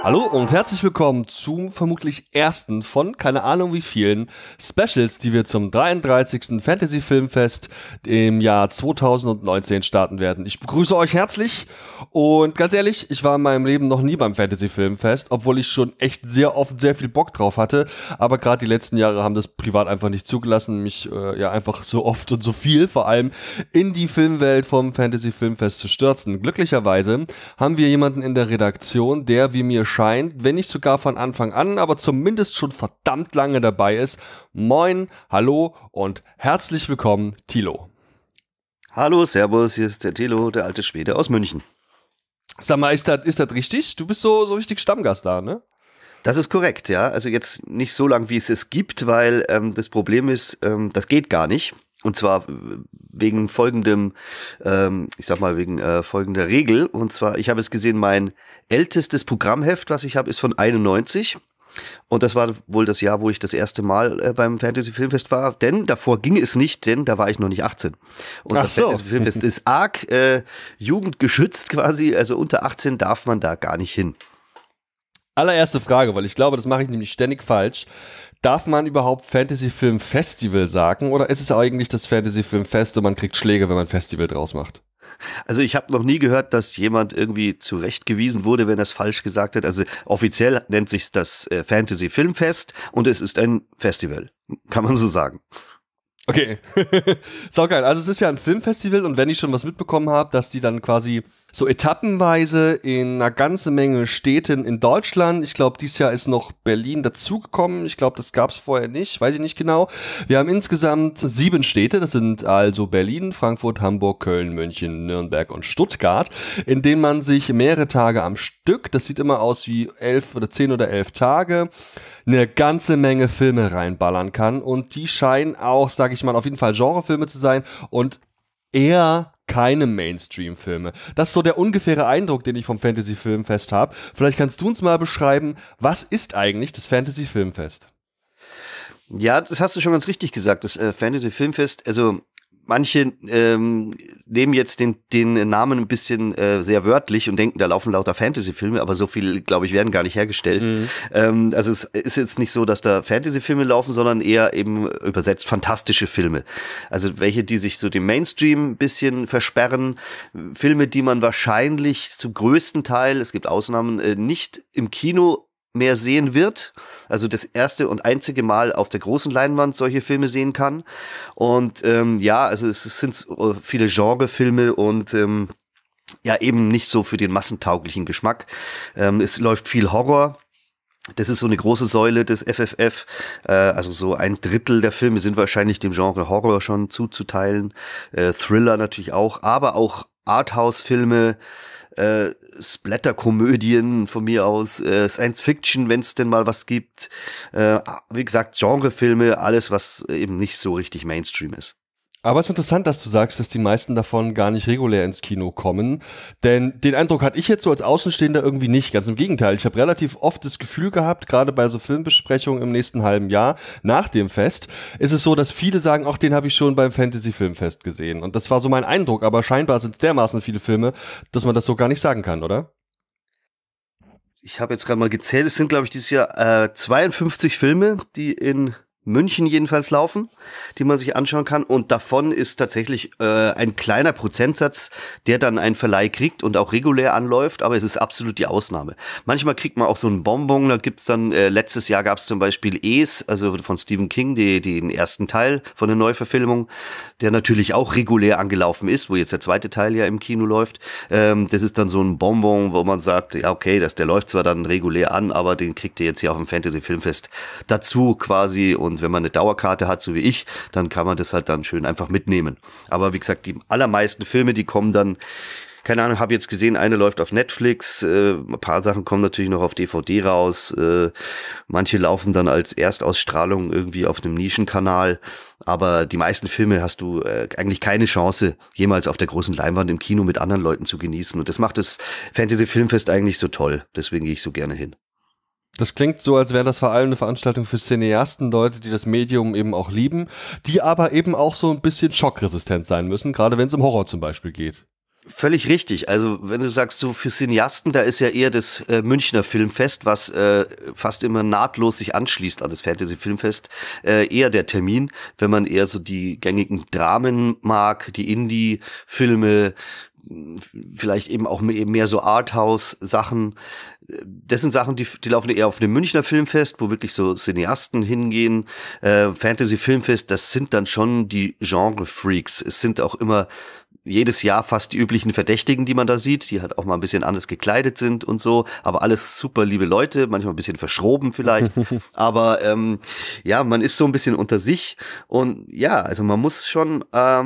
Hallo und herzlich willkommen zum vermutlich ersten von keine Ahnung wie vielen Specials, die wir zum 33. Fantasy Filmfest im Jahr 2019 starten werden. Ich begrüße euch herzlich und ganz ehrlich, ich war in meinem Leben noch nie beim Fantasy Filmfest, obwohl ich schon echt sehr oft sehr viel Bock drauf hatte, aber gerade die letzten Jahre haben das privat einfach nicht zugelassen, mich einfach so oft und so viel, vor allem in die Filmwelt vom Fantasy Filmfest zu stürzen. Glücklicherweise haben wir jemanden in der Redaktion, der, wie mir scheint, wenn nicht sogar von Anfang an, aber zumindest schon verdammt lange dabei ist. Moin, hallo und herzlich willkommen, Thilo. Hallo, servus, hier ist der Thilo, der alte Schwede aus München. Sag mal, ist das richtig? Du bist so richtig Stammgast da, ne? Das ist korrekt, ja. Also jetzt nicht so lang, wie es gibt, weil das Problem ist, das geht gar nicht. Und zwar wegen folgendem, wegen folgender Regel. Und zwar, ich habe es gesehen, mein ältestes Programmheft, was ich habe, ist von 91. Und das war wohl das Jahr, wo ich das erste Mal beim Fantasy Filmfest war. Denn davor ging es nicht, denn da war ich noch nicht 18. Und das Fantasy Filmfest ist arg jugendgeschützt quasi. Also unter 18 darf man da gar nicht hin. Allererste Frage, weil ich glaube, das mache ich nämlich ständig falsch. Darf man überhaupt Fantasy Film Festival sagen oder ist es eigentlich das Fantasy Film Fest und man kriegt Schläge, wenn man Festival draus macht? Also ich habe noch nie gehört, dass jemand irgendwie zurechtgewiesen wurde, wenn er es falsch gesagt hat. Also offiziell nennt sich das Fantasy Filmfest und es ist ein Festival, kann man so sagen. Okay, saugeil. Also es ist ja ein Filmfestival und wenn ich schon was mitbekommen habe, dass die dann quasi so etappenweise in einer ganzen Menge Städten in Deutschland, ich glaube, dieses Jahr ist noch Berlin dazugekommen, ich glaube, das gab es vorher nicht, weiß ich nicht genau. Wir haben insgesamt 7 Städte, das sind also Berlin, Frankfurt, Hamburg, Köln, München, Nürnberg und Stuttgart, in denen man sich mehrere Tage am Stück, das sieht immer aus wie 11 oder 10 oder 11 Tage, eine ganze Menge Filme reinballern kann und die scheinen auch, sage ich mal, auf jeden Fall Genrefilme zu sein und eher keine Mainstream-Filme. Das ist so der ungefähre Eindruck, den ich vom Fantasy Filmfest habe. Vielleicht kannst du uns mal beschreiben, was ist eigentlich das Fantasy Filmfest? Ja, das hast du schon ganz richtig gesagt, das Fantasy Filmfest, also manche nehmen jetzt den Namen ein bisschen sehr wörtlich und denken, da laufen lauter Fantasy-Filme, aber so viel, glaube ich, werden gar nicht hergestellt. Also es ist jetzt nicht so, dass da Fantasy-Filme laufen, sondern eher eben übersetzt fantastische Filme. Also welche, die sich so dem Mainstream ein bisschen versperren. Filme, die man wahrscheinlich zum größten Teil, es gibt Ausnahmen, nicht im Kino mehr sehen wird, also das erste und einzige Mal auf der großen Leinwand solche Filme sehen kann. Und also es sind viele Genrefilme und eben nicht so für den massentauglichen Geschmack. Es läuft viel Horror. Das ist so eine große Säule des FFF. Also so 1/3 der Filme sind wahrscheinlich dem Genre Horror schon zuzuteilen. Thriller natürlich auch, aber auch Arthouse-Filme, Splatter-Komödien von mir aus, Science-Fiction, wenn es denn mal was gibt. Wie gesagt, Genrefilme, alles, was eben nicht so richtig Mainstream ist. Aber es ist interessant, dass du sagst, dass die meisten davon gar nicht regulär ins Kino kommen, denn den Eindruck hatte ich jetzt so als Außenstehender irgendwie nicht, ganz im Gegenteil. Ich habe relativ oft das Gefühl gehabt, gerade bei so Filmbesprechungen im nächsten halben Jahr nach dem Fest, ist es so, dass viele sagen, ach, den habe ich schon beim Fantasy Filmfest gesehen. Und das war so mein Eindruck, aber scheinbar sind es dermaßen viele Filme, dass man das so gar nicht sagen kann, oder? Ich habe jetzt gerade mal gezählt, es sind, glaube ich, dieses Jahr 52 Filme, die in München jedenfalls laufen, die man sich anschauen kann. Und davon ist tatsächlich ein kleiner Prozentsatz, der dann einen Verleih kriegt und auch regulär anläuft, aber es ist absolut die Ausnahme. Manchmal kriegt man auch so einen Bonbon, da gibt's dann, letztes Jahr gab's zum Beispiel Es, also von Stephen King, den ersten Teil von der Neuverfilmung, der natürlich auch regulär angelaufen ist, wo jetzt der zweite Teil ja im Kino läuft. Das ist dann so ein Bonbon, wo man sagt, ja okay, der läuft zwar dann regulär an, aber den kriegt ihr jetzt hier auf dem Fantasy Filmfest dazu quasi. Und wenn man eine Dauerkarte hat, so wie ich, dann kann man das halt dann schön einfach mitnehmen. Aber wie gesagt, die allermeisten Filme, die kommen dann, keine Ahnung, habe jetzt gesehen, eine läuft auf Netflix, ein paar Sachen kommen natürlich noch auf DVD raus, manche laufen dann als Erstausstrahlung irgendwie auf einem Nischenkanal, aber die meisten Filme hast du eigentlich keine Chance, jemals auf der großen Leinwand im Kino mit anderen Leuten zu genießen. Und das macht das Fantasy Filmfest eigentlich so toll, deswegen gehe ich so gerne hin. Das klingt so, als wäre das vor allem eine Veranstaltung für Cineasten, Leute, die das Medium eben auch lieben, die aber eben auch so ein bisschen schockresistent sein müssen, gerade wenn es um Horror zum Beispiel geht. Völlig richtig. Also wenn du sagst, so für Cineasten, da ist ja eher das Münchner Filmfest, was fast immer nahtlos sich anschließt an das Fantasy Filmfest, eher der Termin, wenn man eher so die gängigen Dramen mag, die Indie-Filme, vielleicht eben auch mehr so Arthouse-Sachen. Das sind Sachen, die laufen eher auf dem Münchner Filmfest, wo wirklich so Cineasten hingehen. Fantasy-Filmfest, das sind dann schon die Genre-Freaks. Es sind auch immer jedes Jahr fast die üblichen Verdächtigen, die man da sieht, die halt auch mal ein bisschen anders gekleidet sind und so, aber alles super liebe Leute, manchmal ein bisschen verschroben vielleicht, aber ja, man ist so ein bisschen unter sich und ja, also man muss schon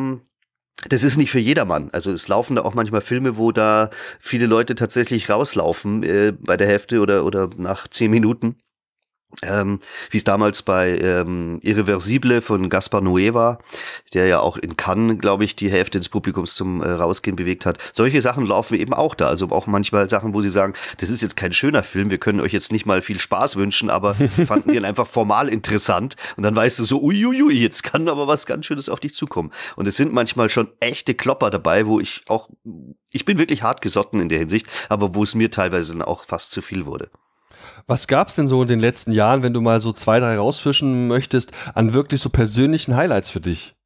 das ist nicht für jedermann. Also es laufen da auch manchmal Filme, wo da viele Leute tatsächlich rauslaufen bei der Hälfte oder nach 10 Minuten. Wie es damals bei Irreversible von Gaspar Noé war, der ja auch in Cannes, glaube ich, die Hälfte des Publikums zum Rausgehen bewegt hat. Solche Sachen laufen eben auch da. Also auch manchmal Sachen, wo sie sagen, das ist jetzt kein schöner Film, wir können euch jetzt nicht mal viel Spaß wünschen, aber fanden den einfach formal interessant. Und dann weißt du so, uiuiui, jetzt kann aber was ganz Schönes auf dich zukommen. Und es sind manchmal schon echte Klopper dabei, wo ich bin wirklich hart gesotten in der Hinsicht, aber wo es mir teilweise dann auch fast zu viel wurde. Was gab's denn so in den letzten Jahren, wenn du mal so 2, 3 rausfischen möchtest, an wirklich so persönlichen Highlights für dich?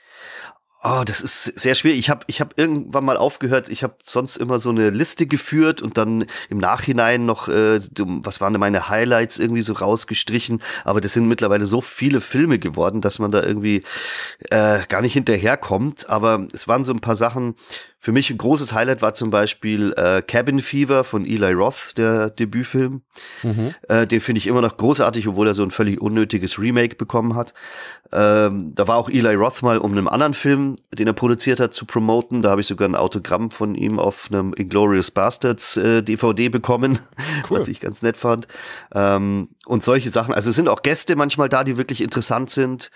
Oh, das ist sehr schwierig. Ich hab irgendwann mal aufgehört. Ich habe sonst immer so eine Liste geführt und dann im Nachhinein noch, was waren denn meine Highlights irgendwie so rausgestrichen. Aber das sind mittlerweile so viele Filme geworden, dass man da irgendwie gar nicht hinterherkommt. Aber es waren so ein paar Sachen. Für mich ein großes Highlight war zum Beispiel Cabin Fever von Eli Roth, der Debütfilm. Den finde ich immer noch großartig, obwohl er so ein völlig unnötiges Remake bekommen hat. Da war auch Eli Roth mal, um einen anderen Film, den er produziert hat, zu promoten. Da habe ich sogar ein Autogramm von ihm auf einem Inglourious Basterds DVD bekommen, cool. Was ich ganz nett fand. Und solche Sachen. Also es sind auch Gäste manchmal da, die wirklich interessant sind,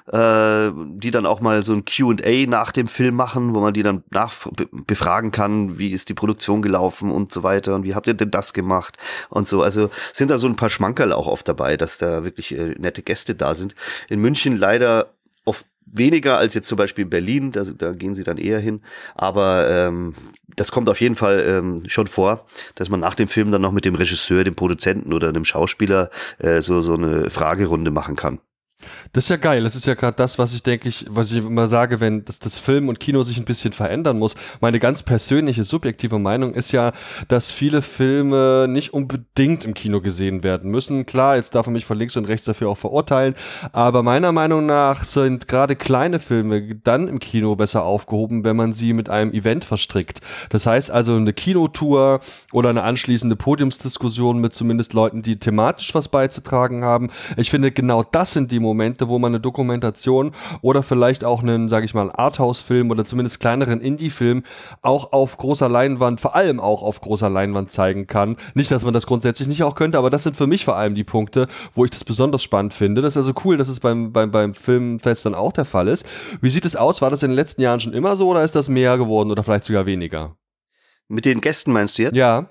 die dann auch mal so ein Q&A nach dem Film machen, wo man die dann befragen kann, wie ist die Produktion gelaufen und so weiter und wie habt ihr denn das gemacht und so. Also sind da so ein paar Schmankerl auch oft dabei, dass da wirklich nette Gäste da sind. In München leider oft weniger als jetzt zum Beispiel in Berlin, da gehen sie dann eher hin, aber das kommt auf jeden Fall schon vor, dass man nach dem Film dann noch mit dem Regisseur, dem Produzenten oder einem Schauspieler so eine Fragerunde machen kann. Das ist ja geil. Das ist ja gerade das, was ich immer sage, wenn das Film und Kino sich ein bisschen verändern muss. Meine ganz persönliche, subjektive Meinung ist ja, dass viele Filme nicht unbedingt im Kino gesehen werden müssen. Klar, jetzt darf man mich von links und rechts dafür auch verurteilen, aber meiner Meinung nach sind gerade kleine Filme dann im Kino besser aufgehoben, wenn man sie mit einem Event verstrickt. Das heißt also eine Kinotour oder eine anschließende Podiumsdiskussion mit zumindest Leuten, die thematisch was beizutragen haben. Ich finde, genau das sind die Momente, wo man eine Dokumentation oder vielleicht auch einen, sage ich mal, Arthouse-Film oder zumindest kleineren Indie-Film auch auf großer Leinwand, vor allem auch auf großer Leinwand zeigen kann. Nicht, dass man das grundsätzlich nicht auch könnte, aber das sind für mich vor allem die Punkte, wo ich das besonders spannend finde. Das ist also cool, dass es beim Filmfest dann auch der Fall ist. Wie sieht es aus? War das in den letzten Jahren schon immer so oder ist das mehr geworden oder vielleicht sogar weniger? Mit den Gästen meinst du jetzt? Ja.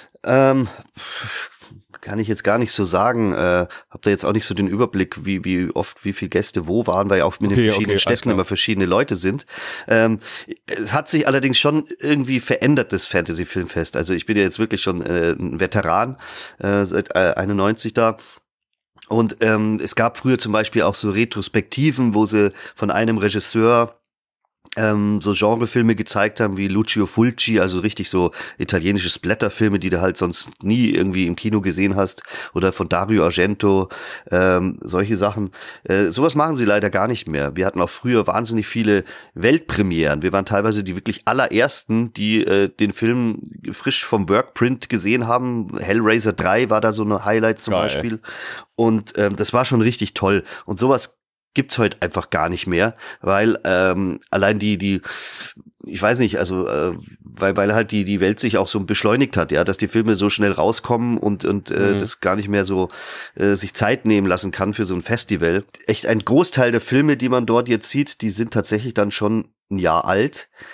Kann ich jetzt gar nicht so sagen. Hab da jetzt auch nicht so den Überblick, wie oft, wie viele Gäste wo waren, weil ja auch mit den verschiedenen Städten immer verschiedene Leute sind. Es hat sich allerdings schon irgendwie verändert, das Fantasy-Filmfest. Also ich bin ja jetzt wirklich schon ein Veteran, seit 91 da. Und es gab früher zum Beispiel auch so Retrospektiven, wo sie von einem Regisseur so Genrefilme gezeigt haben wie Lucio Fulci, also richtig so italienische Splatterfilme, die du halt sonst nie irgendwie im Kino gesehen hast, oder von Dario Argento, solche Sachen. Sowas machen sie leider gar nicht mehr. Wir hatten auch früher wahnsinnig viele Weltpremieren. Wir waren teilweise die wirklich allerersten, die den Film frisch vom Workprint gesehen haben. Hellraiser 3 war da so eine Highlight zum Beispiel. Und das war schon richtig toll. Und sowas gibt's heute einfach gar nicht mehr, weil allein die ich weiß nicht, also weil halt die Welt sich auch so beschleunigt hat, ja, dass die Filme so schnell rauskommen und das gar nicht mehr so sich Zeit nehmen lassen kann für so ein Festival. Echt ein Großteil der Filme, die man dort jetzt sieht, die sind tatsächlich dann schon ein Jahr alt.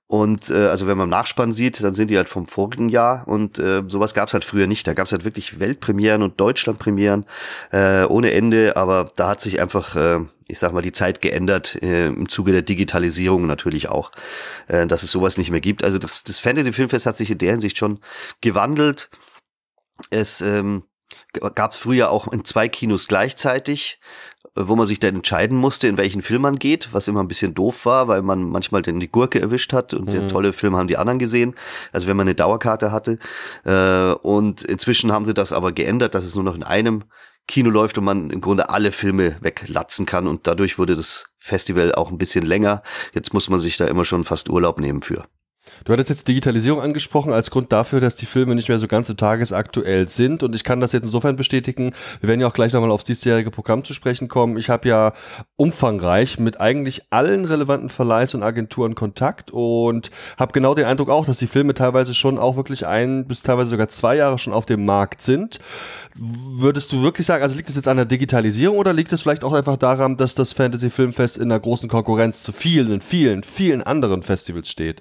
Und also wenn man im Nachspann sieht, dann sind die halt vom vorigen Jahr und sowas gab's halt früher nicht. Da gab's halt wirklich Weltpremieren und Deutschlandpremieren ohne Ende, aber da hat sich einfach, ich sag mal, die Zeit geändert, im Zuge der Digitalisierung natürlich auch, dass es sowas nicht mehr gibt. Also das Fantasy-Filmfest hat sich in der Hinsicht schon gewandelt. Es gab's früher auch in 2 Kinos gleichzeitig, wo man sich dann entscheiden musste, in welchen Film man geht, was immer ein bisschen doof war, weil man manchmal dann die Gurke erwischt hat und der tolle Film haben die anderen gesehen, also wenn man eine Dauerkarte hatte. Und inzwischen haben sie das aber geändert, dass es nur noch in einem Kino läuft und man im Grunde alle Filme weglatzen kann und dadurch wurde das Festival auch ein bisschen länger. Jetzt muss man sich da immer schon fast Urlaub nehmen für. Du hattest jetzt Digitalisierung angesprochen als Grund dafür, dass die Filme nicht mehr so ganz tagesaktuell sind und ich kann das jetzt insofern bestätigen, wir werden ja auch gleich nochmal aufs diesjährige Programm zu sprechen kommen. Ich habe ja umfangreich mit eigentlich allen relevanten Verleihs- und Agenturen Kontakt und habe genau den Eindruck auch, dass die Filme teilweise schon auch wirklich 1 bis teilweise sogar 2 Jahre schon auf dem Markt sind. Würdest du wirklich sagen, also liegt es jetzt an der Digitalisierung oder liegt es vielleicht auch einfach daran, dass das Fantasy Filmfest in einer großen Konkurrenz zu vielen anderen Festivals steht?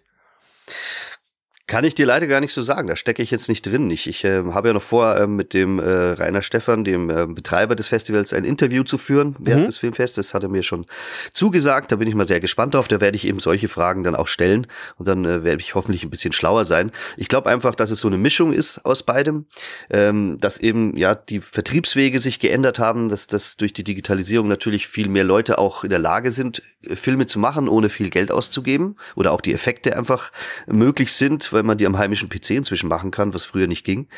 Kann ich dir leider gar nicht so sagen, da stecke ich jetzt nicht drin. Ich habe ja noch vor, mit dem Rainer Stephan, dem Betreiber des Festivals, ein Interview zu führen während des Filmfestes. Das hat er mir schon zugesagt, da bin ich mal sehr gespannt drauf. Da werde ich eben solche Fragen dann auch stellen und dann werde ich hoffentlich ein bisschen schlauer sein. Ich glaube einfach, dass es so eine Mischung ist aus beidem, dass eben ja die Vertriebswege sich geändert haben, dass das durch die Digitalisierung natürlich viel mehr Leute auch in der Lage sind, Filme zu machen, ohne viel Geld auszugeben oder auch die Effekte einfach möglich sind, weil man die am heimischen PC inzwischen machen kann, was früher nicht ging.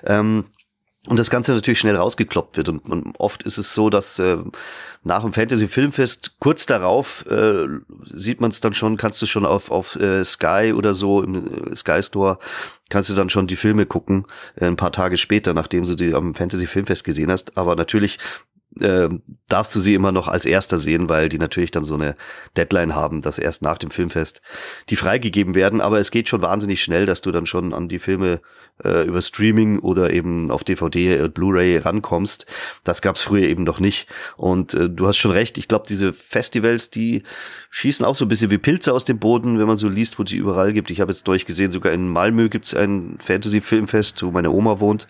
Und das Ganze natürlich schnell rausgekloppt wird. Und oft ist es so, dass nach dem Fantasy-Filmfest kurz darauf sieht man es dann schon, kannst du schon auf Sky oder so, im Sky Store, kannst du dann schon die Filme gucken, ein paar Tage später, nachdem du die am Fantasy-Filmfest gesehen hast. Aber natürlich darfst du sie immer noch als erster sehen, weil die natürlich dann so eine Deadline haben, dass erst nach dem Filmfest die freigegeben werden. Aber es geht schon wahnsinnig schnell, dass du dann schon an die Filme über Streaming oder eben auf DVD und Blu-ray rankommst. Das gab's früher eben noch nicht. Und du hast schon recht, ich glaube, diese Festivals, die schießen auch so ein bisschen wie Pilze aus dem Boden, wenn man so liest, wo die überall gibt. Ich habe jetzt durchgesehen, sogar in Malmö gibt's ein Fantasy-Filmfest, wo meine Oma wohnt.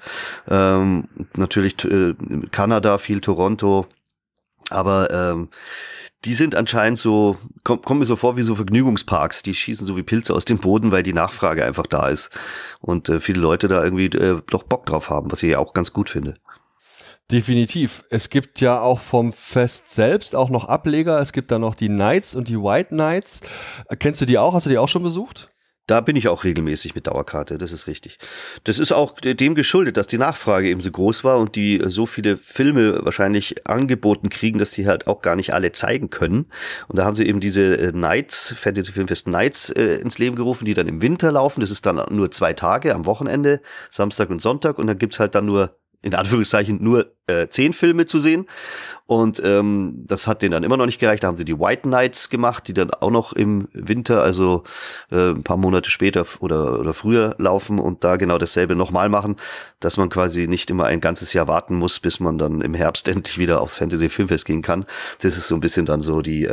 Natürlich Kanada, viel Toronto. Aber die sind anscheinend so, kommen mir so vor wie so Vergnügungsparks, die schießen so wie Pilze aus dem Boden, weil die Nachfrage einfach da ist und viele Leute da irgendwie doch Bock drauf haben, was ich ja auch ganz gut finde. Definitiv. Es gibt ja auch vom Fest selbst auch noch Ableger, es gibt da noch die Nights und die White Nights. Kennst du die auch? Hast du die auch schon besucht? Da bin ich auch regelmäßig mit Dauerkarte, das ist richtig. Das ist auch dem geschuldet, dass die Nachfrage eben so groß war und die so viele Filme wahrscheinlich angeboten kriegen, dass sie halt auch gar nicht alle zeigen können. Und da haben sie eben diese Nights, Fantasy Filmfest Nights ins Leben gerufen, die dann im Winter laufen. Das ist dann nur 2 Tage am Wochenende, Samstag und Sonntag. Und dann gibt's halt dann nur, in Anführungszeichen, nur 10 Filme zu sehen. Und das hat denen dann immer noch nicht gereicht. Da haben sie die White Nights gemacht, die dann auch noch im Winter, also ein paar Monate später oder früher laufen und da genau dasselbe nochmal machen, dass man quasi nicht immer ein ganzes Jahr warten muss, bis man dann im Herbst endlich wieder aufs Fantasy Filmfest gehen kann. Das ist so ein bisschen dann so die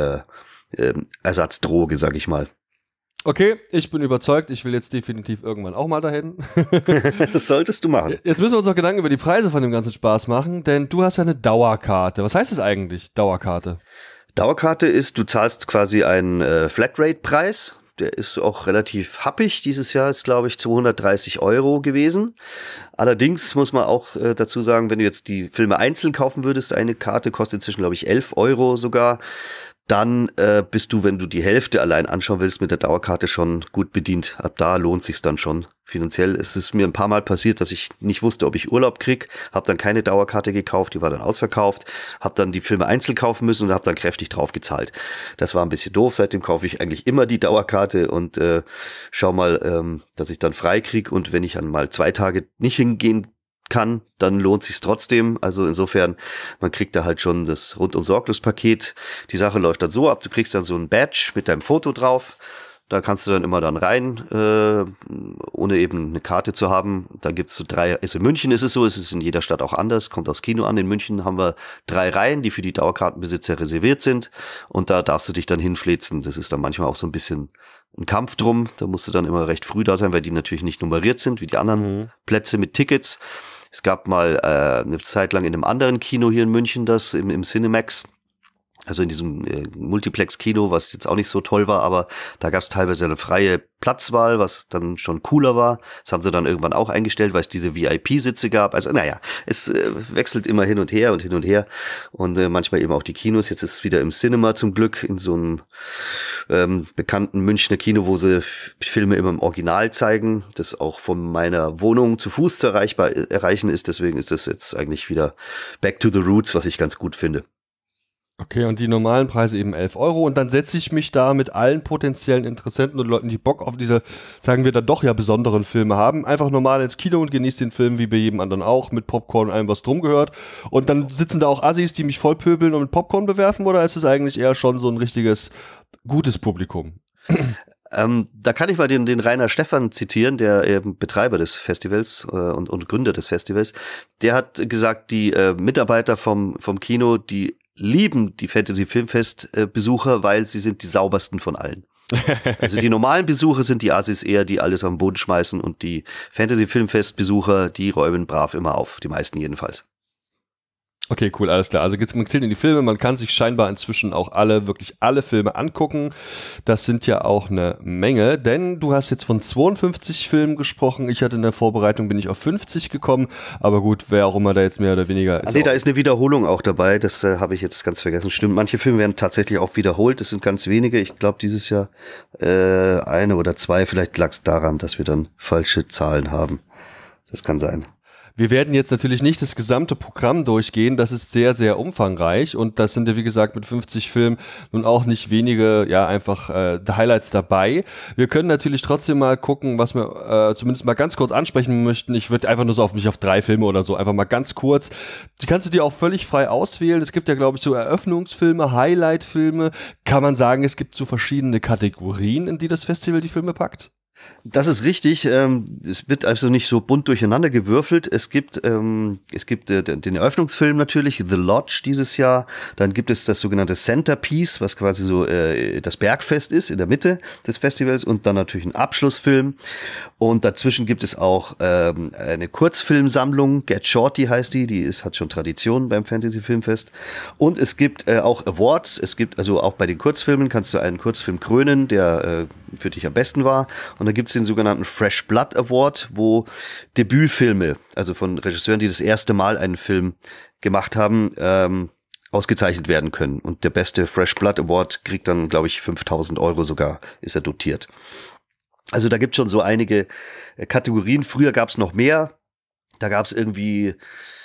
Ersatzdroge, sag ich mal. Okay, ich bin überzeugt, ich will jetzt definitiv irgendwann auch mal dahin. Das solltest du machen. Jetzt müssen wir uns noch Gedanken über die Preise von dem ganzen Spaß machen, denn du hast ja eine Dauerkarte. Was heißt das eigentlich, Dauerkarte? Dauerkarte ist, du zahlst quasi einen Flatrate-Preis. Der ist auch relativ happig. Dieses Jahr ist, glaube ich, 230 € gewesen. Allerdings muss man auch dazu sagen, wenn du jetzt die Filme einzeln kaufen würdest, eine Karte kostet inzwischen, glaube ich, 11 € sogar. Dann bist du, wenn du die Hälfte allein anschauen willst, mit der Dauerkarte schon gut bedient. Ab da lohnt sich's dann schon finanziell. Es ist mir ein paar Mal passiert, dass ich nicht wusste, ob ich Urlaub krieg, habe dann keine Dauerkarte gekauft, die war dann ausverkauft, habe dann die Filme einzeln kaufen müssen und habe dann kräftig drauf gezahlt. Das war ein bisschen doof, seitdem kaufe ich eigentlich immer die Dauerkarte und schau mal, dass ich dann frei krieg und wenn ich dann mal 2 Tage nicht hingehen kann, dann lohnt sich's trotzdem. Also insofern, man kriegt da halt schon das Rundum-Sorglos-Paket. Die Sache läuft dann so ab, du kriegst dann so ein Badge mit deinem Foto drauf. Da kannst du dann immer dann rein, ohne eben eine Karte zu haben. Dann gibt's so 3, also in München ist es so, es ist in jeder Stadt auch anders, kommt aufs Kino an. In München haben wir 3 Reihen, die für die Dauerkartenbesitzer reserviert sind. Und da darfst du dich dann hinfläzen. Das ist dann manchmal auch so ein bisschen ein Kampf drum. Da musst du dann immer recht früh da sein, weil die natürlich nicht nummeriert sind, wie die anderen Plätze mit Tickets. Es gab mal eine Zeit lang in einem anderen Kino hier in München das, im Cinemax. Also in diesem Multiplex-Kino, was jetzt auch nicht so toll war, aber da gab es teilweise eine freie Platzwahl, was dann schon cooler war. Das haben sie dann irgendwann auch eingestellt, weil es diese VIP-Sitze gab. Also naja, es wechselt immer hin und her und hin und her. Und manchmal eben auch die Kinos. Jetzt ist es wieder im Cinema zum Glück, in so einem bekannten Münchner Kino, wo sie Filme immer im Original zeigen, das auch von meiner Wohnung zu Fuß zu erreichen ist. Deswegen ist das jetzt eigentlich wieder back to the roots, was ich ganz gut finde. Okay, und die normalen Preise eben 11 Euro. Und dann setze ich mich da mit allen potenziellen Interessenten und Leuten, die Bock auf diese, sagen wir dann doch ja besonderen Filme haben, einfach normal ins Kino und genieße den Film wie bei jedem anderen auch, mit Popcorn und allem, was drum gehört. Und dann sitzen da auch Assis, die mich voll pöbeln und mit Popcorn bewerfen, oder ist es eigentlich eher schon so ein richtiges, gutes Publikum? Da kann ich mal den Rainer Stephan zitieren, der eben Betreiber des Festivals und Gründer des Festivals. Der hat gesagt, die Mitarbeiter vom Kino, die lieben die Fantasy-Filmfest-Besucher, weil sie sind die saubersten von allen. Also die normalen Besucher sind die Assis eher, die alles am Boden schmeißen, und die Fantasy-Filmfest-Besucher, die räumen brav immer auf, die meisten jedenfalls. Okay, cool, alles klar. Also man zählt in die Filme, man kann sich scheinbar inzwischen auch wirklich alle Filme angucken. Das sind ja auch eine Menge, denn du hast jetzt von 52 Filmen gesprochen. Ich hatte in der Vorbereitung, bin ich auf 50 gekommen, aber gut, wer auch immer da jetzt mehr oder weniger ist. Nee, da ist eine Wiederholung auch dabei, das habe ich jetzt ganz vergessen. Stimmt, manche Filme werden tatsächlich auch wiederholt, das sind ganz wenige. Ich glaube dieses Jahr eine oder zwei, vielleicht lag es daran, dass wir dann falsche Zahlen haben. Das kann sein. Wir werden jetzt natürlich nicht das gesamte Programm durchgehen, das ist sehr, sehr umfangreich, und das sind ja, wie gesagt, mit 50 Filmen nun auch nicht wenige, ja, einfach Highlights dabei. Wir können natürlich trotzdem mal gucken, was wir zumindest mal ganz kurz ansprechen möchten. Ich würde einfach nur so auf 3 Filme oder so, einfach mal ganz kurz. Die kannst du dir auch völlig frei auswählen. Es gibt ja, glaube ich, so Eröffnungsfilme, Highlight-Filme. Kann man sagen, es gibt so verschiedene Kategorien, in die das Festival die Filme packt? Das ist richtig. Es wird also nicht so bunt durcheinander gewürfelt. Es gibt den Eröffnungsfilm natürlich, The Lodge dieses Jahr. Dann gibt es das sogenannte Centerpiece, was quasi so das Bergfest ist in der Mitte des Festivals. Und dann natürlich einen Abschlussfilm. Und dazwischen gibt es auch eine Kurzfilmsammlung. Get Shorty heißt die. Hat schon Tradition beim Fantasy Filmfest. Und es gibt auch Awards. Es gibt also auch bei den Kurzfilmen kannst du einen Kurzfilm krönen, der für dich am besten war. Und dann gibt es den sogenannten Fresh Blood Award, wo Debütfilme, also von Regisseuren, die das erste Mal einen Film gemacht haben, ausgezeichnet werden können. Und der beste Fresh Blood Award kriegt dann, glaube ich, 5.000 Euro sogar, ist er dotiert. Also da gibt es schon so einige Kategorien. Früher gab es noch mehr. Da gab es irgendwie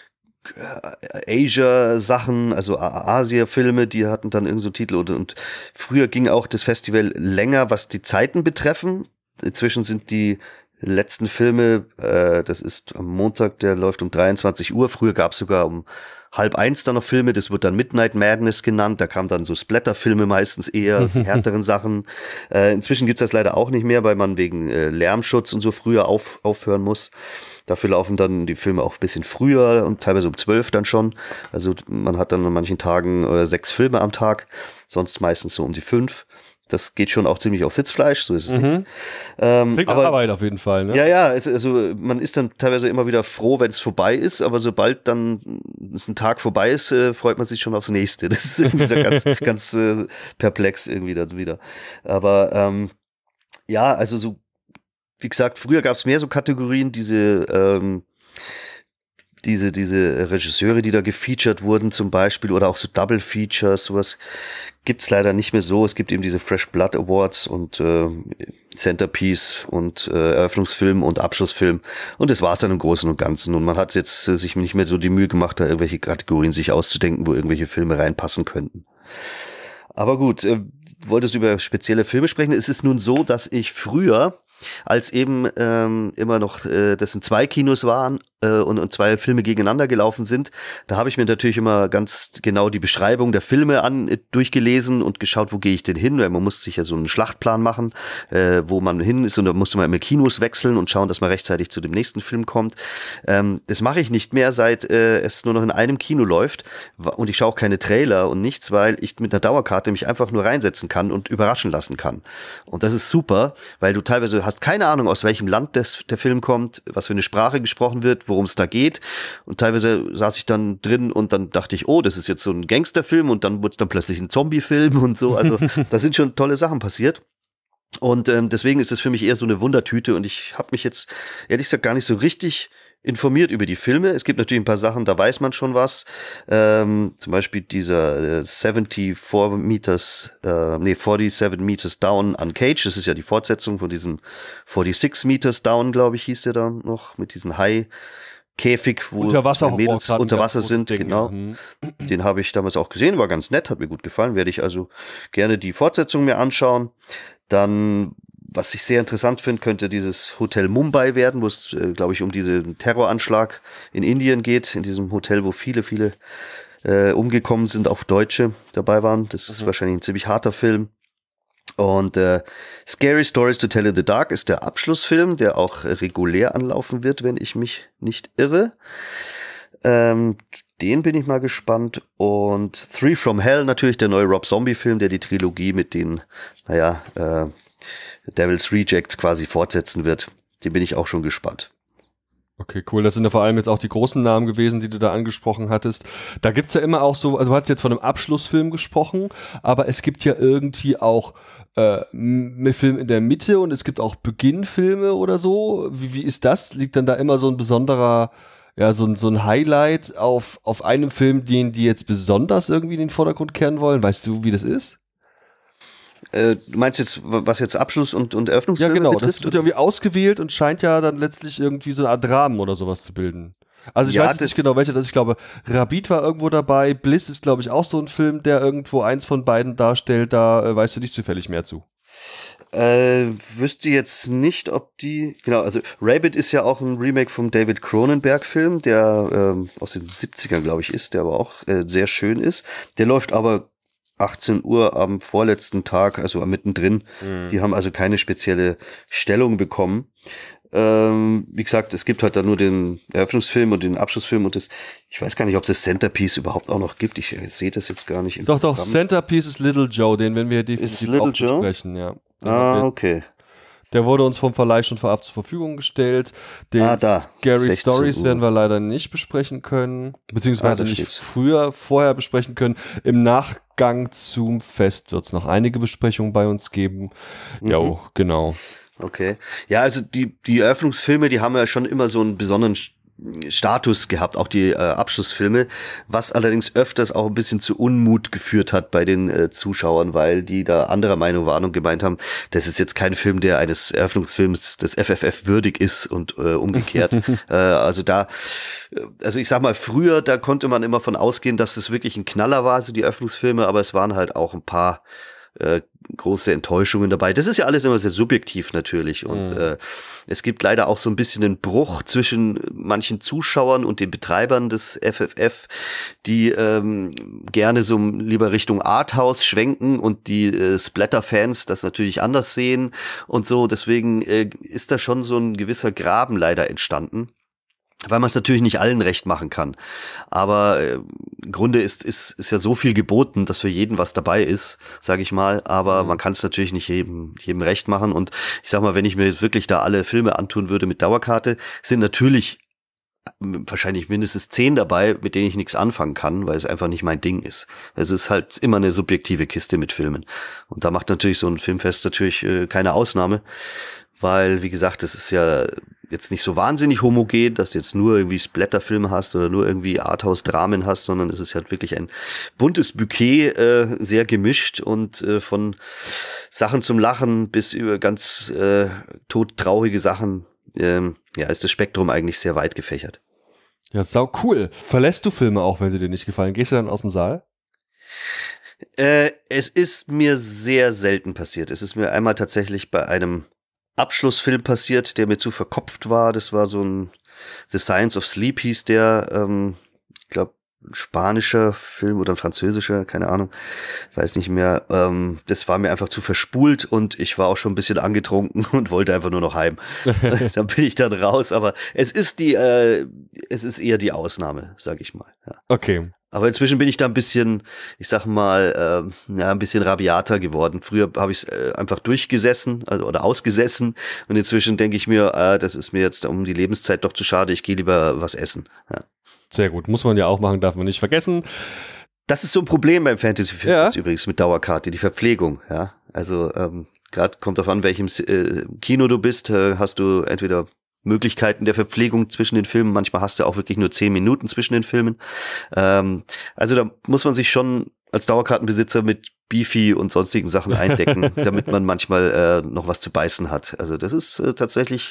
Asia-Sachen, also Asia-Filme, die hatten dann irgend so Titel. Und früher ging auch das Festival länger, was die Zeiten betreffen. Inzwischen sind die letzten Filme, das ist am Montag, der läuft um 23 Uhr. Früher gab es sogar um 12:30 dann noch Filme, das wird dann Midnight Madness genannt. Da kamen dann so Splatter-Filme meistens eher, die härteren Sachen. Inzwischen gibt's das leider auch nicht mehr, weil man wegen Lärmschutz und so früher aufhören muss. Dafür laufen dann die Filme auch ein bisschen früher und teilweise um 12 dann schon. Also man hat dann an manchen Tagen 6 Filme am Tag, sonst meistens so um die 5. Das geht schon auch ziemlich auf Sitzfleisch, so ist es nicht. Klingt aber Arbeit auf jeden Fall, ne? Ja, also man ist dann teilweise immer wieder froh, wenn es vorbei ist, aber sobald dann ein Tag vorbei ist, freut man sich schon aufs nächste. Das ist irgendwie so ganz perplex irgendwie dann wieder. Aber ja, also so, wie gesagt, früher gab es mehr so Kategorien, diese Regisseure, die da gefeatured wurden zum Beispiel, oder auch so Double Features, sowas gibt's leider nicht mehr so. Es gibt eben diese Fresh Blood Awards und Centerpiece und Eröffnungsfilm und Abschlussfilm, und das war's dann im Großen und Ganzen. Und man hat jetzt sich nicht mehr so die Mühe gemacht, da irgendwelche Kategorien sich auszudenken, wo irgendwelche Filme reinpassen könnten. Aber gut, wolltest du über spezielle Filme sprechen? Es ist nun so, dass ich früher, als eben immer noch das in 2 Kinos waren und zwei Filme gegeneinander gelaufen sind, da habe ich mir natürlich immer ganz genau die Beschreibung der Filme durchgelesen und geschaut, wo gehe ich denn hin, weil man muss sich ja so einen Schlachtplan machen, wo man hin ist, und da musste man immer Kinos wechseln und schauen, dass man rechtzeitig zu dem nächsten Film kommt. Das mache ich nicht mehr, seit es nur noch in einem Kino läuft, und ich schaue auch keine Trailer und nichts, weil ich mit einer Dauerkarte mich einfach nur reinsetzen kann und überraschen lassen kann. Und das ist super, weil du teilweise hast keine Ahnung, aus welchem Land der Film kommt, was für eine Sprache gesprochen wird, worum es da geht. Und teilweise saß ich dann drin und dann dachte ich, oh, das ist jetzt so ein Gangsterfilm, und dann wurde es dann plötzlich ein Zombiefilm und so. Also da sind schon tolle Sachen passiert. Und deswegen ist es für mich eher so eine Wundertüte, und ich habe mich jetzt ehrlich gesagt gar nicht so richtig informiert über die Filme. Es gibt natürlich ein paar Sachen, da weiß man schon was. Zum Beispiel dieser 47 Meters Down Uncaged. Das ist ja die Fortsetzung von diesem 46 Meters Down, glaube ich, hieß der da noch, mit diesen Hai-Käfig, wo Mädels unter Wasser sind. Ding, genau. Ja. Den habe ich damals auch gesehen, war ganz nett, hat mir gut gefallen. Werde ich also gerne die Fortsetzung mir anschauen. Dann, was ich sehr interessant finde, könnte dieses Hotel Mumbai werden, wo es, glaube ich, um diesen Terroranschlag in Indien geht, in diesem Hotel, wo viele umgekommen sind, auch Deutsche dabei waren. Das ist wahrscheinlich ein ziemlich harter Film. Und Scary Stories to Tell in the Dark ist der Abschlussfilm, der auch regulär anlaufen wird, wenn ich mich nicht irre. Den bin ich mal gespannt. Und Three from Hell, natürlich der neue Rob Zombie-Film, der die Trilogie mit den, Devil's Rejects quasi fortsetzen wird. Den bin ich auch schon gespannt. Okay, cool. Das sind ja vor allem jetzt auch die großen Namen gewesen, die du da angesprochen hattest. Da gibt's ja immer auch so, also du hast jetzt von einem Abschlussfilm gesprochen, aber es gibt ja irgendwie auch Film in der Mitte, und es gibt auch Beginnfilme oder so. Wie ist das? Liegt dann da immer so ein besonderer, ja, so ein Highlight auf einem Film, den die jetzt besonders irgendwie in den Vordergrund kehren wollen? Weißt du, wie das ist? Du meinst jetzt, was jetzt Abschluss und Eröffnungsfilme betrifft? Ja, genau. betrifft? Das wird irgendwie ausgewählt und scheint ja dann letztlich irgendwie so eine Art Rahmen oder sowas zu bilden. Also ich weiß nicht genau, welcher das ist. Ich glaube, Rabid war irgendwo dabei. Bliss ist, glaube ich, auch so ein Film, der irgendwo eins von beiden darstellt. Da weißt du nicht zufällig mehr zu. Wüsste jetzt nicht, ob die, genau, also Rabid ist ja auch ein Remake vom David Cronenberg-Film, der aus den 70ern, glaube ich, ist, der aber auch sehr schön ist. Der läuft aber 18 Uhr am vorletzten Tag, also mittendrin. Die haben also keine spezielle Stellung bekommen. Wie gesagt, es gibt halt da nur den Eröffnungsfilm und den Abschlussfilm, und ich weiß gar nicht, ob es das Centerpiece überhaupt auch noch gibt. Ich sehe das jetzt gar nicht im Programm. Centerpiece ist Little Joe, den werden wir definitiv auch besprechen, ja. Okay. Der wurde uns vom Verleih schon vorab zur Verfügung gestellt. Den Scary Stories werden wir leider nicht besprechen können, beziehungsweise nicht vorher besprechen können. Im Nachgang zum Fest wird es noch einige Besprechungen bei uns geben. Ja, genau. Okay. Ja, also die Eröffnungsfilme, die haben ja schon immer so einen besonderen Status gehabt, auch die Abschlussfilme, was allerdings öfters auch ein bisschen zu Unmut geführt hat bei den Zuschauern, weil die da anderer Meinung waren und gemeint haben, das ist jetzt kein Film, der eines Eröffnungsfilms des FFF würdig ist, und umgekehrt. Also ich sag mal, früher, da konnte man immer von ausgehen, dass es wirklich ein Knaller war, so die Eröffnungsfilme, aber es waren halt auch ein paar große Enttäuschungen dabei. Das ist ja alles immer sehr subjektiv natürlich, und es gibt leider auch so ein bisschen einen Bruch zwischen manchen Zuschauern und den Betreibern des FFF, die gerne so lieber Richtung Arthouse schwenken und die Splatter-Fans das natürlich anders sehen und so. Deswegen ist da schon so ein gewisser Graben leider entstanden, weil man es natürlich nicht allen recht machen kann. Aber im Grunde ist ja so viel geboten, dass für jeden was dabei ist, sage ich mal. Aber man kann es natürlich nicht jedem recht machen. Und ich sag mal, wenn ich mir jetzt wirklich da alle Filme antun würde mit Dauerkarte, sind natürlich wahrscheinlich mindestens 10 dabei, mit denen ich nichts anfangen kann, weil es einfach nicht mein Ding ist. Es ist halt immer eine subjektive Kiste mit Filmen. Und da macht natürlich so ein Filmfest natürlich keine Ausnahme. Weil, wie gesagt, es ist ja jetzt nicht so wahnsinnig homogen, dass du jetzt nur irgendwie Splatterfilme hast oder nur irgendwie Arthouse-Dramen hast, sondern es ist halt wirklich ein buntes Bouquet, sehr gemischt, und von Sachen zum Lachen bis über ganz todtraurige Sachen, ist das Spektrum eigentlich sehr weit gefächert. Ja, sau cool. Verlässt du Filme auch, wenn sie dir nicht gefallen? Gehst du dann aus dem Saal? Es ist mir sehr selten passiert. Es ist mir einmal tatsächlich bei einem Abschlussfilm passiert, der mir zu verkopft war. Das war so ein The Science of Sleep hieß der, ich glaube, ein spanischer Film oder ein französischer, keine Ahnung, weiß nicht mehr. Das war mir einfach zu verspult und ich war auch schon ein bisschen angetrunken und wollte einfach nur noch heim. Dann bin ich dann raus, aber es ist eher die Ausnahme, sag ich mal. Ja. Okay. Aber inzwischen bin ich da ein bisschen, ich sag mal, ein bisschen rabiater geworden. Früher habe ich es einfach durchgesessen oder ausgesessen und inzwischen denke ich mir, das ist mir jetzt um die Lebenszeit doch zu schade, ich gehe lieber was essen. Ja. Sehr gut, muss man ja auch machen, darf man nicht vergessen. Das ist so ein Problem beim Fantasy-Film übrigens mit Dauerkarte, die Verpflegung. Ja, also gerade kommt drauf an, welchem Kino du bist, hast du entweder Möglichkeiten der Verpflegung zwischen den Filmen. Manchmal hast du auch wirklich nur 10 Minuten zwischen den Filmen. Also da muss man sich schon als Dauerkartenbesitzer mit Beefy und sonstigen Sachen eindecken, damit man manchmal noch was zu beißen hat. Also das ist tatsächlich,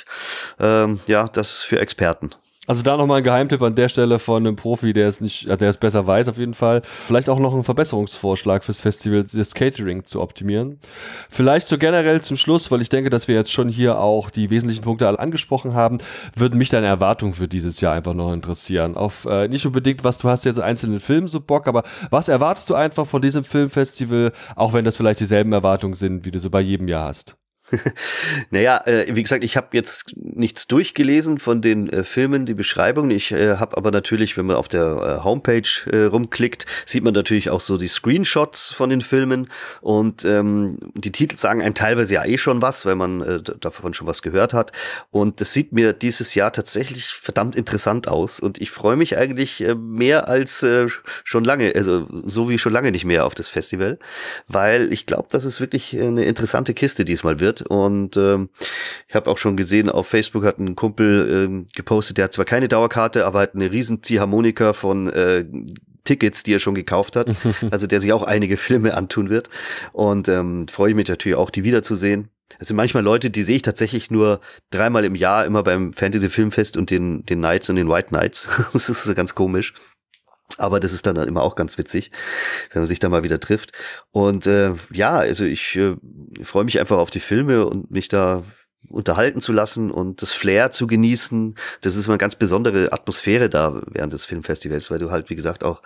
das ist für Experten. Also da nochmal ein Geheimtipp an der Stelle von einem Profi, der es besser weiß auf jeden Fall. Vielleicht auch noch ein Verbesserungsvorschlag fürs Festival, das Catering zu optimieren. Vielleicht so generell zum Schluss, weil ich denke, dass wir jetzt schon hier auch die wesentlichen Punkte alle angesprochen haben, würden mich deine Erwartungen für dieses Jahr einfach noch interessieren. Auf nicht unbedingt, was du hast jetzt einzelnen Filmen so Bock, aber was erwartest du einfach von diesem Filmfestival, auch wenn das vielleicht dieselben Erwartungen sind, wie du so bei jedem Jahr hast? Naja, wie gesagt, ich habe jetzt nichts durchgelesen von den Filmen, die Beschreibungen. Ich habe aber natürlich, wenn man auf der Homepage rumklickt, sieht man natürlich auch so die Screenshots von den Filmen und die Titel sagen einem teilweise ja eh schon was, weil man davon schon was gehört hat. Und das sieht mir dieses Jahr tatsächlich verdammt interessant aus und ich freue mich eigentlich mehr als schon lange, also so wie schon lange nicht mehr auf das Festival, weil ich glaube, dass es wirklich eine interessante Kiste diesmal wird. Und ich habe auch schon gesehen, auf Facebook hat ein Kumpel gepostet, der hat zwar keine Dauerkarte, aber hat eine riesen Ziehharmonika von Tickets, die er schon gekauft hat. Also der sich auch einige Filme antun wird. Und freue ich mich natürlich auch, die wiederzusehen. Es sind manchmal Leute, die sehe ich tatsächlich nur 3-mal im Jahr, immer beim Fantasy-Filmfest und den Nights und den White Nights. Das ist ganz komisch. Aber das ist dann immer auch ganz witzig, wenn man sich da mal wieder trifft. Und also ich freue mich einfach auf die Filme und mich da unterhalten zu lassen und das Flair zu genießen. Das ist eine ganz besondere Atmosphäre da während des Filmfestivals, weil du halt, wie gesagt, auch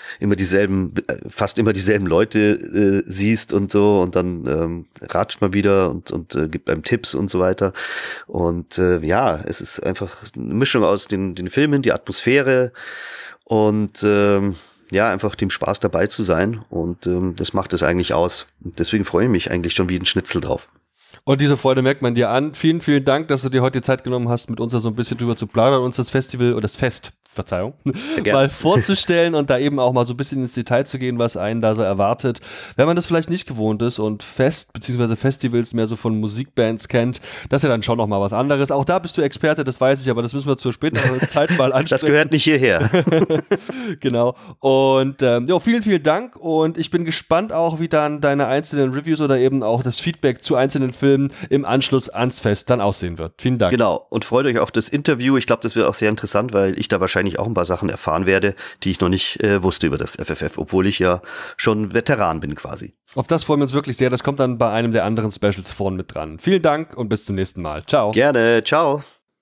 fast immer dieselben Leute siehst und so und dann ratscht man wieder und gibt einem Tipps und so weiter. Und es ist einfach eine Mischung aus den Filmen, die Atmosphäre und einfach dem Spaß dabei zu sein und das macht es eigentlich aus. Und deswegen freue ich mich eigentlich schon wie ein Schnitzel drauf. Und diese Freude merkt man dir an. Vielen, vielen Dank, dass du dir heute die Zeit genommen hast, mit uns da so ein bisschen drüber zu plaudern und uns das Festival oder das Fest, Verzeihung, mal vorzustellen und da eben auch mal so ein bisschen ins Detail zu gehen, was einen da so erwartet. Wenn man das vielleicht nicht gewohnt ist und Fest bzw. Festivals mehr so von Musikbands kennt, das ist ja dann schon noch mal was anderes. Auch da bist du Experte, das weiß ich, aber das müssen wir zur späteren Zeit mal ansprechen. Das gehört nicht hierher. Genau. Und vielen, vielen Dank und ich bin gespannt auch, wie dann deine einzelnen Reviews oder eben auch das Feedback zu einzelnen Filmen im Anschluss ans Fest dann aussehen wird. Vielen Dank. Genau. Und freut euch auf das Interview. Ich glaube, das wird auch sehr interessant, weil ich da wahrscheinlich auch ein paar Sachen erfahren werde, die ich noch nicht wusste über das FFF, obwohl ich ja schon Veteran bin quasi. Auf das freuen wir uns wirklich sehr. Das kommt dann bei einem der anderen Specials vorn mit dran. Vielen Dank und bis zum nächsten Mal. Ciao. Gerne. Ciao.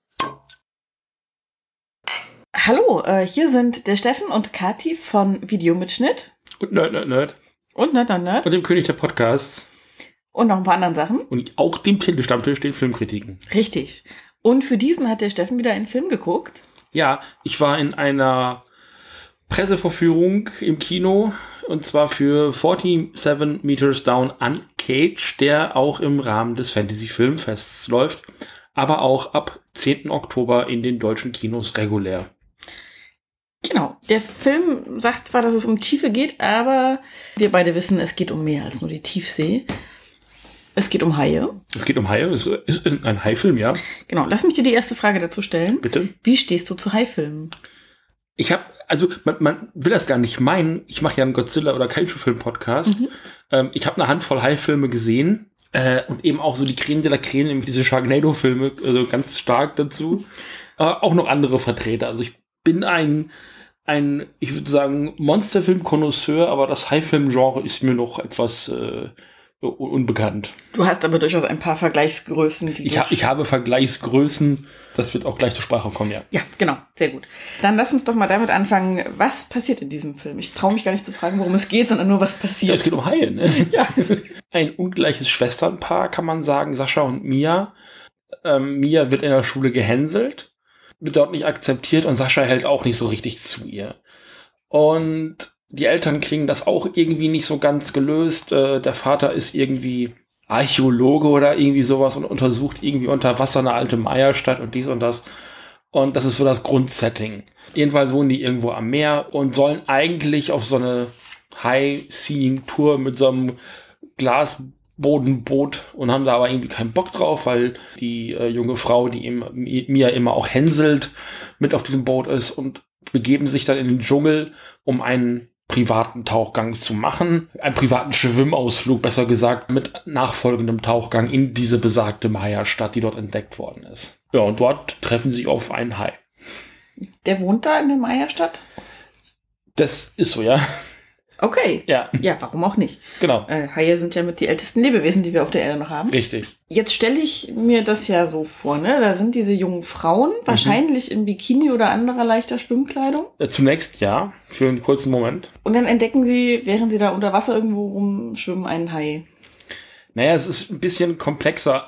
Hallo, hier sind der Steffen und Kathi von Videomitschnitt. Und Nerd. Und Nerd. Und dem König der Podcasts. Und noch ein paar anderen Sachen. Und auch dem Telestammtisch, den Filmkritiken. Richtig. Und für diesen hat der Steffen wieder einen Film geguckt. Ja, ich war in einer Pressevorführung im Kino und zwar für 47 Meters Down Uncaged, der auch im Rahmen des Fantasy Filmfests läuft, aber auch ab 10. Oktober in den deutschen Kinos regulär. Genau, der Film sagt zwar, dass es um Tiefe geht, aber wir beide wissen, es geht um mehr als nur die Tiefsee. Es geht um Haie. Es geht um Haie, es ist ein Haifilm, ja. Genau, lass mich dir die erste Frage dazu stellen. Bitte. Wie stehst du zu Haifilmen? Ich habe, also man will das gar nicht meinen, ich mache ja einen Godzilla- oder Kaiju-Film-Podcast. Ich habe eine Handvoll Haifilme gesehen und eben auch so die Creme de la Creme, nämlich diese Sharknado-Filme, also ganz stark dazu. Auch noch andere Vertreter. Also ich bin ein ich würde sagen, Monsterfilm-Konnoisseur, aber das Haifilm-Genre ist mir noch etwas unbekannt. Du hast aber durchaus ein paar Vergleichsgrößen. Ich habe Vergleichsgrößen, das wird auch gleich zur Sprache kommen, ja. Ja, genau, sehr gut. Dann lass uns doch mal damit anfangen, was passiert in diesem Film? Ich traue mich gar nicht zu fragen, worum es geht, sondern nur, was passiert. Ja, es geht um Haie, ne? Ja. Ein ungleiches Schwesternpaar, kann man sagen, Sascha und Mia. Mia wird in der Schule gehänselt, wird dort nicht akzeptiert und Sascha hält auch nicht so richtig zu ihr. Und die Eltern kriegen das auch irgendwie nicht so ganz gelöst. Der Vater ist irgendwie Archäologe oder irgendwie sowas und untersucht irgendwie unter Wasser eine alte Maya-Stadt und dies und das. Und das ist so das Grundsetting. Jedenfalls wohnen die irgendwo am Meer und sollen eigentlich auf so eine High-Seeing-Tour mit so einem Glasbodenboot und haben da aber irgendwie keinen Bock drauf, weil die junge Frau, die Mia immer auch hänselt, mit auf diesem Boot ist und begeben sich dann in den Dschungel, um einen privaten Tauchgang zu machen. Einen privaten Schwimmausflug, besser gesagt, mit nachfolgendem Tauchgang in diese besagte Maya-Stadt, die dort entdeckt worden ist. Ja, und dort treffen sie auf einen Hai. Der wohnt da in der Maya-Stadt? Das ist so, ja. Okay. Ja. Ja, warum auch nicht? Genau. Haie sind ja mit die ältesten Lebewesen, die wir auf der Erde noch haben. Richtig. Jetzt stelle ich mir das ja so vor, ne? Da sind diese jungen Frauen, wahrscheinlich im Bikini oder anderer leichter Schwimmkleidung. Zunächst ja, für einen kurzen Moment. Und dann entdecken sie, während sie da unter Wasser irgendwo rumschwimmen, einen Hai. Naja, es ist ein bisschen komplexer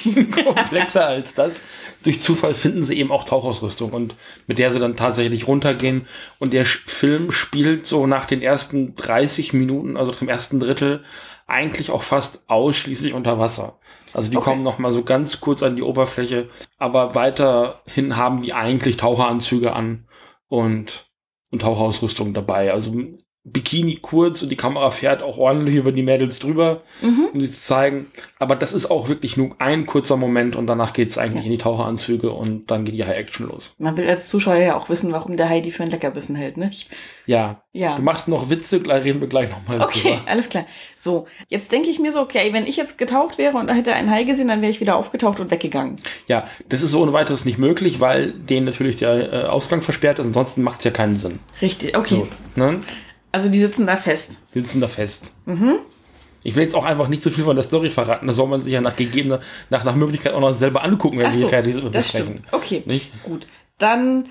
als das. Durch Zufall finden sie eben auch Tauchausrüstung und mit der sie dann tatsächlich runtergehen. Und der Film spielt so nach den ersten 30 Minuten, also zum ersten Drittel, eigentlich auch fast ausschließlich unter Wasser. Also die kommen noch mal so ganz kurz an die Oberfläche, aber weiterhin haben die eigentlich Taucheranzüge an und Tauchausrüstung dabei. Also Bikini kurz und die Kamera fährt auch ordentlich über die Mädels drüber, um sie zu zeigen. Aber das ist auch wirklich nur ein kurzer Moment und danach geht es eigentlich in die Taucheranzüge und dann geht die High-Action los. Man will als Zuschauer ja auch wissen, warum der Hai die für ein Leckerbissen hält, ne? Ja. Ja. Du machst noch Witze, reden wir gleich nochmal drüber. Okay, alles klar. So, jetzt denke ich mir so, okay, wenn ich jetzt getaucht wäre und da hätte einen Hai gesehen, dann wäre ich wieder aufgetaucht und weggegangen. Ja, das ist so ohne weiteres nicht möglich, weil denen natürlich der Ausgang versperrt ist, ansonsten macht es ja keinen Sinn. Richtig, okay. So, ne? Also die sitzen da fest. Die sitzen da fest. Ich will jetzt auch einfach nicht zu viel von der Story verraten. Das soll man sich ja nach Möglichkeit auch noch selber angucken, wenn wir hier fertig sind und besprechen. Okay, nicht? Gut. Dann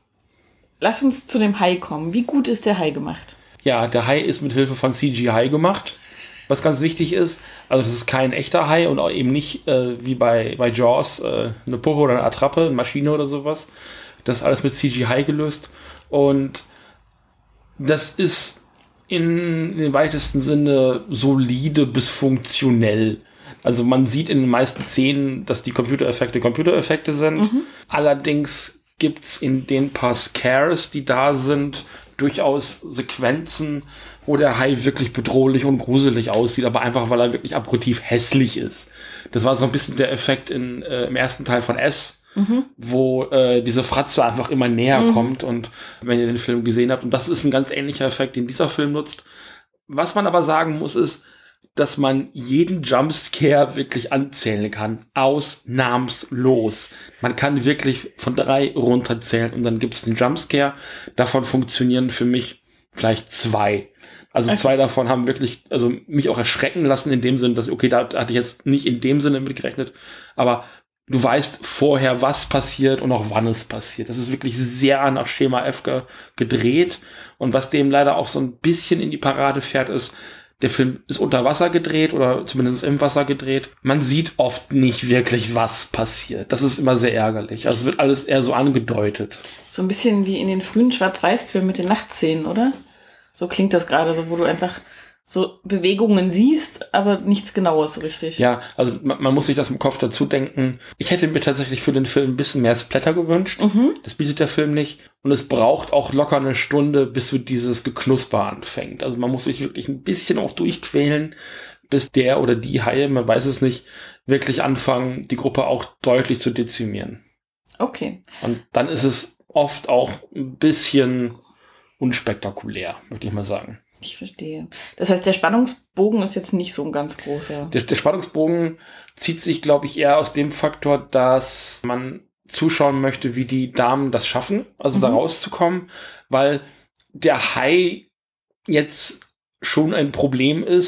lass uns zu dem Hai kommen. Wie gut ist der Hai gemacht? Ja, der Hai ist mit Hilfe von CGI gemacht. Was ganz wichtig ist, also das ist kein echter Hai und auch eben nicht wie bei Jaws eine Puppe oder eine Attrappe, eine Maschine oder sowas. Das ist alles mit CGI gelöst und das ist in den weitesten Sinne solide bis funktionell. Also man sieht in den meisten Szenen, dass die Computereffekte sind. Allerdings gibt es in den paar Scares, die da sind, durchaus Sequenzen, wo der Hai wirklich bedrohlich und gruselig aussieht, aber einfach, weil er wirklich abgrundtief hässlich ist. Das war so ein bisschen der Effekt im ersten Teil von S, wo diese Fratze einfach immer näher kommt und wenn ihr den Film gesehen habt. Und das ist ein ganz ähnlicher Effekt, den dieser Film nutzt. Was man aber sagen muss, ist, dass man jeden Jumpscare wirklich anzählen kann. Ausnahmslos. Man kann wirklich von 3 runterzählen und dann gibt es einen Jumpscare. Davon funktionieren für mich vielleicht 2. Also 2 davon haben wirklich, also mich auch erschrecken lassen in dem Sinne, dass, okay, da hatte ich jetzt nicht in dem Sinne mitgerechnet, aber du weißt vorher, was passiert und auch wann es passiert. Das ist wirklich sehr nach Schema F gedreht. Und was dem leider auch so ein bisschen in die Parade fährt, ist, der Film ist unter Wasser gedreht oder zumindest im Wasser gedreht. Man sieht oft nicht wirklich, was passiert. Das ist immer sehr ärgerlich. Also es wird alles eher so angedeutet. So ein bisschen wie in den frühen Schwarz-Weiß-Filmen mit den Nachtszenen, oder? So klingt das gerade, so wo du einfach so Bewegungen siehst, aber nichts Genaues richtig. Ja, also man muss sich das im Kopf dazu denken. Ich hätte mir tatsächlich für den Film ein bisschen mehr Splatter gewünscht. Das bietet der Film nicht. Und es braucht auch locker eine Stunde, bis so dieses Geknusper anfängt. Also man muss sich wirklich ein bisschen auch durchquälen, bis der oder die Haie, man weiß es nicht, wirklich anfangen, die Gruppe auch deutlich zu dezimieren. Okay. Und dann ist es oft auch ein bisschen unspektakulär, möchte ich mal sagen. Ich verstehe. Das heißt, der Spannungsbogen ist jetzt nicht so ein ganz großer. Der Spannungsbogen zieht sich, glaube ich, eher aus dem Faktor, dass man zuschauen möchte, wie die Damen das schaffen, also da rauszukommen, weil der Hai jetzt schon ein Problem ist,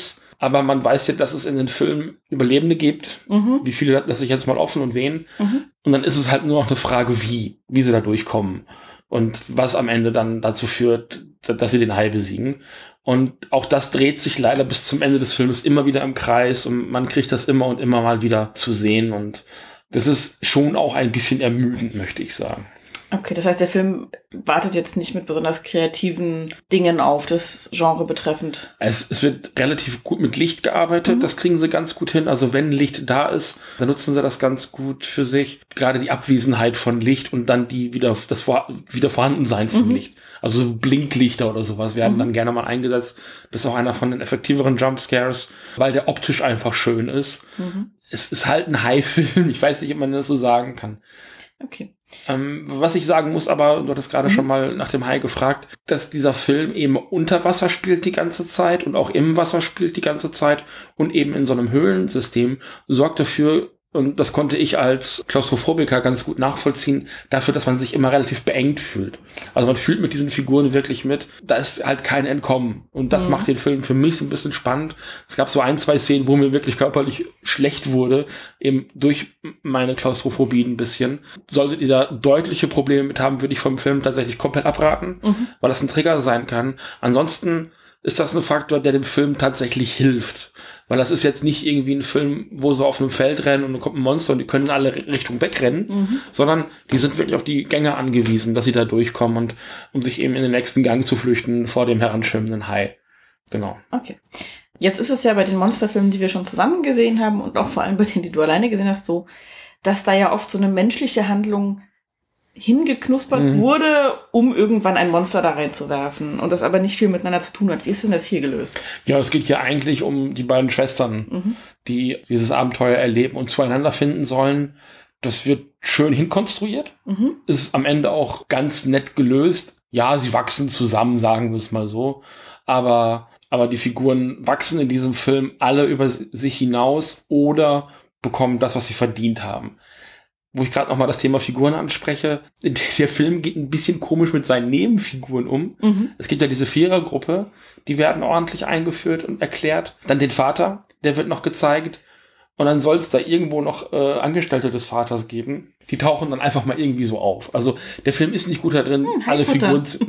aber man weiß ja, dass es in den Filmen Überlebende gibt. Wie viele lasse ich jetzt mal offen und wen. Und dann ist es halt nur noch eine Frage, wie sie da durchkommen. Und was am Ende dann dazu führt, dass sie den Hai besiegen. Und auch das dreht sich leider bis zum Ende des Films immer wieder im Kreis und man kriegt das immer und immer mal wieder zu sehen. Und das ist schon auch ein bisschen ermüdend, möchte ich sagen. Okay, das heißt, der Film wartet jetzt nicht mit besonders kreativen Dingen auf, das Genre betreffend. Es wird relativ gut mit Licht gearbeitet, das kriegen sie ganz gut hin. Also wenn Licht da ist, dann nutzen sie das ganz gut für sich. Gerade die Abwesenheit von Licht und dann das Wiedervorhandensein von Licht. Also so Blinklichter oder sowas werden dann gerne mal eingesetzt. Das ist auch einer von den effektiveren Jumpscares, weil der optisch einfach schön ist. Es ist halt ein Hai-Film. Ich weiß nicht, ob man das so sagen kann. Okay. Was ich sagen muss, aber du hattest gerade schon mal nach dem Hai gefragt, dass dieser Film eben unter Wasser spielt die ganze Zeit und auch im Wasser spielt die ganze Zeit und eben in so einem Höhlensystem sorgt dafür, und das konnte ich als Klaustrophobiker ganz gut nachvollziehen, dafür, dass man sich immer relativ beengt fühlt. Also man fühlt mit diesen Figuren wirklich mit. Da ist halt kein Entkommen. Und das macht den Film für mich so ein bisschen spannend. Es gab so 1-2 Szenen, wo mir wirklich körperlich schlecht wurde, eben durch meine Klaustrophobie ein bisschen. Solltet ihr da deutliche Probleme mit haben, würde ich vom Film tatsächlich komplett abraten, weil das ein Trigger sein kann. Ansonsten ist das ein Faktor, der dem Film tatsächlich hilft. Weil das ist jetzt nicht irgendwie ein Film, wo sie auf einem Feld rennen und dann kommt ein Monster und die können in alle Richtungen wegrennen, sondern die sind wirklich auf die Gänge angewiesen, dass sie da durchkommen und um sich eben in den nächsten Gang zu flüchten vor dem heranschwimmenden Hai. Genau. Okay. Jetzt ist es ja bei den Monsterfilmen, die wir schon zusammen gesehen haben und auch vor allem bei denen, die du alleine gesehen hast, so, dass da ja oft so eine menschliche Handlung hingeknuspert wurde, um irgendwann ein Monster da reinzuwerfen und das aber nicht viel miteinander zu tun hat. Wie ist denn das hier gelöst? Ja, es geht hier eigentlich um die beiden Schwestern, die dieses Abenteuer erleben und zueinander finden sollen. Das wird schön hinkonstruiert. Ist am Ende auch ganz nett gelöst. Ja, sie wachsen zusammen, sagen wir es mal so. Aber die Figuren wachsen in diesem Film alle über sich hinaus oder bekommen das, was sie verdient haben. Wo ich gerade nochmal das Thema Figuren anspreche, der Film geht ein bisschen komisch mit seinen Nebenfiguren um. Es gibt ja diese Vierergruppe, die werden ordentlich eingeführt und erklärt. Dann den Vater, der wird noch gezeigt. Und dann soll es da irgendwo noch Angestellte des Vaters geben. Die tauchen dann einfach mal irgendwie so auf. Also der Film ist nicht gut da drin, alle Figuren zu...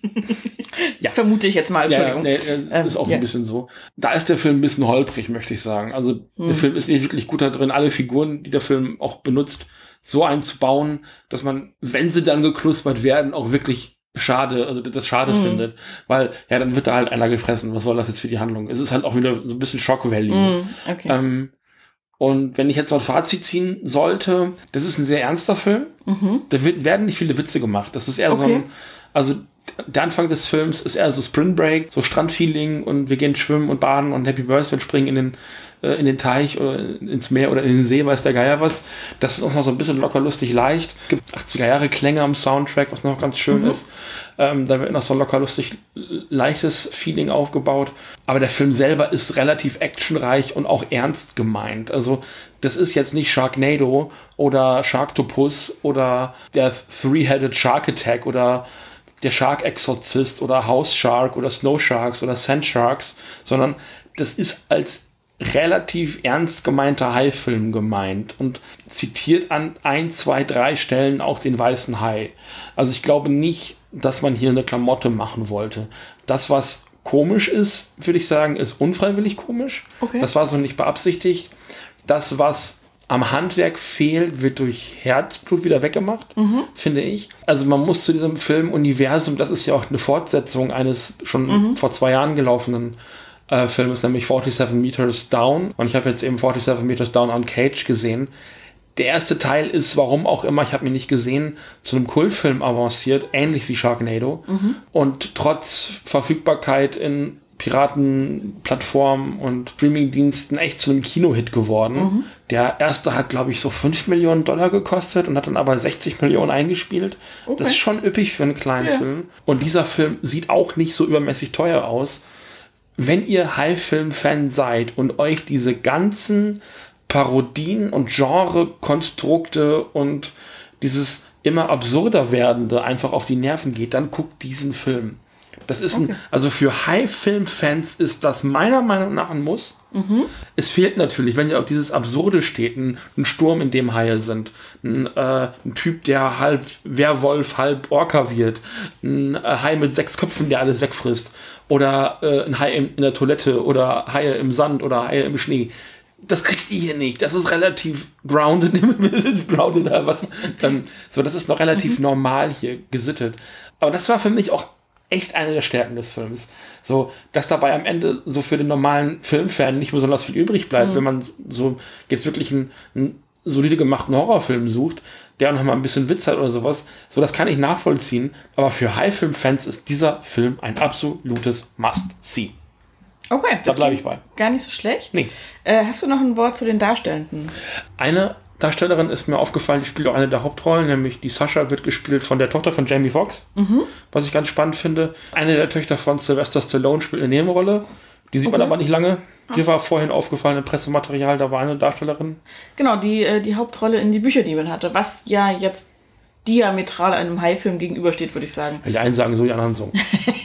Ja. Vermute ich jetzt mal, Entschuldigung. Ja, ist auch ein bisschen so. Da ist der Film ein bisschen holprig, möchte ich sagen. Also der Film ist nicht wirklich gut da drin, alle Figuren, die der Film auch benutzt, so einzubauen, dass man, wenn sie dann geknuspert werden, auch wirklich das schade findet. Weil, ja, dann wird da halt einer gefressen. Was soll das jetzt für die Handlung? Es ist halt auch wieder so ein bisschen Shock-Value. Okay. Und wenn ich jetzt noch ein Fazit ziehen sollte, das ist ein sehr ernster Film. Da werden nicht viele Witze gemacht. Das ist eher so ein, also der Anfang des Films ist eher so Spring Break, so Strandfeeling und wir gehen schwimmen und baden und Happy Birthday springen in den Teich oder ins Meer oder in den See, weiß der Geier was. Das ist auch noch so ein bisschen locker, lustig, leicht. Es gibt 80er-Jahre-Klänge am Soundtrack, was noch ganz schön ist. Da wird noch so ein locker, lustig, leichtes Feeling aufgebaut. Aber der Film selber ist relativ actionreich und auch ernst gemeint. Also das ist jetzt nicht Sharknado oder Sharktopus oder der Three-Headed Shark Attack oder der Shark Exorcist oder House Shark oder Snow Sharks oder Sand Sharks, sondern das ist als relativ ernst gemeinter Hai-Film gemeint und zitiert an 1, 2, 3 Stellen auch den weißen Hai. Also ich glaube nicht, dass man hier eine Klamotte machen wollte. Das, was komisch ist, würde ich sagen, ist unfreiwillig komisch. Okay. Das war so nicht beabsichtigt. Das, was am Handwerk fehlt, wird durch Herzblut wieder weggemacht, finde ich. Also man muss zu diesem Film-Universum, das ist ja auch eine Fortsetzung eines schon vor 2 Jahren gelaufenen Films, nämlich 47 Meters Down. Und ich habe jetzt eben 47 Meters Down on Cage gesehen. Der erste Teil ist, warum auch immer, ich habe ihn nicht gesehen, zu einem Kultfilm avanciert, ähnlich wie Sharknado. Und trotz Verfügbarkeit in Piratenplattformen und Streamingdiensten echt zu einem Kinohit geworden. Der erste hat, glaube ich, so $5 Millionen gekostet und hat dann aber 60 Millionen eingespielt. Okay. Das ist schon üppig für einen kleinen Film. Und dieser Film sieht auch nicht so übermäßig teuer aus. Wenn ihr Hai-Film-Fan seid und euch diese ganzen Parodien und Genre-Konstrukte und dieses immer absurder werdende einfach auf die Nerven geht, dann guckt diesen Film. Das ist also für Hai-Film-Fans ist das meiner Meinung nach ein Muss. Es fehlt natürlich, wenn ja auch dieses Absurde steht, ein Sturm, in dem Haie sind, ein Typ, der halb Werwolf, halb Orca wird, ein Hai mit 6 Köpfen, der alles wegfrisst, oder ein Hai in der Toilette oder Haie im Sand oder Haie im Schnee. Das kriegt ihr hier nicht. Das ist relativ grounded, so, das ist noch relativ normal hier gesittet. Aber das war für mich auch echt eine der Stärken des Films. So, dass dabei am Ende so für den normalen Filmfan nicht besonders viel übrig bleibt, wenn man so jetzt wirklich einen solide gemachten Horrorfilm sucht, der auch noch mal ein bisschen Witz hat oder sowas. So, das kann ich nachvollziehen. Aber für Hai-Film-Fans ist dieser Film ein absolutes Must-See. Okay, da bleibe ich bei. Gar nicht so schlecht. Nee. Hast du noch ein Wort zu den Darstellenden? Eine Darstellerin ist mir aufgefallen, die spielt auch eine der Hauptrollen, nämlich die Sasha wird gespielt von der Tochter von Jamie Foxx, was ich ganz spannend finde. Eine der Töchter von Sylvester Stallone spielt eine Nebenrolle, die sieht man aber nicht lange. Mir war vorhin aufgefallen im Pressematerial, da war eine Darstellerin. Genau, die Hauptrolle in Die Bücherdiebin hatte, was ja jetzt diametral einem Hai-Film gegenübersteht, würde ich sagen. Die einen sagen so, die anderen so.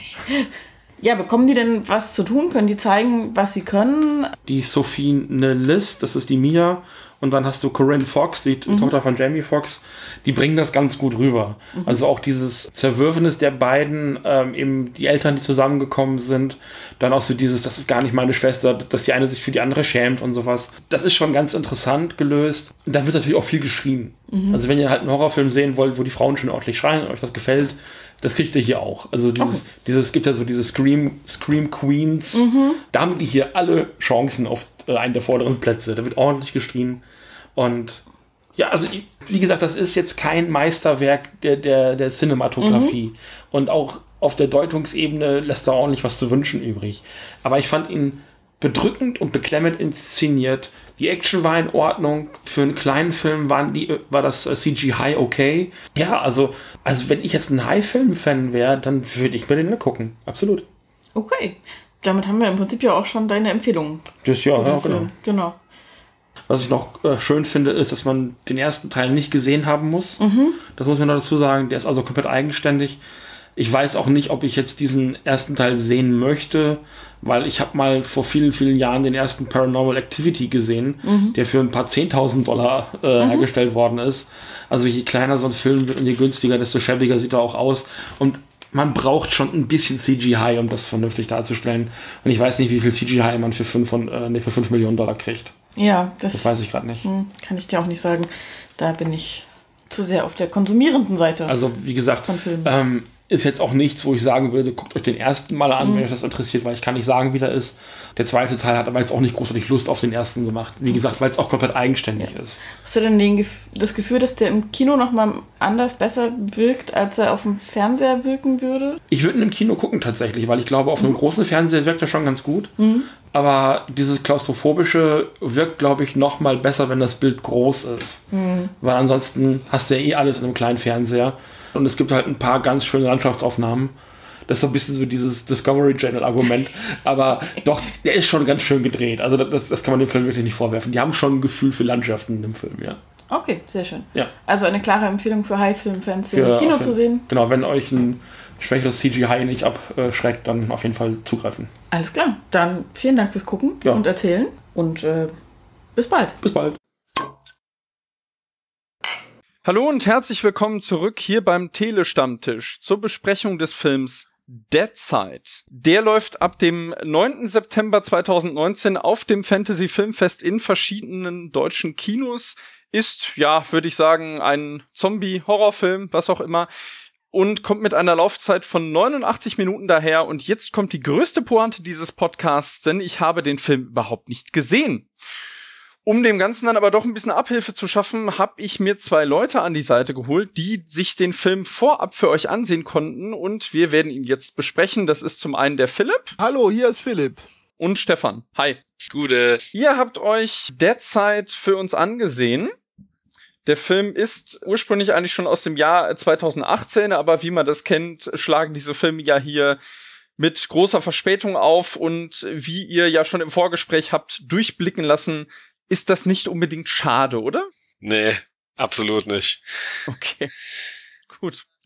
Ja, bekommen die denn was zu tun? Können die zeigen, was sie können? Die Sophie Nellis, das ist die Mia. Und dann hast du Corinne Fox, die Tochter von Jamie Foxx. Die bringen das ganz gut rüber. Also auch dieses Zerwürfnis der beiden, eben die Eltern, die zusammengekommen sind. Dann auch so dieses, das ist gar nicht meine Schwester, dass die eine sich für die andere schämt und sowas. Das ist schon ganz interessant gelöst. Und dann wird natürlich auch viel geschrien. Also wenn ihr halt einen Horrorfilm sehen wollt, wo die Frauen schon ordentlich schreien und euch das gefällt, das kriegt ihr hier auch. Also es gibt ja so diese Scream Queens. Da haben die hier alle Chancen auf einen der vorderen Plätze. Da wird ordentlich geschrien. Und ja, also wie gesagt, das ist jetzt kein Meisterwerk der Cinematografie. Und auch auf der Deutungsebene lässt er ordentlich was zu wünschen übrig. Aber ich fand ihn bedrückend und beklemmend inszeniert. Die Action war in Ordnung. Für einen kleinen Film war das CGI okay. Ja, also wenn ich jetzt ein Hai-Film-Fan wäre, dann würde ich mir den gucken. Absolut. Okay. Damit haben wir im Prinzip ja auch schon deine Empfehlung. Das ja, genau. Was ich noch schön finde, ist, dass man den ersten Teil nicht gesehen haben muss. Das muss man noch dazu sagen. Der ist also komplett eigenständig. Ich weiß auch nicht, ob ich jetzt diesen ersten Teil sehen möchte, weil ich habe mal vor vielen, vielen Jahren den ersten Paranormal Activity gesehen, der für ein paar $10.000 hergestellt worden ist. Also je kleiner so ein Film wird und je günstiger, desto schäbiger sieht er auch aus. Und man braucht schon ein bisschen CGI, um das vernünftig darzustellen. Und ich weiß nicht, wie viel CGI man für 5 Millionen $5 kriegt. Ja, das weiß ich gerade nicht. Kann ich dir auch nicht sagen. Da bin ich zu sehr auf der konsumierenden Seite. Also wie gesagt, von Filmen. Ist jetzt auch nichts, wo ich sagen würde, guckt euch den ersten mal an, wenn euch das interessiert, weil ich kann nicht sagen, wie der ist. Der zweite Teil hat aber jetzt auch nicht großartig Lust auf den ersten gemacht. Wie gesagt, weil es auch komplett eigenständig ist. Hast du denn das Gefühl, dass der im Kino nochmal anders besser wirkt, als er auf dem Fernseher wirken würde? Ich würde ihn im Kino gucken tatsächlich, weil ich glaube, auf einem großen Fernseher wirkt er schon ganz gut. Aber dieses Klaustrophobische wirkt, glaube ich, noch mal besser, wenn das Bild groß ist. Weil ansonsten hast du ja alles in einem kleinen Fernseher. Und es gibt halt ein paar ganz schöne Landschaftsaufnahmen. Das ist so ein bisschen so dieses Discovery Channel-Argument. Aber doch, der ist schon ganz schön gedreht. Also das kann man dem Film wirklich nicht vorwerfen. Die haben schon ein Gefühl für Landschaften im Film, ja. Okay, sehr schön. Ja. Also eine klare Empfehlung für Hai-Film-Fans, den im Kino zu sehen. Genau, wenn euch ein schwächeres CGI nicht abschreckt, dann auf jeden Fall zugreifen. Alles klar. Dann vielen Dank fürs Gucken und Erzählen. Und bis bald. Bis bald. Hallo und herzlich willkommen zurück hier beim Telestammtisch zur Besprechung des Films Deadside. Der läuft ab dem 9. September 2019 auf dem Fantasy Filmfest in verschiedenen deutschen Kinos. Ist, ja, würde ich sagen, ein Zombie-Horrorfilm, was auch immer. Und kommt mit einer Laufzeit von 89 Minuten daher. Und jetzt kommt die größte Pointe dieses Podcasts, denn ich habe den Film überhaupt nicht gesehen. Um dem Ganzen dann aber doch ein bisschen Abhilfe zu schaffen, habe ich mir 2 Leute an die Seite geholt, die sich den Film vorab für euch ansehen konnten. Und wir werden ihn jetzt besprechen. Das ist zum einen der Philipp. Hallo, hier ist Philipp. Und Stefan. Hi. Gute. Ihr habt euch Deadside für uns angesehen. Der Film ist ursprünglich eigentlich schon aus dem Jahr 2018, aber wie man das kennt, schlagen diese Filme ja hier mit großer Verspätung auf. Und wie ihr ja schon im Vorgespräch habt durchblicken lassen, ist das nicht unbedingt schade, oder? Nee, absolut nicht. Okay, gut.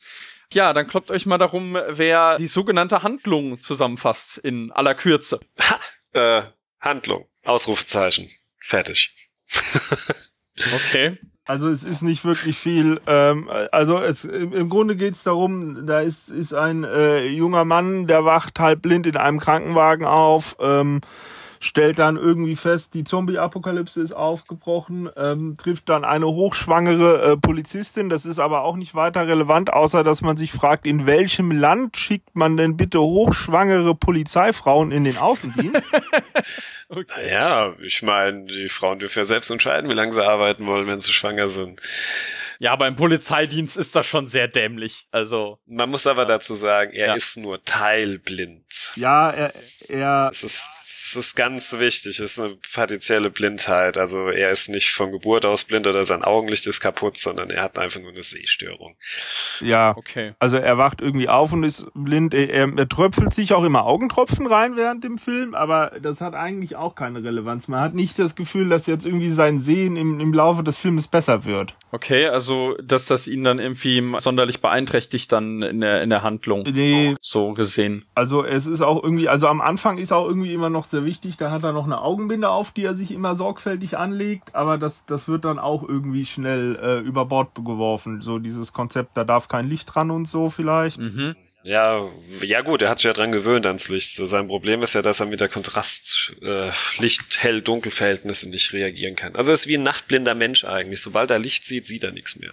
Ja, dann kloppt euch mal darum, wer die sogenannte Handlung zusammenfasst in aller Kürze. Handlung. Ausrufezeichen. Fertig. Okay. Also es ist nicht wirklich viel. Im Grunde geht es darum, da ist ein junger Mann, der wacht halb blind in einem Krankenwagen auf, stellt dann irgendwie fest, die Zombie-Apokalypse ist aufgebrochen, trifft dann eine hochschwangere Polizistin. Das ist aber auch nicht weiter relevant, außer dass man sich fragt, in welchem Land schickt man denn bitte hochschwangere Polizeifrauen in den Außendienst? Okay. Naja, ich meine, die Frauen dürfen ja selbst entscheiden, wie lange sie arbeiten wollen, wenn sie schwanger sind. Ja, aber im Polizeidienst ist das schon sehr dämlich. Also man muss aber dazu sagen, er ist nur teilblind. Ja, Das ist ganz wichtig, es ist eine partielle Blindheit. Also er ist nicht von Geburt aus blind oder sein Augenlicht ist kaputt, sondern er hat einfach nur eine Sehstörung. Ja, okay. Also er wacht irgendwie auf und ist blind. Er tröpfelt sich auch immer Augentropfen rein während dem Film, aber das hat eigentlich auch keine Relevanz. Man hat nicht das Gefühl, dass jetzt irgendwie sein Sehen im Laufe des Filmes besser wird. Okay, also dass das ihn dann irgendwie sonderlich beeinträchtigt dann in der Handlung. Nee. So gesehen. Also es ist auch irgendwie, also am Anfang ist auch irgendwie immer noch sehr wichtig, da hat er noch eine Augenbinde auf, die er sich immer sorgfältig anlegt, aber das wird dann auch irgendwie schnell über Bord geworfen. So dieses Konzept, da darf kein Licht dran und so vielleicht. Mhm. Ja gut, er hat sich ja dran gewöhnt ans Licht. So, sein Problem ist ja, dass er mit der Licht-Hell-Dunkel-Verhältnisse nicht reagieren kann. Also er ist wie ein nachtblinder Mensch eigentlich. Sobald er Licht sieht, sieht er nichts mehr.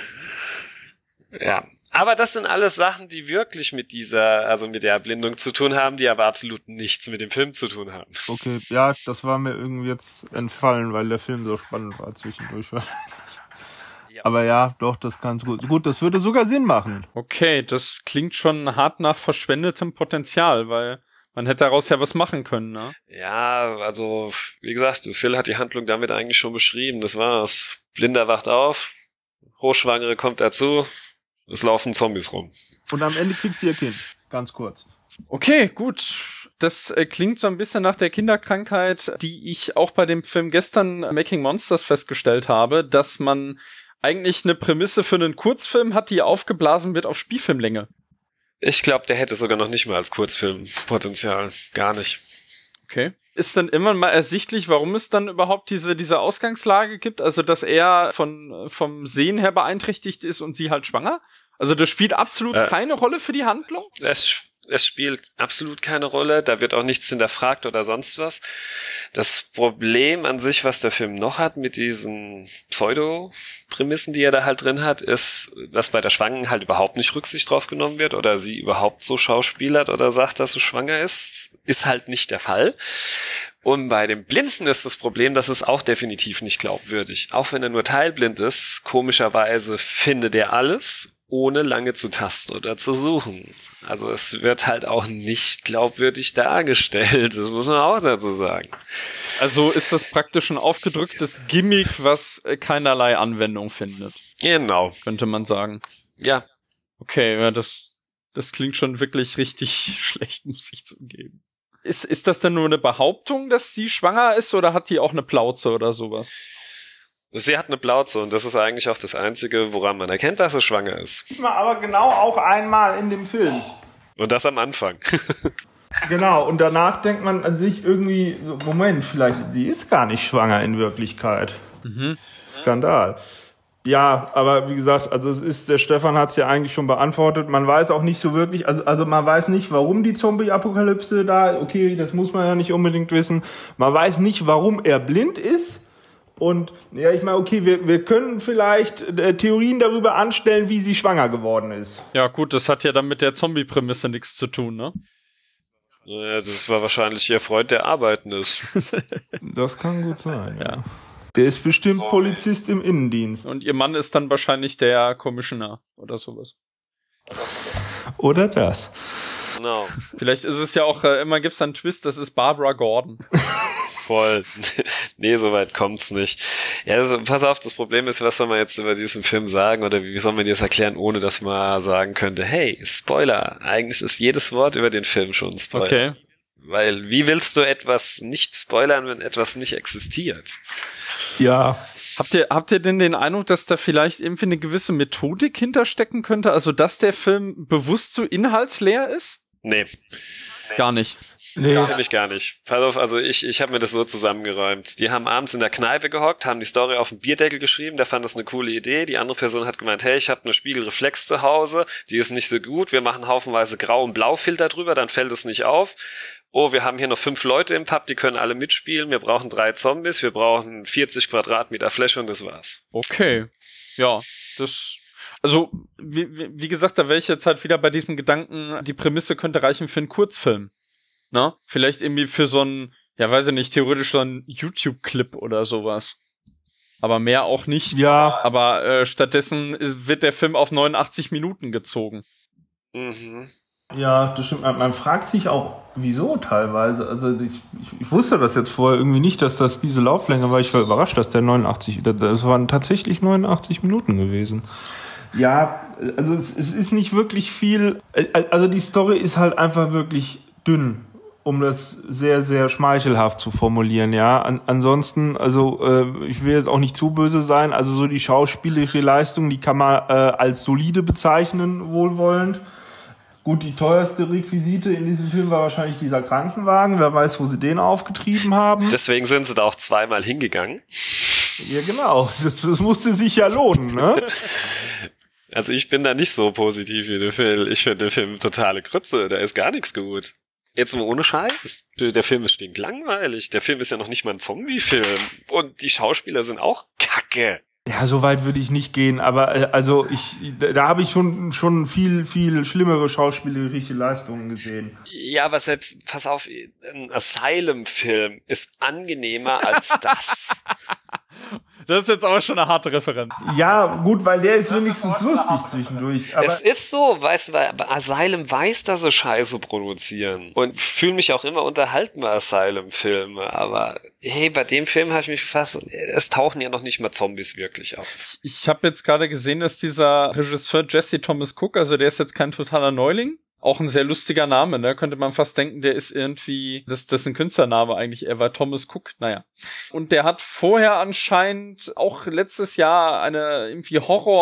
Ja. Aber das sind alles Sachen, die wirklich mit mit der Erblindung zu tun haben, die aber absolut nichts mit dem Film zu tun haben. Okay, ja, das war mir irgendwie jetzt entfallen, weil der Film so spannend war zwischendurch. Ja. Aber ja, doch, das kann gut. Gut, das würde sogar Sinn machen. Okay, das klingt schon hart nach verschwendetem Potenzial, weil man hätte daraus ja was machen können, ne? Ja, also, wie gesagt, Phil hat die Handlung damit eigentlich schon beschrieben. Das war's. Blinder wacht auf, Hochschwangere kommt dazu, es laufen Zombies rum. Und am Ende kriegt sie ihr Kind. Ganz kurz. Okay, gut. Das klingt so ein bisschen nach der Kinderkrankheit, die ich auch bei dem Film gestern Making Monsters festgestellt habe, dass man eigentlich eine Prämisse für einen Kurzfilm hat, die aufgeblasen wird auf Spielfilmlänge. Ich glaube, der hätte sogar noch nicht mal als Kurzfilm Potenzial. Gar nicht. Okay. Ist dann immer mal ersichtlich, warum es dann überhaupt diese Ausgangslage gibt? Also, dass er vom Sehen her beeinträchtigt ist und sie halt schwanger? Also, das spielt absolut keine Rolle für die Handlung? Es spielt absolut keine Rolle, da wird auch nichts hinterfragt oder sonst was. Das Problem an sich, was der Film noch hat mit diesen Pseudo-Prämissen, die er da halt drin hat, ist, dass bei der Schwangen halt überhaupt nicht Rücksicht drauf genommen wird oder sie überhaupt so schauspielert oder sagt, dass sie schwanger ist halt nicht der Fall. Und bei dem Blinden ist das Problem, dass es auch definitiv nicht glaubwürdig. Auch wenn er nur teilblind ist, komischerweise findet er alles, ohne lange zu tasten oder zu suchen. Also es wird halt auch nicht glaubwürdig dargestellt. Das muss man auch dazu sagen. Also ist das praktisch ein aufgedrücktes Gimmick, was keinerlei Anwendung findet. Genau. Könnte man sagen. Ja. Okay, ja, das klingt schon wirklich richtig schlecht, muss ich zugeben. Ist das denn nur eine Behauptung, dass sie schwanger ist, oder hat die auch eine Plauze oder sowas? Sie hat eine Plauze und das ist eigentlich auch das Einzige, woran man erkennt, dass sie schwanger ist. Aber genau auch einmal in dem Film. Und das am Anfang. Genau, und danach denkt man an sich irgendwie, so, Moment, vielleicht, die ist gar nicht schwanger in Wirklichkeit. Mhm. Skandal. Ja, aber wie gesagt, also der Stefan hat es ja eigentlich schon beantwortet. Man weiß auch nicht so wirklich, also man weiß nicht, warum die Zombie-Apokalypse da, okay, das muss man ja nicht unbedingt wissen. Man weiß nicht, warum er blind ist. Und ja, ich meine, okay, wir können vielleicht Theorien darüber anstellen, wie sie schwanger geworden ist. Ja gut, das hat ja dann mit der Zombie-Prämisse nichts zu tun, ne? Naja, das war wahrscheinlich ihr Freund, der arbeiten ist. Das kann gut sein, ja. Der ist bestimmt Polizist im Innendienst. Und ihr Mann ist dann wahrscheinlich der Commissioner oder sowas. Oder das. Genau. Vielleicht ist es ja auch, immer gibt's dann einen Twist, das ist Barbara Gordon. Voll. Nee, so weit kommt's nicht. Ja, also, pass auf, das Problem ist, was soll man jetzt über diesen Film sagen oder wie soll man dir das erklären, ohne dass man sagen könnte, hey, Spoiler. Eigentlich ist jedes Wort über den Film schon ein Spoiler. Okay. Weil, wie willst du etwas nicht spoilern, wenn etwas nicht existiert? Ja. Habt ihr denn den Eindruck, dass da vielleicht irgendwie eine gewisse Methodik hinterstecken könnte? Also, dass der Film bewusst so inhaltsleer ist? Nee. Gar nicht. Nee. Natürlich gar nicht. Pass auf, also ich habe mir das so zusammengeräumt. Die haben abends in der Kneipe gehockt, haben die Story auf den Bierdeckel geschrieben, der fand das eine coole Idee. Die andere Person hat gemeint, hey, ich habe eine Spiegelreflex zu Hause, die ist nicht so gut, wir machen haufenweise Grau- und Blaufilter drüber, dann fällt es nicht auf. Oh, wir haben hier noch 5 Leute im Pub, die können alle mitspielen, wir brauchen 3 Zombies, wir brauchen 40 Quadratmeter Fläche und das war's. Okay. Ja, also, wie gesagt, da wäre ich jetzt halt wieder bei diesem Gedanken, die Prämisse könnte reichen für einen Kurzfilm. Na? Vielleicht irgendwie für so einen, ja, weiß ich nicht, theoretisch so einen YouTube-Clip oder sowas. Aber mehr auch nicht. Ja. Aber stattdessen wird der Film auf 89 Minuten gezogen. Mhm. Ja, das stimmt. Man fragt sich auch, wieso teilweise. Also ich wusste das jetzt vorher irgendwie nicht, dass das diese Lauflänge war. Ich war überrascht, dass das waren tatsächlich 89 Minuten gewesen. Ja, also es ist nicht wirklich viel. Also die Story ist halt einfach wirklich dünn, um das sehr, sehr schmeichelhaft zu formulieren, ja. Ansonsten, also ich will jetzt auch nicht zu böse sein, also so die schauspielerische Leistung, die kann man als solide bezeichnen, wohlwollend. Gut, die teuerste Requisite in diesem Film war wahrscheinlich dieser Krankenwagen. Wer weiß, wo sie den aufgetrieben haben. Deswegen sind sie da auch zweimal hingegangen. Ja, genau. Das musste sich ja lohnen, ne? Also ich bin da nicht so positiv wie der Film. Ich finde den Film totale Grütze. Da ist gar nichts gut. Jetzt mal ohne Scheiß. Der Film ist stinklangweilig. Der Film ist ja noch nicht mal ein Zombie-Film. Und die Schauspieler sind auch kacke. Ja, so weit würde ich nicht gehen, aber also da habe ich schon viel, viel schlimmere schauspielerische Leistungen gesehen. Ja, aber selbst, pass auf, ein Asylum-Film ist angenehmer als das. Das ist jetzt aber schon eine harte Referenz. Ja, gut, weil der ist wenigstens lustig zwischendurch. Aber Es ist so, weißt du, weil Asylum weiß, dass sie Scheiße produzieren. Und fühle mich auch immer unterhalten bei Asylum-Filme. Aber hey, bei dem Film habe ich mich fast, es tauchen ja noch nicht mal Zombies wirklich auf. Ich habe jetzt gerade gesehen, dass dieser Regisseur Jesse Thomas Cook, also der ist jetzt kein totaler Neuling, auch ein sehr lustiger Name, ne? Könnte man fast denken, der ist irgendwie, das ist ein Künstlername eigentlich, er war Thomas Cook, naja. Und der hat vorher anscheinend auch letztes Jahr eine irgendwie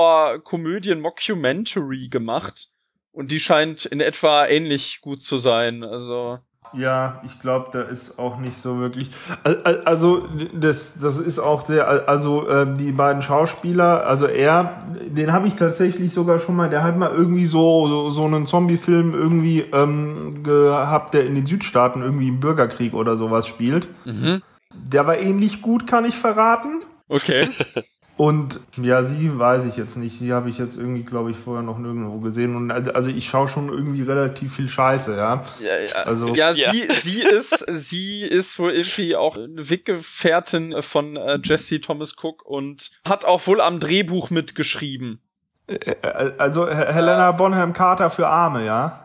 Horror-Komödien-Mockumentary gemacht. Und die scheint in etwa ähnlich gut zu sein, also. ja, ich glaube, da ist auch nicht so wirklich. Also das ist auch sehr. Also die beiden Schauspieler, also den habe ich tatsächlich sogar schon mal. Der hat mal irgendwie so einen Zombie-Film irgendwie gehabt, der in den Südstaaten irgendwie im Bürgerkrieg oder sowas spielt. Mhm. Der war ähnlich gut, kann ich verraten. Okay. Und ja, sie weiß ich jetzt nicht. Die habe ich jetzt irgendwie, glaube ich, vorher noch nirgendwo gesehen. Und also ich schaue schon irgendwie relativ viel Scheiße, ja. Also Sie ist wohl irgendwie auch eine Weggefährtin von Jesse Thomas Cook und hat auch wohl am Drehbuch mitgeschrieben. Also Helena Bonham Carter für Arme, ja.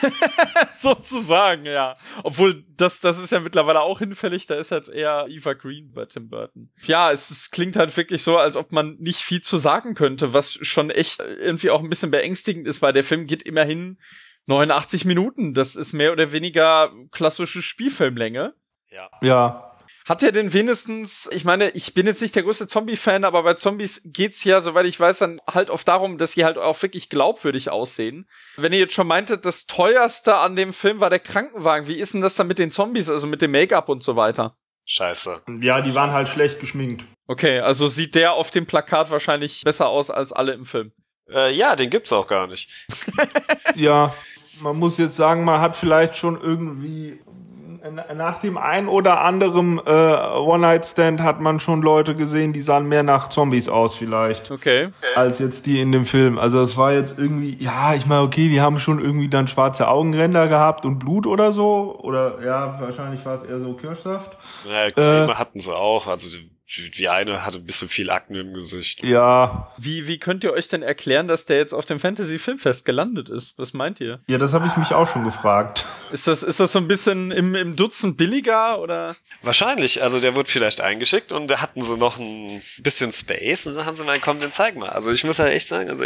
Sozusagen, ja. Obwohl, das ist ja mittlerweile auch hinfällig, da ist jetzt eher Eva Green bei Tim Burton. Ja, es klingt halt wirklich so, als ob man nicht viel zu sagen könnte, was schon echt irgendwie auch ein bisschen beängstigend ist, weil der Film geht immerhin 89 Minuten. Das ist mehr oder weniger klassische Spielfilmlänge. Ja. Hat er denn wenigstens, ich meine, ich bin jetzt nicht der größte Zombie-Fan, aber bei Zombies geht's ja, soweit ich weiß, dann halt oft darum, dass sie halt auch wirklich glaubwürdig aussehen. Wenn ihr jetzt schon meintet, das teuerste an dem Film war der Krankenwagen, wie ist denn das dann mit den Zombies, also mit dem Make-up und so weiter? Scheiße. Ja, die waren halt schlecht geschminkt. Okay, also sieht der auf dem Plakat wahrscheinlich besser aus als alle im Film. Ja, den gibt's auch gar nicht. Ja, man muss jetzt sagen, man hat vielleicht schon irgendwie nach dem ein oder anderen One-Night-Stand hat man schon Leute gesehen, die sahen mehr nach Zombies aus vielleicht. Okay. Als jetzt die in dem Film. Also es war jetzt irgendwie, ja, ich meine, okay, die haben schon irgendwie dann schwarze Augenränder gehabt und Blut oder so. Oder ja, wahrscheinlich war es eher so Kirschsaft. Ja, Extreme hatten sie auch. Also die eine hatte ein bisschen viel Akne im Gesicht. Ja. Wie könnt ihr euch denn erklären, dass der jetzt auf dem Fantasy-Filmfest gelandet ist? Was meint ihr? Ja, das habe ich mich auch schon gefragt. Ist das so ein bisschen im Dutzend billiger oder? Wahrscheinlich. Also der wurde vielleicht eingeschickt und da hatten sie noch ein bisschen Space und dann haben sie mal, komm, den zeigen wir. Also ich muss ja echt sagen, also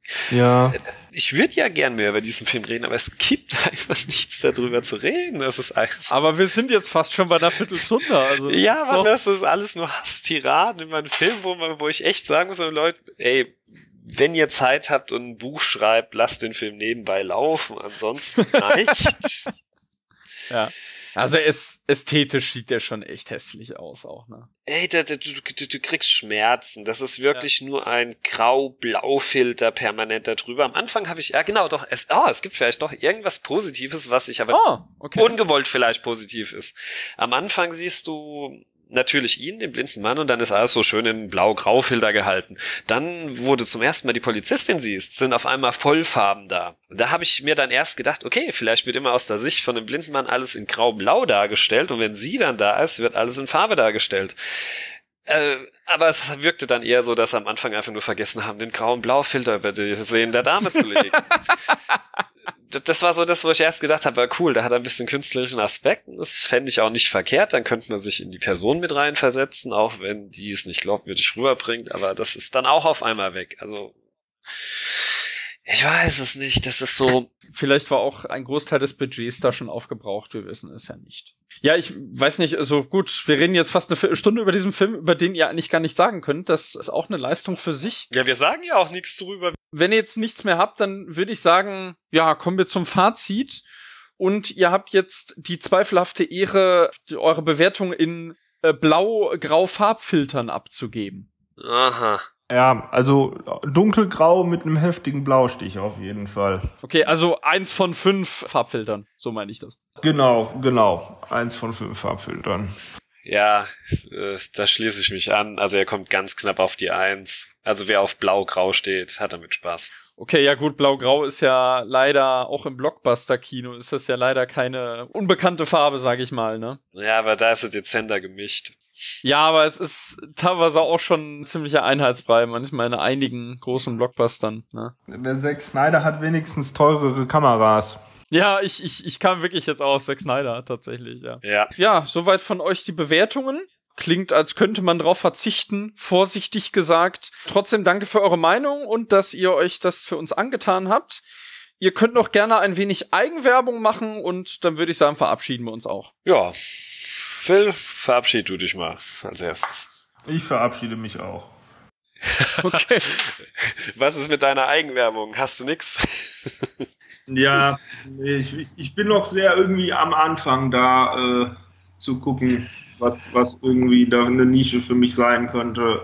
Ja. Ich würde ja gern mehr über diesen Film reden, aber es gibt einfach nichts darüber zu reden. Das ist einfach. Aber wir sind jetzt fast schon bei einer Viertelstunde. Also Ja, Mann, das ist alles nur Hasstiraden in meinem Film, wo ich echt sagen muss, Leute, ey, wenn ihr Zeit habt und ein Buch schreibt, lasst den Film nebenbei laufen, ansonsten nicht. Ja. Also ästhetisch sieht der schon echt hässlich aus auch, ne? Ey, du kriegst Schmerzen. Das ist wirklich nur ein Grau-Blau-Filter permanent da drüber. Am Anfang habe ich, ja genau, doch, es gibt vielleicht noch irgendwas Positives, was ich aber ungewollt vielleicht positiv ist. Am Anfang siehst du natürlich ihn, den blinden Mann, und dann ist alles so schön im Blau-Grau-Filter gehalten. Dann, wo du zum ersten Mal die Polizistin siehst, sind auf einmal Vollfarben da. Und da habe ich mir dann erst gedacht, okay, vielleicht wird immer aus der Sicht von dem blinden Mann alles in Grau-Blau dargestellt, und wenn sie dann da ist, wird alles in Farbe dargestellt. Aber es wirkte dann eher so, dass sie am Anfang einfach nur vergessen haben, den grauen Blaufilter über die Sehnen der Dame zu legen. Das war so das, wo ich erst gedacht habe, cool, da hat er ein bisschen künstlerischen Aspekt. Das fände ich auch nicht verkehrt. Dann könnte man sich in die Person mit reinversetzen, auch wenn die es nicht glaubwürdig rüberbringt. Aber das ist dann auch auf einmal weg. Also, ich weiß es nicht. Das ist so. Vielleicht war auch ein Großteil des Budgets da schon aufgebraucht. Wir wissen es ja nicht. Ja, ich weiß nicht, also gut, wir reden jetzt fast eine Viertelstunde über diesen Film, über den ihr eigentlich gar nicht sagen könnt. Das ist auch eine Leistung für sich. Ja, wir sagen ja auch nichts drüber. Wenn ihr jetzt nichts mehr habt, dann würde ich sagen, ja, kommen wir zum Fazit. Und ihr habt jetzt die zweifelhafte Ehre, eure Bewertung in blau-grau-Farbfiltern abzugeben. Aha. Ja, also dunkelgrau mit einem heftigen Blaustich auf jeden Fall. Okay, also 1 von 5 Farbfiltern, so meine ich das. Genau. 1 von 5 Farbfiltern. Ja, da schließe ich mich an. Also er kommt ganz knapp auf die 1. Also wer auf Blau-Grau steht, hat damit Spaß. Okay, ja gut, Blau-Grau ist ja leider, auch im Blockbuster-Kino ist das ja leider keine unbekannte Farbe, sag ich mal, ne? Ja, aber da ist es dezenter gemischt. Ja, aber es ist teilweise auch schon ein ziemlicher Einheitsbrei, manchmal in einigen großen Blockbustern, ne? Der Zack Snyder hat wenigstens teurere Kameras. Ja, ich kam wirklich jetzt auch auf Zack Snyder, tatsächlich, ja. Ja. Ja, soweit von euch die Bewertungen. Klingt, als könnte man drauf verzichten, vorsichtig gesagt. Trotzdem danke für eure Meinung und dass ihr euch das für uns angetan habt. Ihr könnt noch gerne ein wenig Eigenwerbung machen und dann würde ich sagen, verabschieden wir uns auch. Ja. Phil, verabschied du dich mal als erstes. Ich verabschiede mich auch. Okay. Was ist mit deiner Eigenwerbung? Hast du nix? Ja, ich bin noch sehr irgendwie am Anfang da zu gucken, was irgendwie da eine Nische für mich sein könnte.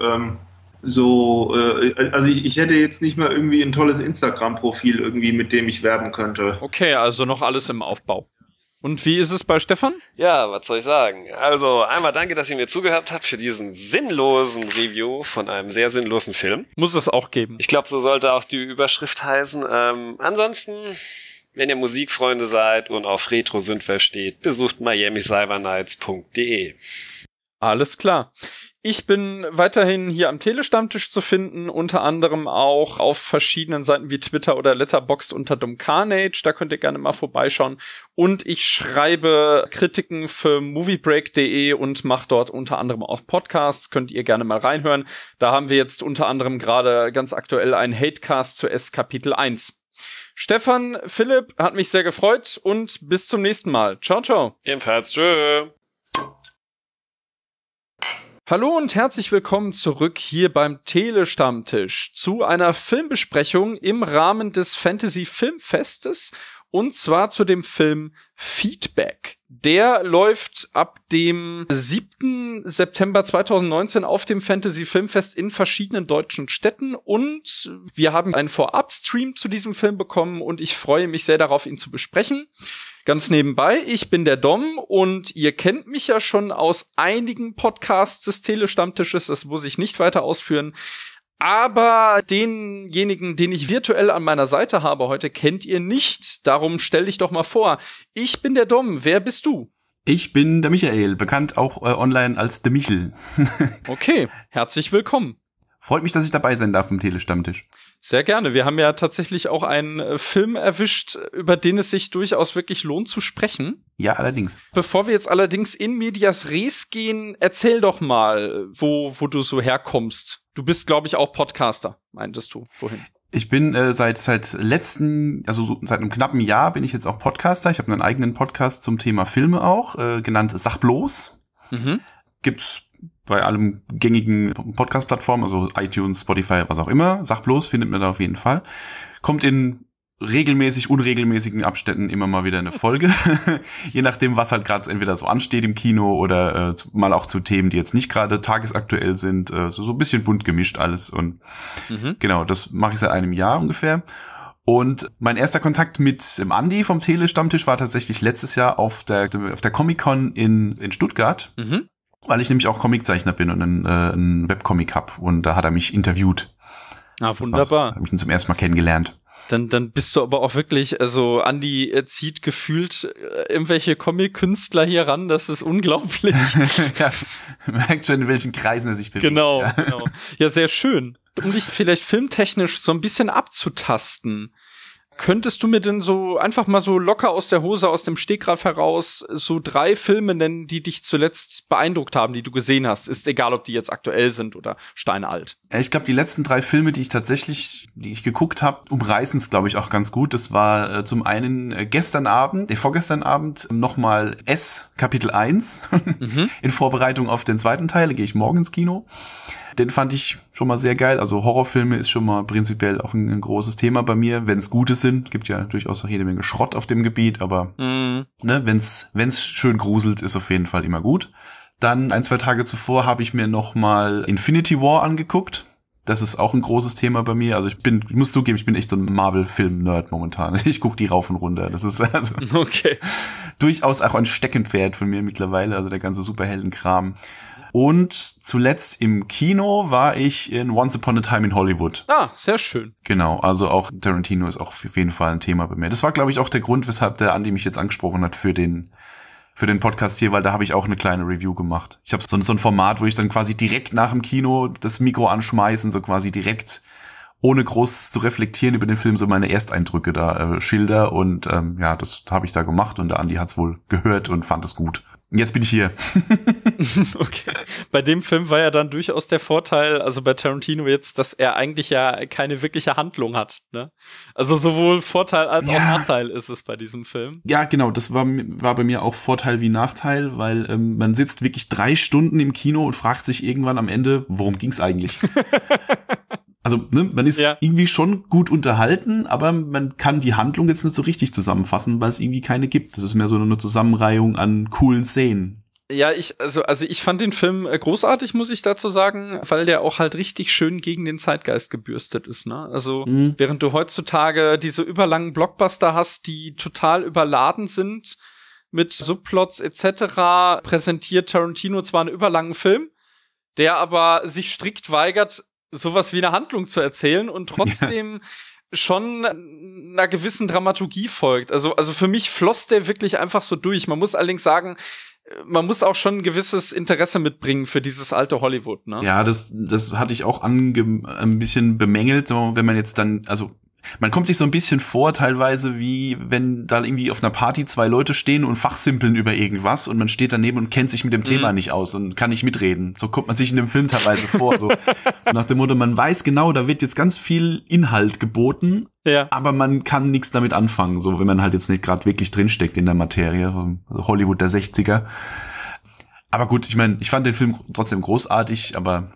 Also ich hätte jetzt nicht mal irgendwie ein tolles Instagram-Profil irgendwie, mit dem ich werben könnte. Okay, also noch alles im Aufbau. Und wie ist es bei Stefan? Ja, was soll ich sagen? Also, einmal danke, dass ihr mir zugehört habt für diesen sinnlosen Review von einem sehr sinnlosen Film. Muss es auch geben. Ich glaube, so sollte auch die Überschrift heißen. Ansonsten, wenn ihr Musikfreunde seid und auf Retro-Synthwave steht, besucht miamicybernights.de. Alles klar. Ich bin weiterhin hier am Telestammtisch zu finden, unter anderem auch auf verschiedenen Seiten wie Twitter oder Letterboxd unter Carnage. Da könnt ihr gerne mal vorbeischauen. Und ich schreibe Kritiken für moviebreak.de und mache dort unter anderem auch Podcasts. Könnt ihr gerne mal reinhören. Da haben wir jetzt unter anderem gerade ganz aktuell einen Hatecast zu S Kapitel 1. Stefan, Philipp, hat mich sehr gefreut und bis zum nächsten Mal. Ciao, ciao. Ebenfalls, tschö. Hallo und herzlich willkommen zurück hier beim Telestammtisch zu einer Filmbesprechung im Rahmen des Fantasy Filmfestes und zwar zu dem Film Feedback. Der läuft ab dem 7. September 2019 auf dem Fantasy Filmfest in verschiedenen deutschen Städten und wir haben einen Vorab-Stream zu diesem Film bekommen und ich freue mich sehr darauf, ihn zu besprechen. Ganz nebenbei, ich bin der Dom und ihr kennt mich ja schon aus einigen Podcasts des Telestammtisches, das muss ich nicht weiter ausführen. Aber denjenigen, den ich virtuell an meiner Seite habe heute, kennt ihr nicht. Darum stell dich doch mal vor. Ich bin der Dom, wer bist du? Ich bin der Michael, bekannt auch online als der Michel. Okay, herzlich willkommen. Freut mich, dass ich dabei sein darf im Telestammtisch. Sehr gerne. Wir haben ja tatsächlich auch einen Film erwischt, über den es sich durchaus wirklich lohnt zu sprechen. Ja, allerdings. Bevor wir jetzt allerdings in medias res gehen, erzähl doch mal, wo du so herkommst. Du bist, glaube ich, auch Podcaster, meintest du vorhin. Ich bin seit einem knappen Jahr bin ich jetzt auch Podcaster. Ich habe einen eigenen Podcast zum Thema Filme auch, genannt Sag bloß. Gibt's bei allem gängigen Podcast-Plattformen, also iTunes, Spotify, was auch immer. Sag bloß, findet man da auf jeden Fall. Kommt in regelmäßig, unregelmäßigen Abständen immer mal wieder eine Folge. Je nachdem, was halt gerade entweder so ansteht im Kino oder mal auch zu Themen, die jetzt nicht gerade tagesaktuell sind. So ein bisschen bunt gemischt alles. Und genau, das mache ich seit einem Jahr ungefähr. Und mein erster Kontakt mit dem Andi vom Tele-Stammtisch war tatsächlich letztes Jahr auf der Comic-Con in Stuttgart. Weil ich nämlich auch Comiczeichner bin und einen Webcomic hab. Und da hat er mich interviewt. Ah, wunderbar. Habe ich ihn zum ersten Mal kennengelernt. Dann bist du aber auch wirklich, also Andi zieht gefühlt irgendwelche Comic-Künstler hier ran, das ist unglaublich. Ja, merkt schon, in welchen Kreisen er sich bewegt. Genau. Ja, sehr schön. Um dich vielleicht filmtechnisch so ein bisschen abzutasten, könntest du mir denn so einfach mal so locker aus der Hose, aus dem Stegreif heraus so 3 Filme nennen, die dich zuletzt beeindruckt haben, die du gesehen hast? Ist egal, ob die jetzt aktuell sind oder steinalt. Ich glaube, die letzten 3 Filme, die ich geguckt habe, umreißen es, glaube ich, auch ganz gut. Das war zum einen vorgestern Abend nochmal S, Kapitel 1. In Vorbereitung auf den zweiten Teil, da gehe ich morgen ins Kino. Den fand ich schon mal sehr geil. Also Horrorfilme ist schon mal prinzipiell auch ein großes Thema bei mir, wenn es gute sind. Gibt ja durchaus auch jede Menge Schrott auf dem Gebiet, aber wenn's schön gruselt, ist auf jeden Fall immer gut. Dann 1-2 Tage zuvor habe ich mir noch mal Infinity War angeguckt. Das ist auch ein großes Thema bei mir. Also ich muss zugeben, ich bin echt so ein Marvel-Film-Nerd momentan. Ich gucke die rauf und runter. Das ist also durchaus auch ein Steckenpferd von mir mittlerweile, also der ganze Superheldenkram. Und zuletzt im Kino war ich in Once Upon a Time in Hollywood. Ah, sehr schön. Genau, also auch Tarantino ist auch auf jeden Fall ein Thema bei mir. Das war, glaube ich, auch der Grund, weshalb der Andi mich jetzt angesprochen hat für den Podcast hier, weil da habe ich auch eine kleine Review gemacht. Ich habe so ein Format, wo ich dann quasi direkt nach dem Kino das Mikro anschmeiße und so quasi direkt, ohne groß zu reflektieren über den Film, so meine Ersteindrücke da schilder. Und das habe ich da gemacht und der Andi hat's wohl gehört und fand es gut. Jetzt bin ich hier. Okay. Bei dem Film war ja dann durchaus der Vorteil, also bei Tarantino jetzt, dass er eigentlich ja keine wirkliche Handlung hat, ne? Also sowohl Vorteil als auch Nachteil ist es bei diesem Film. Ja, genau, das war bei mir auch Vorteil wie Nachteil, weil man sitzt wirklich 3 Stunden im Kino und fragt sich irgendwann am Ende, worum ging's eigentlich? Also, man ist irgendwie schon gut unterhalten, aber man kann die Handlung jetzt nicht so richtig zusammenfassen, weil es irgendwie keine gibt. Das ist mehr so eine Zusammenreihung an coolen Szenen. Ja, ich fand den Film großartig, muss ich dazu sagen, weil der auch halt richtig schön gegen den Zeitgeist gebürstet ist, ne? Also, während du heutzutage diese überlangen Blockbuster hast, die total überladen sind mit Subplots etc., präsentiert Tarantino zwar einen überlangen Film, der aber sich strikt weigert, sowas wie eine Handlung zu erzählen und trotzdem schon einer gewissen Dramaturgie folgt. Also für mich floss der wirklich einfach so durch. Man muss allerdings sagen, man muss auch schon ein gewisses Interesse mitbringen für dieses alte Hollywood, ne? Ja, das hatte ich auch ein bisschen bemängelt, wenn man jetzt dann, also man kommt sich so ein bisschen vor, teilweise, wie wenn da irgendwie auf einer Party 2 Leute stehen und fachsimpeln über irgendwas und man steht daneben und kennt sich mit dem Thema nicht aus und kann nicht mitreden. So kommt man sich in dem Film teilweise vor. So nach dem Motto, man weiß genau, da wird jetzt ganz viel Inhalt geboten, aber man kann nichts damit anfangen, so wenn man halt jetzt nicht gerade wirklich drinsteckt in der Materie. Also Hollywood der 60er. Aber gut, ich meine, ich fand den Film trotzdem großartig, aber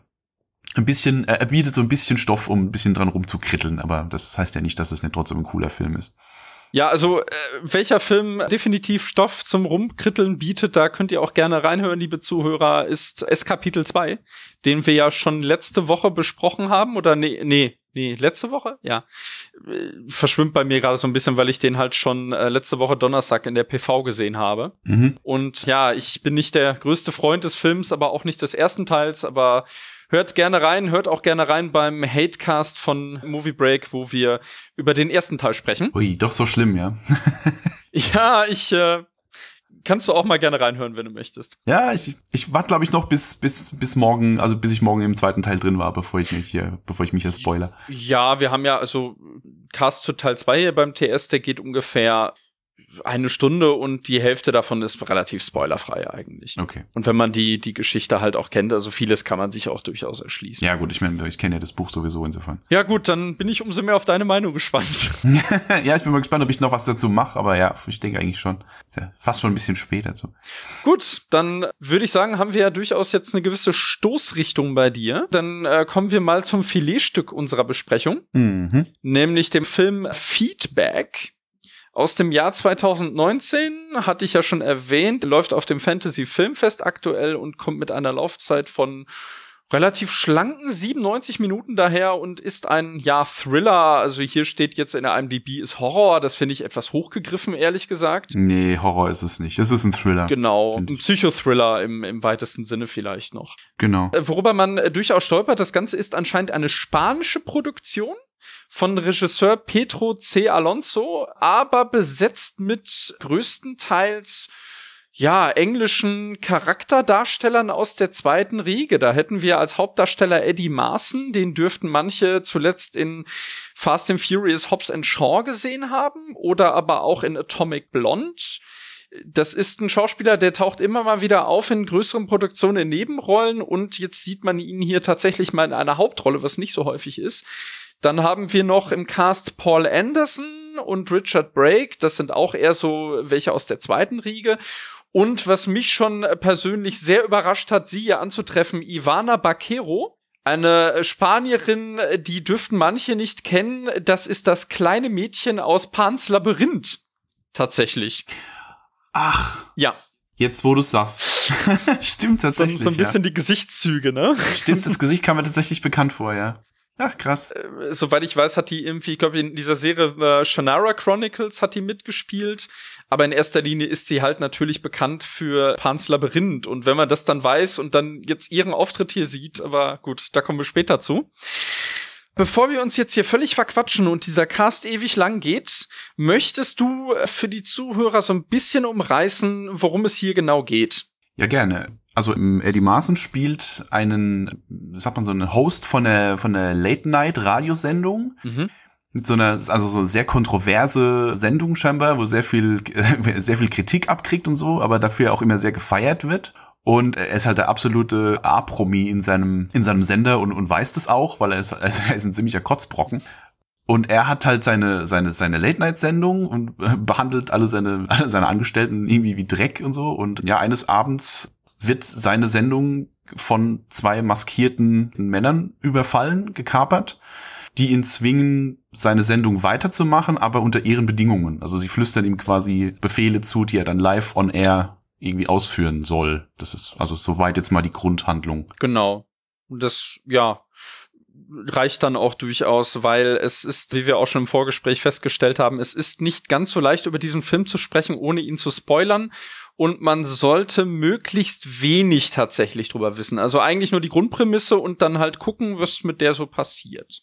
er bietet so ein bisschen Stoff, um ein bisschen dran rumzukritteln, aber das heißt ja nicht, dass es nicht trotzdem ein cooler Film ist. Ja, also welcher Film definitiv Stoff zum Rumkritteln bietet, da könnt ihr auch gerne reinhören, liebe Zuhörer, ist S Kapitel 2, den wir ja schon letzte Woche besprochen haben, oder nee, letzte Woche? Ja. Verschwimmt bei mir gerade so ein bisschen, weil ich den halt schon letzte Woche Donnerstag in der PV gesehen habe. Und ja, ich bin nicht der größte Freund des Films, aber auch nicht des ersten Teils, aber hört auch gerne rein beim Hatecast von Movie Break, wo wir über den ersten Teil sprechen. Ui, doch so schlimm, ja. Ja, kannst du auch mal gerne reinhören, wenn du möchtest. Ja, ich warte, glaube ich, noch bis morgen, also bis ich morgen im zweiten Teil drin war, bevor ich mich hier spoiler. Ja, wir haben ja, also Cast zu Teil 2 hier beim TS, der geht ungefähr 1 Stunde und die Hälfte davon ist relativ spoilerfrei eigentlich. Okay. Und wenn man die Geschichte halt auch kennt, also vieles kann man sich auch durchaus erschließen. Ja gut, ich meine, ich kenne ja das Buch sowieso insofern. Ja gut, dann bin ich umso mehr auf deine Meinung gespannt. Ja, ich bin mal gespannt, ob ich noch was dazu mache, aber ja, ich denke eigentlich schon. Ist ja fast schon ein bisschen spät dazu. Gut, dann würde ich sagen, haben wir ja durchaus jetzt eine gewisse Stoßrichtung bei dir. Dann kommen wir mal zum Filetstück unserer Besprechung, nämlich dem Film Feedback. Aus dem Jahr 2019, hatte ich ja schon erwähnt, läuft auf dem Fantasy Filmfest aktuell und kommt mit einer Laufzeit von relativ schlanken 97 Minuten daher und ist ein, Thriller. Also hier steht jetzt in der IMDb ist Horror. Das finde ich etwas hochgegriffen, ehrlich gesagt. Nee, Horror ist es nicht. Es ist ein Thriller. Genau, ein Psychothriller im weitesten Sinne vielleicht noch. Genau. Worüber man durchaus stolpert, das Ganze ist anscheinend eine spanische Produktion von Regisseur Pedro C. Alonso, aber besetzt mit größtenteils englischen Charakterdarstellern aus der zweiten Riege. Da hätten wir als Hauptdarsteller Eddie Marsan, den dürften manche zuletzt in Fast and Furious Hobbs and Shaw gesehen haben oder aber auch in Atomic Blonde. Das ist ein Schauspieler, der taucht immer mal wieder auf in größeren Produktionen in Nebenrollen und jetzt sieht man ihn hier tatsächlich mal in einer Hauptrolle, was nicht so häufig ist. Dann haben wir noch im Cast Paul Anderson und Richard Brake. Das sind auch eher so welche aus der zweiten Riege. Und was mich schon persönlich sehr überrascht hat, sie hier anzutreffen, Ivana Baquero. Eine Spanierin, die dürften manche nicht kennen. Das ist das kleine Mädchen aus Pans Labyrinth. Tatsächlich. Ach. Ja. Jetzt, wo du es sagst. Stimmt tatsächlich. So ein bisschen die Gesichtszüge, ne? Stimmt, das Gesicht kam mir tatsächlich bekannt vor, ja. Ach, krass. Soweit ich weiß, hat die irgendwie, ich glaube, in dieser Serie Shannara Chronicles hat die mitgespielt. Aber in erster Linie ist sie halt natürlich bekannt für Pans Labyrinth. Und wenn man das dann weiß und dann jetzt ihren Auftritt hier sieht, aber gut, da kommen wir später zu. Bevor wir uns jetzt hier völlig verquatschen und dieser Cast ewig lang geht, möchtest du für die Zuhörer so ein bisschen umreißen, worum es hier genau geht? Ja, gerne. Also Eddie Marsan spielt einen, sagt man so, einen Host von der Late-Night-Radiosendung. Mit so einer, also so sehr kontroverse Sendung scheinbar, wo sehr viel Kritik abkriegt und so, aber dafür auch immer sehr gefeiert wird. Und er ist halt der absolute A-Promi in seinem Sender und weiß das auch, weil er ist ein ziemlicher Kotzbrocken. Und er hat halt seine Late-Night-Sendung und behandelt alle seine Angestellten irgendwie wie Dreck und so. Und ja, eines Abends wird seine Sendung von 2 maskierten Männern überfallen, gekapert, die ihn zwingen, seine Sendung weiterzumachen, aber unter ihren Bedingungen. Also sie flüstern ihm quasi Befehle zu, die er dann live on air irgendwie ausführen soll. Das ist also soweit jetzt mal die Grundhandlung. Genau. Und das, reicht dann auch durchaus, weil es ist, wie wir auch schon im Vorgespräch festgestellt haben, es ist nicht ganz so leicht, über diesen Film zu sprechen, ohne ihn zu spoilern. Und man sollte möglichst wenig tatsächlich drüber wissen. Also eigentlich nur die Grundprämisse und dann halt gucken, was mit der so passiert.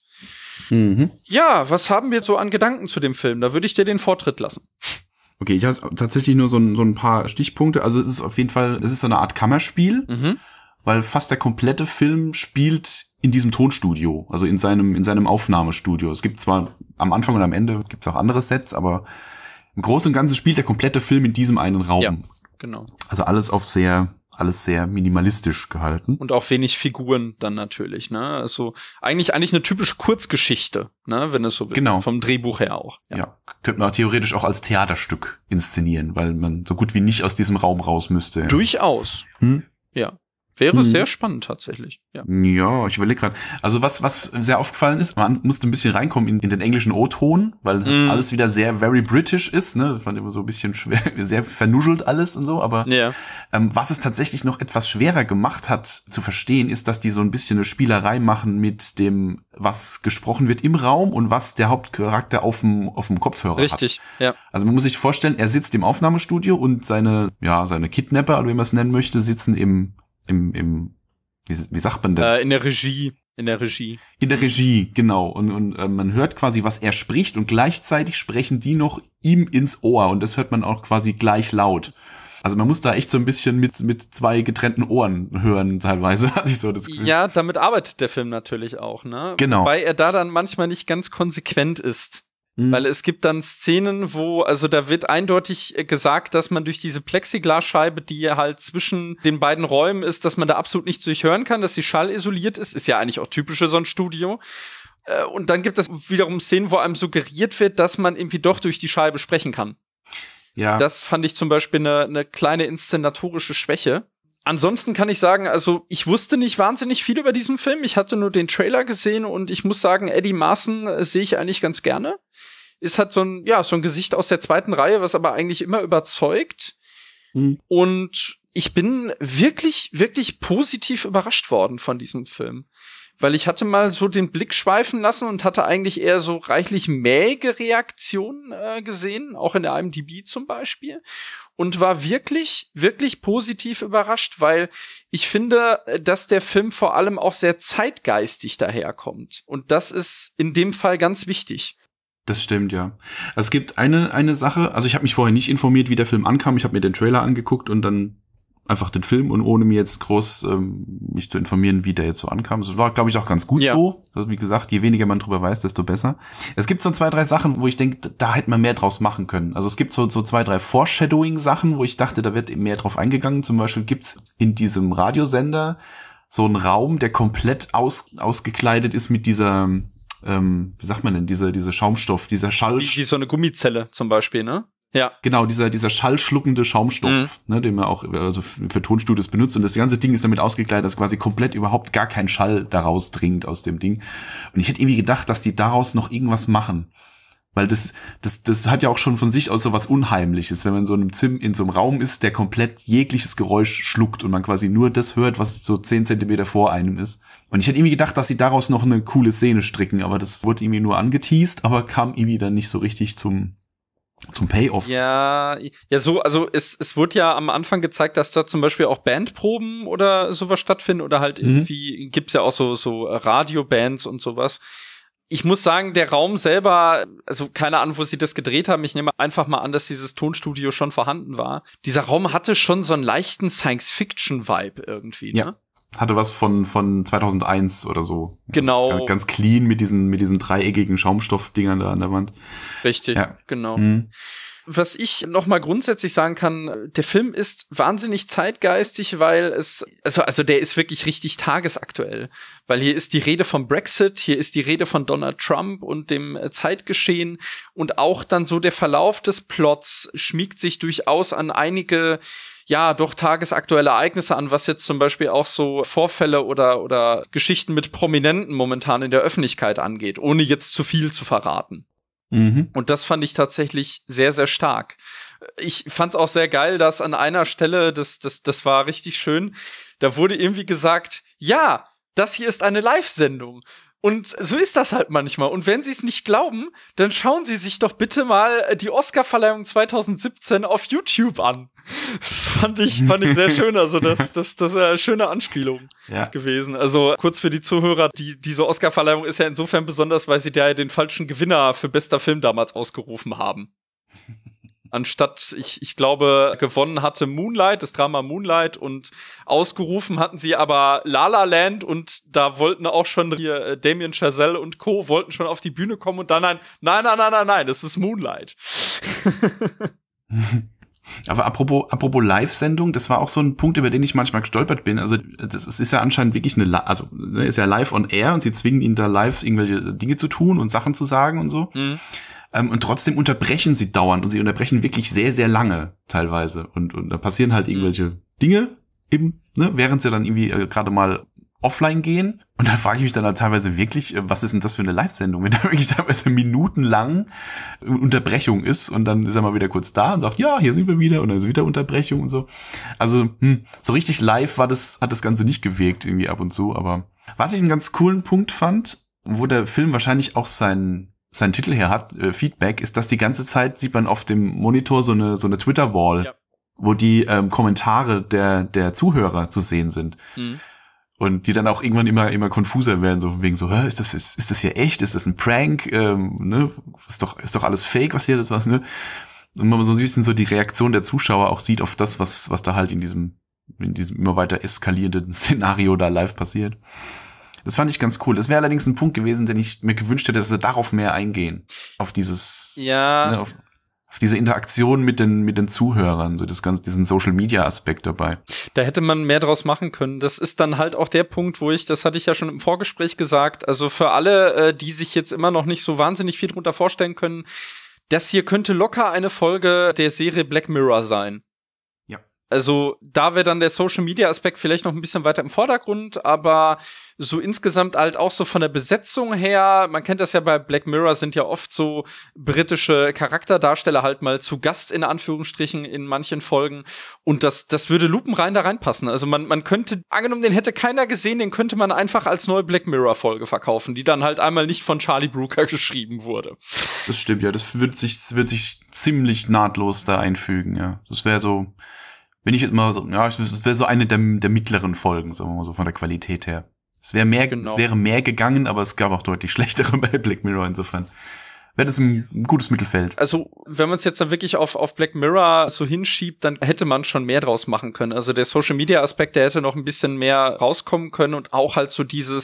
Ja, was haben wir so an Gedanken zu dem Film? Da würde ich dir den Vortritt lassen. Okay, ich habe tatsächlich nur so ein paar Stichpunkte. Also es ist auf jeden Fall, es ist so eine Art Kammerspiel, weil fast der komplette Film spielt in diesem Tonstudio, also in seinem Aufnahmestudio. Es gibt zwar am Anfang und am Ende gibt's auch andere Sets, aber im Großen und Ganzen spielt der komplette Film in diesem einen Raum. Ja, genau. Also alles sehr minimalistisch gehalten. Und auch wenig Figuren dann natürlich, ne? Also eigentlich eine typische Kurzgeschichte, ne? Wenn es so genau. Ist, vom Drehbuch her auch. Ja, könnte man theoretisch auch als Theaterstück inszenieren, weil man so gut wie nicht aus diesem Raum raus müsste. Durchaus. Ja. Wäre sehr spannend tatsächlich. Ja, ich überlege gerade. Also was sehr aufgefallen ist, man musste ein bisschen reinkommen in den englischen O-Ton, weil alles wieder sehr very British ist, ne? Fand immer so ein bisschen schwer, sehr vernuschelt alles und so, aber was es tatsächlich noch etwas schwerer gemacht hat zu verstehen, ist, dass die so ein bisschen eine Spielerei machen mit dem, was gesprochen wird im Raum und was der Hauptcharakter auf dem Kopfhörer hat. Richtig, ja. Also man muss sich vorstellen, er sitzt im Aufnahmestudio und seine Kidnapper, oder wie man es nennen möchte, sitzen wie sagt man denn? In der Regie. In der Regie, genau. Und man hört quasi, was er spricht und gleichzeitig sprechen die noch ihm ins Ohr und das hört man auch quasi gleich laut. Also man muss da echt so ein bisschen mit 2 getrennten Ohren hören teilweise, hatte ich so das Gefühl. Ja, damit arbeitet der Film natürlich auch, ne? Genau. Wobei er da dann manchmal nicht ganz konsequent ist. Weil es gibt dann Szenen, wo, also da wird eindeutig gesagt, dass man durch diese Plexiglasscheibe, die halt zwischen den beiden Räumen ist, dass man da absolut nichts durchhören kann, dass die schallisoliert ist ja eigentlich auch typisch für so ein Studio. Und dann gibt es wiederum Szenen, wo einem suggeriert wird, dass man irgendwie doch durch die Scheibe sprechen kann. Ja. Das fand ich zum Beispiel eine kleine inszenatorische Schwäche. Ansonsten kann ich sagen, also ich wusste nicht wahnsinnig viel über diesen Film. Ich hatte nur den Trailer gesehen und ich muss sagen, Eddie Marsan sehe ich eigentlich ganz gerne. Ist halt so ein Gesicht aus der zweiten Reihe, was aber eigentlich immer überzeugt. Und ich bin wirklich, wirklich positiv überrascht worden von diesem Film. Weil ich hatte mal so den Blick schweifen lassen und hatte eigentlich eher so reichlich mähige Reaktionen gesehen, auch in der IMDb zum Beispiel. Und war wirklich, wirklich positiv überrascht, weil ich finde, dass der Film vor allem auch sehr zeitgeistig daherkommt. Und das ist in dem Fall ganz wichtig. Das stimmt, ja. Also es gibt eine Sache, also ich habe mich vorher nicht informiert, wie der Film ankam. Ich habe mir den Trailer angeguckt und dann einfach den Film und ohne mir jetzt groß mich zu informieren, wie der jetzt so ankam. Das war, glaube ich, auch ganz gut so. Also wie gesagt, je weniger man drüber weiß, desto besser. Es gibt so 2, 3 Sachen, wo ich denke, da hätte man mehr draus machen können. Also es gibt so 2, 3 Foreshadowing-Sachen, wo ich dachte, da wird eben mehr drauf eingegangen. Zum Beispiel gibt's in diesem Radiosender so einen Raum, der komplett ausgekleidet ist mit dieser wie sagt man denn, diese Schaumstoff, dieser Schall... Wie so eine Gummizelle zum Beispiel, ne? Ja. Genau, dieser schallschluckende Schaumstoff, ne, den man auch also für Tonstudios benutzt. Und das ganze Ding ist damit ausgekleidet, dass quasi komplett überhaupt gar kein Schall daraus dringt aus dem Ding. Und ich hätte irgendwie gedacht, dass die daraus noch irgendwas machen. Weil das hat ja auch schon von sich aus so was Unheimliches, wenn man in so einem Raum ist, der komplett jegliches Geräusch schluckt und man quasi nur das hört, was so 10 Zentimeter vor einem ist. Und ich hätte irgendwie gedacht, dass sie daraus noch eine coole Szene stricken, aber das wurde irgendwie nur angeteased, aber kam irgendwie dann nicht so richtig zum Payoff. Ja, so, also es wurde ja am Anfang gezeigt, dass da zum Beispiel auch Bandproben oder sowas stattfinden oder halt irgendwie gibt's ja auch so Radiobands und sowas. Ich muss sagen, der Raum selber, also keine Ahnung, wo sie das gedreht haben, ich nehme einfach mal an, dass dieses Tonstudio schon vorhanden war. Dieser Raum hatte schon so einen leichten Science-Fiction-Vibe irgendwie, ne? Ja. Hatte was von 2001 oder so. Genau. Ja, ganz clean mit diesen dreieckigen Schaumstoffdingern da an der Wand. Richtig, ja. Genau. Was ich noch mal grundsätzlich sagen kann, der Film ist wahnsinnig zeitgeistig, weil also der ist wirklich richtig tagesaktuell. Weil hier ist die Rede vom Brexit, hier ist die Rede von Donald Trump und dem Zeitgeschehen und auch dann so der Verlauf des Plots schmiegt sich durchaus an einige doch tagesaktuelle Ereignisse an, was jetzt zum Beispiel auch so Vorfälle oder Geschichten mit Prominenten momentan in der Öffentlichkeit angeht, ohne jetzt zu viel zu verraten. Und das fand ich tatsächlich sehr, sehr stark. Ich fand's auch sehr geil, dass an einer Stelle, das war richtig schön, da wurde irgendwie gesagt, ja, das hier ist eine Live-Sendung. Und so ist das halt manchmal. Und wenn Sie es nicht glauben, dann schauen Sie sich doch bitte mal die Oscar-Verleihung 2017 auf YouTube an. Das fand ich sehr schön. Also das ist eine schöne Anspielung gewesen. Also kurz für die Zuhörer, diese Oscar-Verleihung ist ja insofern besonders, weil sie da ja den falschen Gewinner für bester Film damals ausgerufen haben. Anstatt, ich glaube, gewonnen hatte Moonlight, das Drama Moonlight, und ausgerufen hatten sie aber La La Land, und da wollten auch schon hier Damien Chazelle und Co. wollten schon auf die Bühne kommen und dann nein, das ist Moonlight. Aber apropos Live-Sendung, das war auch so ein Punkt, über den ich manchmal gestolpert bin. Also das ist ja anscheinend wirklich ist ja live on air und sie zwingen ihn da live irgendwelche Dinge zu tun und Sachen zu sagen und so. Und trotzdem unterbrechen sie dauernd und sie unterbrechen wirklich sehr, sehr lange teilweise. Und da passieren halt irgendwelche Dinge eben, ne, während sie dann irgendwie gerade mal offline gehen. Und dann frage ich mich dann halt teilweise wirklich, was ist denn das für eine Live-Sendung, wenn da wirklich teilweise minutenlang Unterbrechung ist und dann ist er mal wieder kurz da und sagt, ja, hier sind wir wieder, und dann ist wieder Unterbrechung und so. Also so richtig live hat das Ganze nicht gewirkt irgendwie ab und zu. Aber was ich einen ganz coolen Punkt fand, wo der Film wahrscheinlich auch seinen Titel her hat, Feedback, ist, dass die ganze Zeit sieht man auf dem Monitor so eine Twitter-Wall, wo die Kommentare der Zuhörer zu sehen sind. Und die dann auch irgendwann immer konfuser werden, so wegen so, ist das hier echt? Ist das ein Prank? Ne? Ist doch alles fake, was hier das was, ne? Und man so ein bisschen so die Reaktion der Zuschauer auch sieht auf das, was da halt in diesem immer weiter eskalierenden Szenario da live passiert. Das fand ich ganz cool. Das wäre allerdings ein Punkt gewesen, den ich mir gewünscht hätte, dass sie darauf mehr eingehen. Auf dieses, auf diese Interaktion mit den Zuhörern, so diesen Social-Media-Aspekt dabei. Da hätte man mehr draus machen können. Das ist dann halt auch der Punkt, das hatte ich ja schon im Vorgespräch gesagt, also für alle, die sich jetzt immer noch nicht so wahnsinnig viel drunter vorstellen können, das hier könnte locker eine Folge der Serie Black Mirror sein. Ja. Also da wäre dann der Social-Media-Aspekt vielleicht noch ein bisschen weiter im Vordergrund, aber so insgesamt halt auch so von der Besetzung her, man kennt das ja bei Black Mirror, sind ja oft so britische Charakterdarsteller halt mal zu Gast in Anführungsstrichen in manchen Folgen und das würde lupenrein da reinpassen. Also man könnte, angenommen, den hätte keiner gesehen, den könnte man einfach als neue Black Mirror-Folge verkaufen, die dann halt einmal nicht von Charlie Brooker geschrieben wurde. Das stimmt, ja, das wird sich ziemlich nahtlos da einfügen, ja. Das wäre so, wenn ich jetzt mal so, ja, das wäre so eine der mittleren Folgen, sagen wir mal so, von der Qualität her. Es wäre mehr gegangen, aber es gab auch deutlich schlechtere bei Black Mirror, insofern wäre das ein gutes Mittelfeld. Also, wenn man es jetzt dann wirklich auf Black Mirror so hinschiebt, dann hätte man schon mehr draus machen können. Also der Social-Media-Aspekt, der hätte noch ein bisschen mehr rauskommen können und auch halt so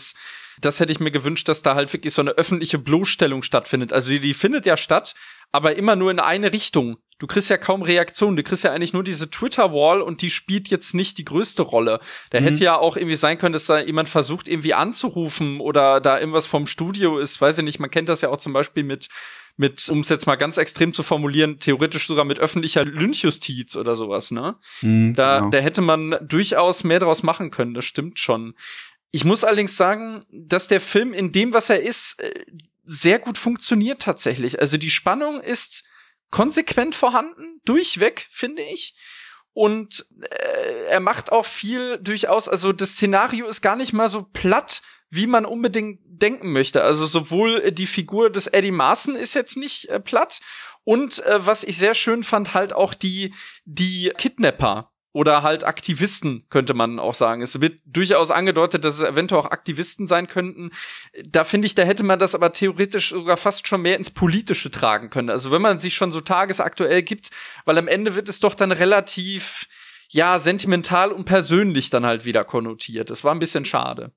das hätte ich mir gewünscht, dass da halt wirklich so eine öffentliche Bloßstellung stattfindet. Also die findet ja statt, aber immer nur in eine Richtung. Du kriegst ja kaum Reaktionen, du kriegst ja eigentlich nur diese Twitter-Wall und die spielt jetzt nicht die größte Rolle. Da hätte ja auch irgendwie sein können, dass da jemand versucht, irgendwie anzurufen oder da irgendwas vom Studio ist, weiß ich nicht, man kennt das ja auch zum Beispiel mit, um es jetzt mal ganz extrem zu formulieren, theoretisch sogar mit öffentlicher Lynchjustiz oder sowas, ne? Da hätte man durchaus mehr draus machen können, das stimmt schon. Ich muss allerdings sagen, dass der Film in dem, was er ist, sehr gut funktioniert tatsächlich. Also die Spannung ist konsequent vorhanden, durchweg, finde ich. Und er macht auch viel durchaus, also das Szenario ist gar nicht mal so platt, wie man unbedingt denken möchte. Also sowohl die Figur des Eddie Marsan ist jetzt nicht platt und was ich sehr schön fand, halt auch die Kidnapper. Oder halt Aktivisten, könnte man auch sagen. Es wird durchaus angedeutet, dass es eventuell auch Aktivisten sein könnten. Da finde ich, da hätte man das aber theoretisch sogar fast schon mehr ins Politische tragen können. Also wenn man sich schon so tagesaktuell gibt, weil am Ende wird es doch dann relativ, ja, sentimental und persönlich dann halt wieder konnotiert. Das war ein bisschen schade.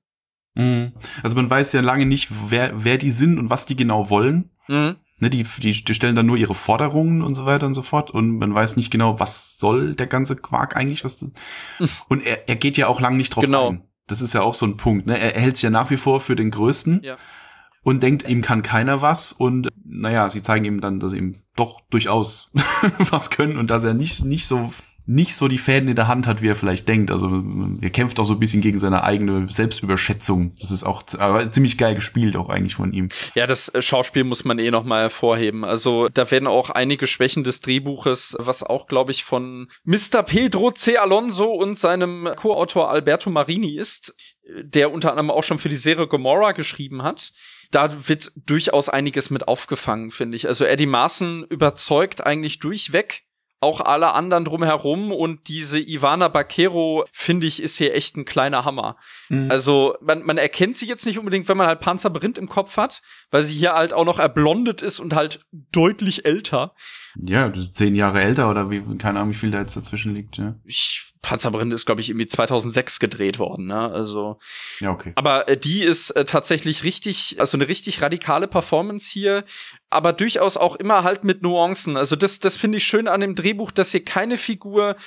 Also man weiß ja lange nicht, wer die sind und was die genau wollen. Ne, die stellen dann nur ihre Forderungen und so weiter und so fort und man weiß nicht genau, was soll der ganze Quark eigentlich, und er geht ja auch lang nicht drauf ein. Das ist ja auch so ein Punkt, ne? Er hält sich ja nach wie vor für den Größten und denkt, ihm kann keiner was und naja, sie zeigen ihm dann, dass sie ihm doch durchaus was können und dass er nicht so die Fäden in der Hand hat, wie er vielleicht denkt. Also er kämpft auch so ein bisschen gegen seine eigene Selbstüberschätzung. Das ist auch ziemlich geil gespielt auch eigentlich von ihm. Ja, das Schauspiel muss man noch mal hervorheben. Also da werden auch einige Schwächen des Drehbuches, was auch, glaube ich, von Mr. Pedro C. Alonso und seinem Co-Autor Alberto Marini ist, der unter anderem auch schon für die Serie Gomorrah geschrieben hat. Da wird durchaus einiges mit aufgefangen, finde ich. Also Eddie Marsan überzeugt eigentlich durchweg. Auch alle anderen drumherum und diese Ivana Baquero, finde ich, ist hier echt ein kleiner Hammer. Also man erkennt sie jetzt nicht unbedingt, wenn man halt Panzerbrand im Kopf hat, weil sie hier halt auch noch erblondet ist und halt deutlich älter. Ja, 10 Jahre älter oder keine Ahnung, wie viel da jetzt dazwischen liegt, ja. Panzerbrand ist, glaube ich, irgendwie 2006 gedreht worden, ne? Also. Ja, okay. Aber die ist tatsächlich eine richtig radikale Performance hier, aber durchaus auch immer halt mit Nuancen. Also das finde ich schön an dem Drehbuch, dass hier keine Figur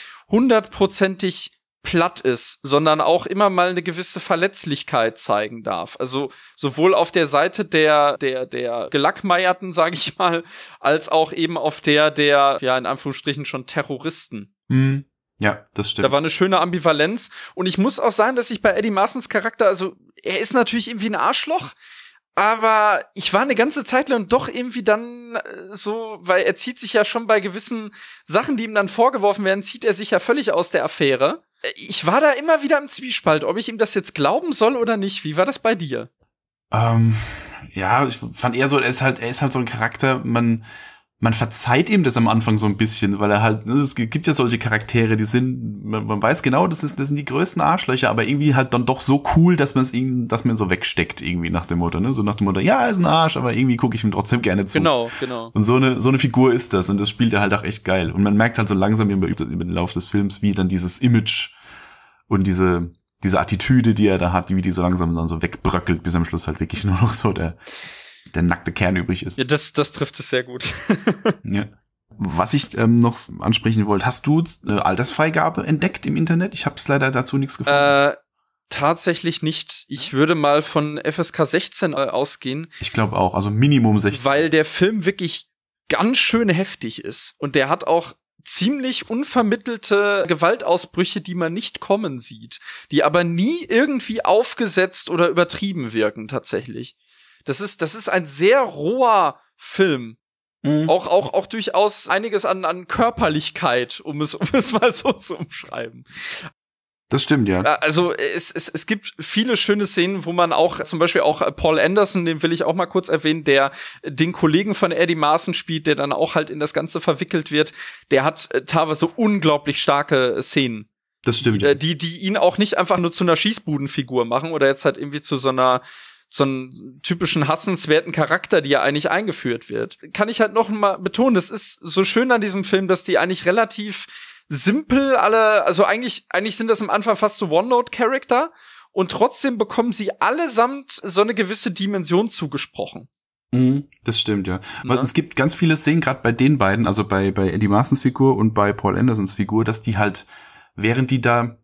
100%ig platt ist, sondern auch immer mal eine gewisse Verletzlichkeit zeigen darf. Also sowohl auf der Seite der Gelackmeierten, sage ich mal, als auch eben auf der ja in Anführungsstrichen schon Terroristen. Ja, das stimmt. Da war eine schöne Ambivalenz. Und ich muss auch sagen, dass ich bei Eddie Marsans Charakter, also er ist natürlich irgendwie ein Arschloch, aber ich war eine ganze Zeit lang doch irgendwie dann so, weil er zieht sich ja schon bei gewissen Sachen, die ihm dann vorgeworfen werden, zieht er sich ja völlig aus der Affäre. Ich war da immer wieder im Zwiespalt, ob ich ihm das jetzt glauben soll oder nicht. Wie war das bei dir? Ja, ich fand eher so, er ist halt so ein Charakter, man verzeiht ihm das am Anfang so ein bisschen, weil er halt, es gibt ja solche Charaktere, die sind, man weiß genau, das sind die größten Arschlöcher, aber irgendwie halt dann doch so cool, dass man so wegsteckt, irgendwie nach dem Motto, ne? So nach dem Motto, ja, er ist ein Arsch, aber irgendwie gucke ich ihm trotzdem gerne zu. Genau. Und so eine Figur ist das und das spielt er halt auch echt geil. Und man merkt halt so langsam über den Lauf des Films, wie dann dieses Image und diese diese Attitüde, die er da hat, wie die so langsam dann so wegbröckelt, bis am Schluss halt wirklich nur noch so der nackte Kern übrig ist. Ja, das trifft es sehr gut. Ja. Was ich noch ansprechen wollte, hast du Altersfreigabe entdeckt im Internet? Ich habe es leider dazu nichts gefunden. Tatsächlich nicht. Ich würde mal von FSK 16 ausgehen. Ich glaube auch, also Minimum 16. Weil der Film wirklich ganz schön heftig ist. Und der hat auch ziemlich unvermittelte Gewaltausbrüche, die man nicht kommen sieht. Die aber nie irgendwie aufgesetzt oder übertrieben wirken, tatsächlich. Das ist ein sehr roher Film. Mhm. Auch durchaus einiges an Körperlichkeit, um es mal so zu umschreiben. Das stimmt, ja. Also es gibt viele schöne Szenen, wo man auch, zum Beispiel auch Paul Anderson, den will ich auch mal kurz erwähnen, der den Kollegen von Eddie Marsan spielt, der dann auch halt in das Ganze verwickelt wird. Der hat teilweise unglaublich starke Szenen. Das stimmt. Die ihn auch nicht einfach nur zu einer Schießbudenfigur machen oder jetzt halt irgendwie zu so einem typischen hassenswerten Charakter, die ja eigentlich eingeführt wird. Kann ich halt noch mal betonen, das ist so schön an diesem Film, dass die eigentlich relativ simpel also eigentlich sind das am Anfang fast so One-Note-Charakter und trotzdem bekommen sie allesamt so eine gewisse Dimension zugesprochen. Das stimmt, ja. Aber es gibt ganz viele Szenen, gerade bei den beiden, also bei Eddie Marsans Figur und bei Paul Andersons Figur, dass die halt, während die da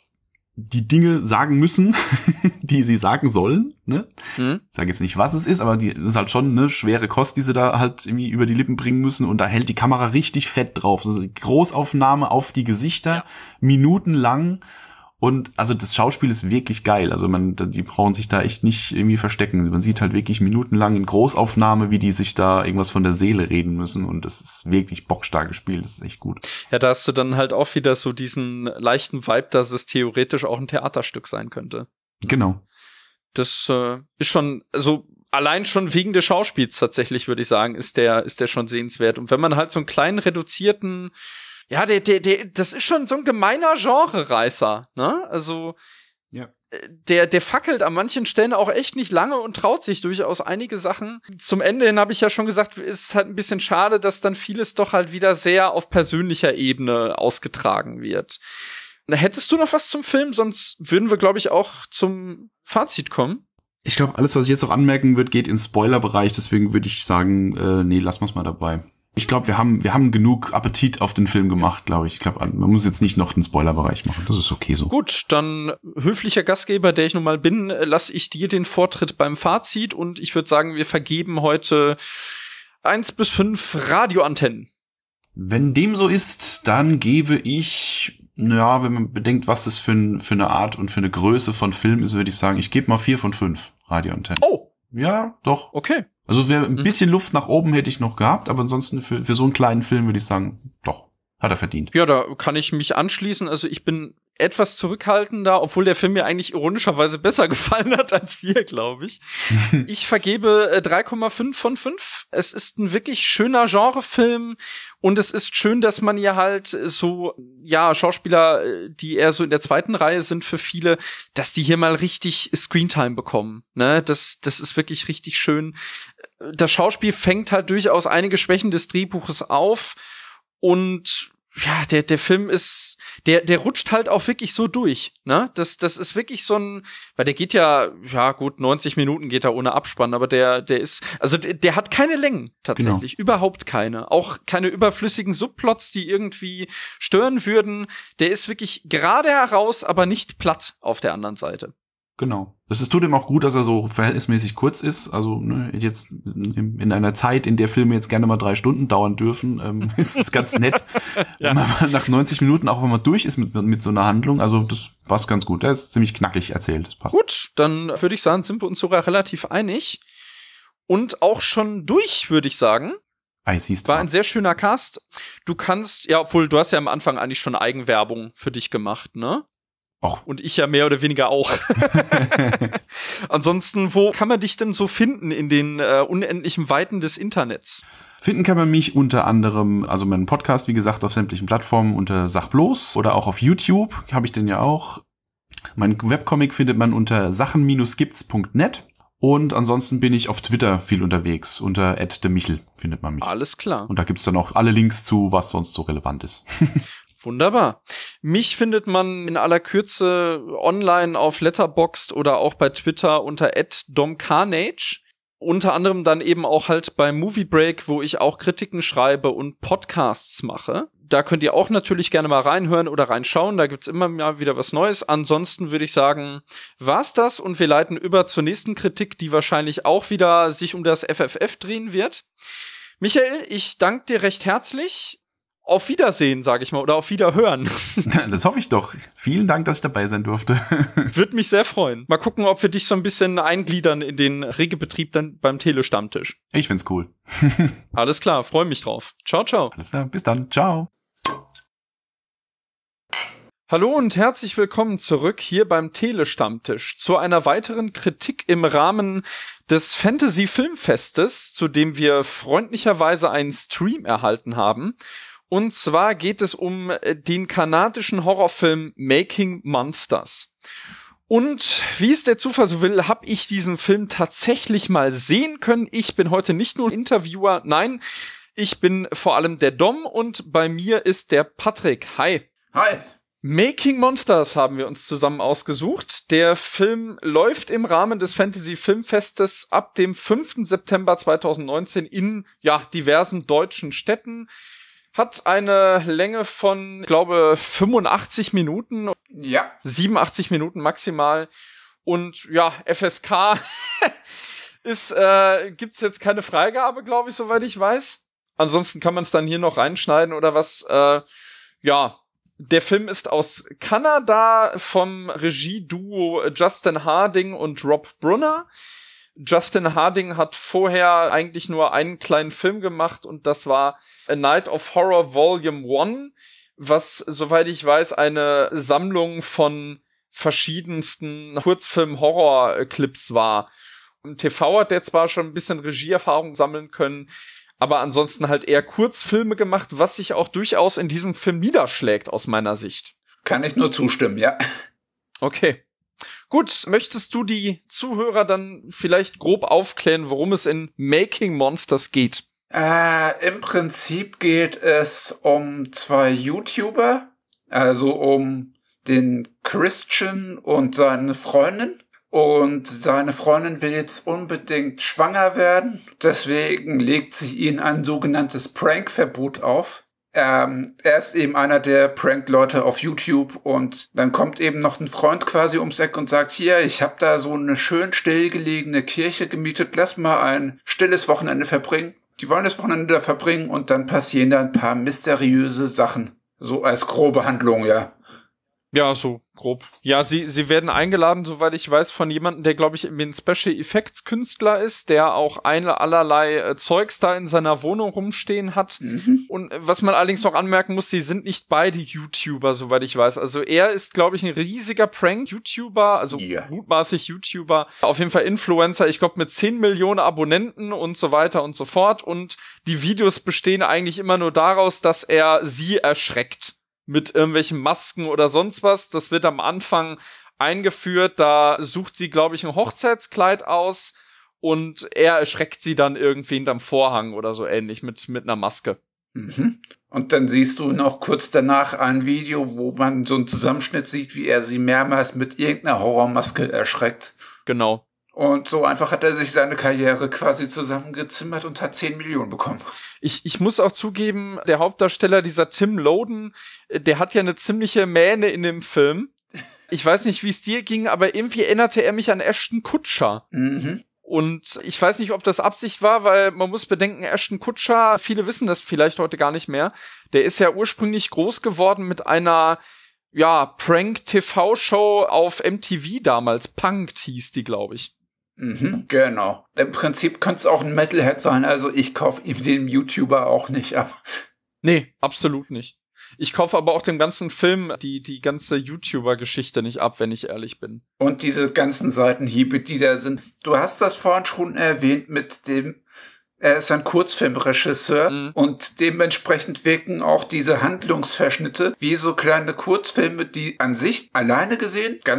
die Dinge sagen müssen, die sie sagen sollen, ne? Ich sage jetzt nicht, was es ist, aber das ist halt schon eine schwere Kost, die sie da halt irgendwie über die Lippen bringen müssen und da hält die Kamera richtig fett drauf. So eine Großaufnahme auf die Gesichter, minutenlang und also das Schauspiel ist wirklich geil. Also die brauchen sich da echt nicht irgendwie verstecken. Man sieht halt wirklich minutenlang in Großaufnahme, wie die sich da irgendwas von der Seele reden müssen und das ist wirklich bockstark gespielt. Das ist echt gut. Ja, da hast du dann halt auch wieder so diesen leichten Vibe, dass es theoretisch auch ein Theaterstück sein könnte. Genau. Das ist schon, also allein schon wegen des Schauspiels tatsächlich, würde ich sagen, ist der schon sehenswert. Und wenn man halt so einen kleinen reduzierten, ja, das ist schon so ein gemeiner Genre-Reißer, ne? Also, ja. Der fackelt an manchen Stellen auch echt nicht lange und traut sich durchaus einige Sachen. Zum Ende hin habe ich ja schon gesagt, ist es halt ein bisschen schade, dass dann vieles doch halt wieder sehr auf persönlicher Ebene ausgetragen wird. Hättest du noch was zum Film? Sonst würden wir, glaube ich, auch zum Fazit kommen. Ich glaube, alles, was ich jetzt noch anmerken würde, geht ins Spoilerbereich. Deswegen würde ich sagen, nee, lassen wir es mal dabei. Ich glaube, wir haben genug Appetit auf den Film gemacht, glaube ich. Ich glaube, man muss jetzt nicht noch den Spoilerbereich machen. Das ist okay so. Gut, dann höflicher Gastgeber, der ich nun mal bin, lasse ich dir den Vortritt beim Fazit und ich würde sagen, wir vergeben heute 1 bis 5 Radioantennen. Wenn dem so ist, dann gebe ich, ja, wenn man bedenkt, was das für eine Art und für eine Größe von Film ist, würde ich sagen, ich gebe mal 4 von 5 Radioantennen. Oh! Ja, doch. Okay. Also ein bisschen Luft nach oben hätte ich noch gehabt, aber ansonsten für so einen kleinen Film würde ich sagen, doch, hat er verdient. Ja, da kann ich mich anschließen. Also ich bin etwas zurückhaltender, obwohl der Film mir eigentlich ironischerweise besser gefallen hat als dir, glaube ich. Ich vergebe 3,5 von 5. Es ist ein wirklich schöner Genrefilm und es ist schön, dass man ja halt so, ja, Schauspieler, die eher so in der zweiten Reihe sind für viele, dass die hier mal richtig Screentime bekommen. Ne? Das ist wirklich richtig schön. Das Schauspiel fängt halt durchaus einige Schwächen des Drehbuches auf und ja, der Film ist, der rutscht halt auch wirklich so durch, ne? Das ist wirklich so ein, weil der geht ja gut, 90 Minuten geht er ohne Abspann, aber der ist, also der hat keine Längen tatsächlich, überhaupt keine. Auch keine überflüssigen Subplots, die irgendwie stören würden. Der ist wirklich gerade heraus, aber nicht platt auf der anderen Seite. Genau. Es tut ihm auch gut, dass er so verhältnismäßig kurz ist. Also jetzt in einer Zeit, in der Filme jetzt gerne mal 3 Stunden dauern dürfen, ist es ganz nett, wenn man nach 90 Minuten auch wenn man durch ist mit so einer Handlung. Also das passt ganz gut. Der ist ziemlich knackig erzählt. Das passt. Gut, dann würde ich sagen, sind wir uns sogar relativ einig. Und auch schon durch, würde ich sagen. War ein sehr schöner Cast. Du kannst, ja, obwohl du hast ja am Anfang eigentlich schon Eigenwerbung für dich gemacht, ne? Und ich ja mehr oder weniger auch. Ansonsten, wo kann man dich denn so finden in den unendlichen Weiten des Internets? Finden kann man mich unter anderem, also meinen Podcast, wie gesagt, auf sämtlichen Plattformen unter Sach bloß oder auch auf YouTube, habe ich den ja auch. Mein Webcomic findet man unter sachen-gibts.net. Und ansonsten bin ich auf Twitter viel unterwegs. Unter @demichel findet man mich. Alles klar. Und da gibt's dann auch alle Links zu, was sonst so relevant ist. Wunderbar. Mich findet man in aller Kürze online auf Letterboxd oder auch bei Twitter unter @domcarnage. Unter anderem dann eben auch halt bei Movie Break, wo ich auch Kritiken schreibe und Podcasts mache. Da könnt ihr auch natürlich gerne mal reinhören oder reinschauen. Da gibt's immer mal wieder was Neues. Ansonsten würde ich sagen, war's das und wir leiten über zur nächsten Kritik, die wahrscheinlich auch wieder sich um das FFF drehen wird. Michael, ich danke dir recht herzlich. Auf Wiedersehen, sage ich mal, oder auf Wiederhören. Das hoffe ich doch. Vielen Dank, dass ich dabei sein durfte. Würde mich sehr freuen. Mal gucken, ob wir dich so ein bisschen eingliedern in den Regelbetrieb dann beim Telestammtisch. Ich find's cool. Alles klar, freue mich drauf. Ciao, ciao. Alles klar, bis dann. Ciao. Hallo und herzlich willkommen zurück hier beim Telestammtisch zu einer weiteren Kritik im Rahmen des Fantasy Filmfestes, zu dem wir freundlicherweise einen Stream erhalten haben. Und zwar geht es um den kanadischen Horrorfilm Making Monsters. Und wie es der Zufall so will, habe ich diesen Film tatsächlich mal sehen können. Ich bin heute nicht nur Interviewer, nein, ich bin vor allem der Dom und bei mir ist der Patrick. Hi. Hi. Making Monsters haben wir uns zusammen ausgesucht. Der Film läuft im Rahmen des Fantasy Filmfestes ab dem 5. September 2019 in diversen deutschen Städten. Hat eine Länge von, ich glaube, 85 Minuten. Ja. 87 Minuten maximal. Und FSK gibt's jetzt keine Freigabe, glaube ich, soweit ich weiß. Ansonsten kann man es dann hier noch reinschneiden oder was. Der Film ist aus Kanada vom Regieduo Justin Harding und Rob Brunner. Justin Harding hat vorher eigentlich nur einen kleinen Film gemacht und das war A Night of Horror Volume 1, was, soweit ich weiß, eine Sammlung von verschiedensten Kurzfilm-Horror-Clips war. Im TV hat der zwar schon ein bisschen Regieerfahrung sammeln können, aber ansonsten halt eher Kurzfilme gemacht, was sich auch durchaus in diesem Film niederschlägt aus meiner Sicht. Kann ich nur zustimmen, ja. Okay. Gut, möchtest du die Zuhörer dann vielleicht grob aufklären, worum es in Making Monsters geht? Im Prinzip geht es um 2 YouTuber, also um den Christian und seine Freundin. Und seine Freundin will jetzt unbedingt schwanger werden, deswegen legt sie ihnen ein sogenanntes Prank-Verbot auf. Er ist eben einer der Prank-Leute auf YouTube und dann kommt eben noch ein Freund quasi ums Eck und sagt, hier, ich habe da so eine schön stillgelegene Kirche gemietet, lass mal ein stilles Wochenende verbringen. Die wollen das Wochenende da verbringen und dann passieren da ein paar mysteriöse Sachen. So als grobe Handlung, ja. Ja, so grob. Ja, sie werden eingeladen, soweit ich weiß, von jemandem, der, glaube ich, ein Special Effects Künstler ist, der auch allerlei Zeugs da in seiner Wohnung rumstehen hat. Mhm. Und was man allerdings noch anmerken muss, sie sind nicht beide YouTuber, soweit ich weiß. Also er ist, glaube ich, ein riesiger Prank-YouTuber, also mutmaßlich YouTuber, auf jeden Fall Influencer, ich glaube mit 10 Millionen Abonnenten und so weiter und so fort. Und die Videos bestehen eigentlich immer nur daraus, dass er sie erschreckt mit irgendwelchen Masken oder sonst was. Das wird am Anfang eingeführt. Da sucht sie, glaube ich, ein Hochzeitskleid aus und er erschreckt sie dann irgendwie hinterm Vorhang oder so ähnlich mit einer Maske. Mhm. Und dann siehst du noch kurz danach ein Video, wo man so einen Zusammenschnitt sieht, wie er sie mehrmals mit irgendeiner Horrormaske erschreckt. Genau. Und so einfach hat er sich seine Karriere quasi zusammengezimmert und hat 10 Millionen bekommen. Ich muss auch zugeben, der Hauptdarsteller, dieser Tim Loden, der hat ja eine ziemliche Mähne in dem Film. Ich weiß nicht, wie es dir ging, aber irgendwie erinnerte er mich an Ashton Kutcher. Mhm. Und ich weiß nicht, ob das Absicht war, weil man muss bedenken, Ashton Kutcher, viele wissen das vielleicht heute gar nicht mehr, der ist ja ursprünglich groß geworden mit einer Prank-TV-Show auf MTV damals. Punk'd hieß die, glaube ich. Mhm, genau. Im Prinzip könnte es auch ein Metalhead sein, also ich kaufe ihm den YouTuber auch nicht ab. Nee, absolut nicht. Ich kaufe aber auch dem ganzen Film die ganze YouTuber-Geschichte nicht ab, wenn ich ehrlich bin. Und diese ganzen Seitenhiebe, die da sind. Du hast das vorhin schon erwähnt mit dem, er ist ein Kurzfilmregisseur und dementsprechend wirken auch diese Handlungsverschnitte wie so kleine Kurzfilme, die an sich alleine gesehen ganz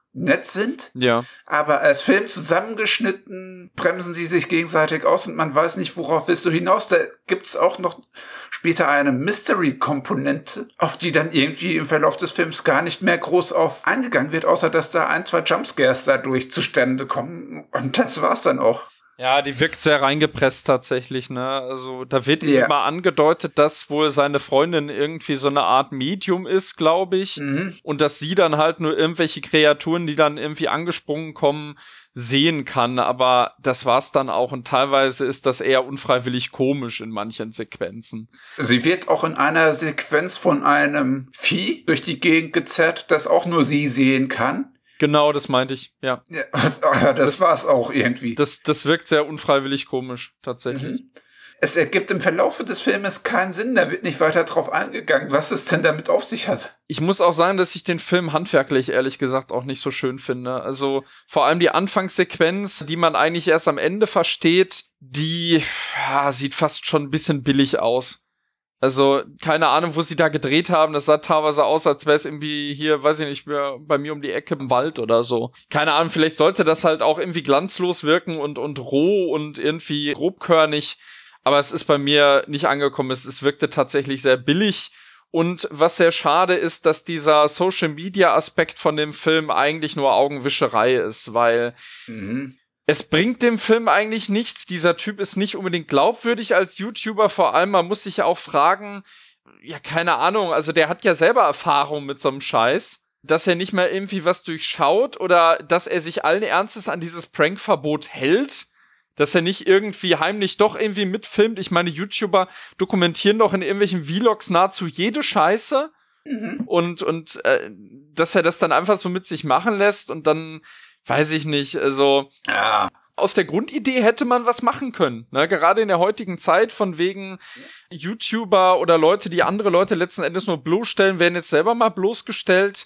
nett sind. Ja. Aber als Film zusammengeschnitten bremsen sie sich gegenseitig aus und man weiß nicht, worauf willst du hinaus. Da gibt's auch noch später eine Mystery-Komponente, auf die dann irgendwie im Verlauf des Films gar nicht mehr groß auf eingegangen wird, außer dass da 1, 2 Jumpscares dadurch zustande kommen. Und das war's dann auch. Ja, die wirkt sehr reingepresst tatsächlich, ne? Also da wird Ja. immer angedeutet, dass wohl seine Freundin irgendwie so eine Art Medium ist, glaube ich. Und dass sie dann halt nur irgendwelche Kreaturen, die dann irgendwie angesprungen kommen, sehen kann. Aber das war's dann auch. Und teilweise ist das eher unfreiwillig komisch in manchen Sequenzen. Sie wird auch in einer Sequenz von einem Vieh durch die Gegend gezerrt, das auch nur sie sehen kann. Genau, das meinte ich, ja. Ja, das war's auch irgendwie. Das wirkt sehr unfreiwillig komisch, tatsächlich. Es ergibt im Verlauf des Filmes keinen Sinn, da wird nicht weiter drauf eingegangen, was es denn damit auf sich hat. Ich muss auch sagen, dass ich den Film handwerklich ehrlich gesagt auch nicht so schön finde. Also vor allem die Anfangssequenz, die man eigentlich erst am Ende versteht, die sieht fast schon ein bisschen billig aus. Also, keine Ahnung, wo sie da gedreht haben. Das sah teilweise aus, als wäre es irgendwie hier, weiß ich nicht, bei mir um die Ecke im Wald oder so. Keine Ahnung, vielleicht sollte das halt auch irgendwie glanzlos wirken und roh und irgendwie grobkörnig. Aber es ist bei mir nicht angekommen. Es wirkte tatsächlich sehr billig. Und was sehr schade ist, dass dieser Social-Media-Aspekt von dem Film eigentlich nur Augenwischerei ist, weil es bringt dem Film eigentlich nichts. Dieser Typ ist nicht unbedingt glaubwürdig als YouTuber. Vor allem, man muss sich ja auch fragen, ja, keine Ahnung, also der hat ja selber Erfahrung mit so einem Scheiß, dass er nicht mal irgendwie was durchschaut oder dass er sich allen Ernstes an dieses Prankverbot hält, dass er nicht irgendwie heimlich doch irgendwie mitfilmt. Ich meine, YouTuber dokumentieren doch in irgendwelchen Vlogs nahezu jede Scheiße und dass er das dann einfach so mit sich machen lässt und dann weiß ich nicht, also aus der Grundidee hätte man was machen können, ne? Gerade in der heutigen Zeit von wegen YouTuber oder Leute, die andere Leute letzten Endes nur bloßstellen, werden jetzt selber mal bloßgestellt.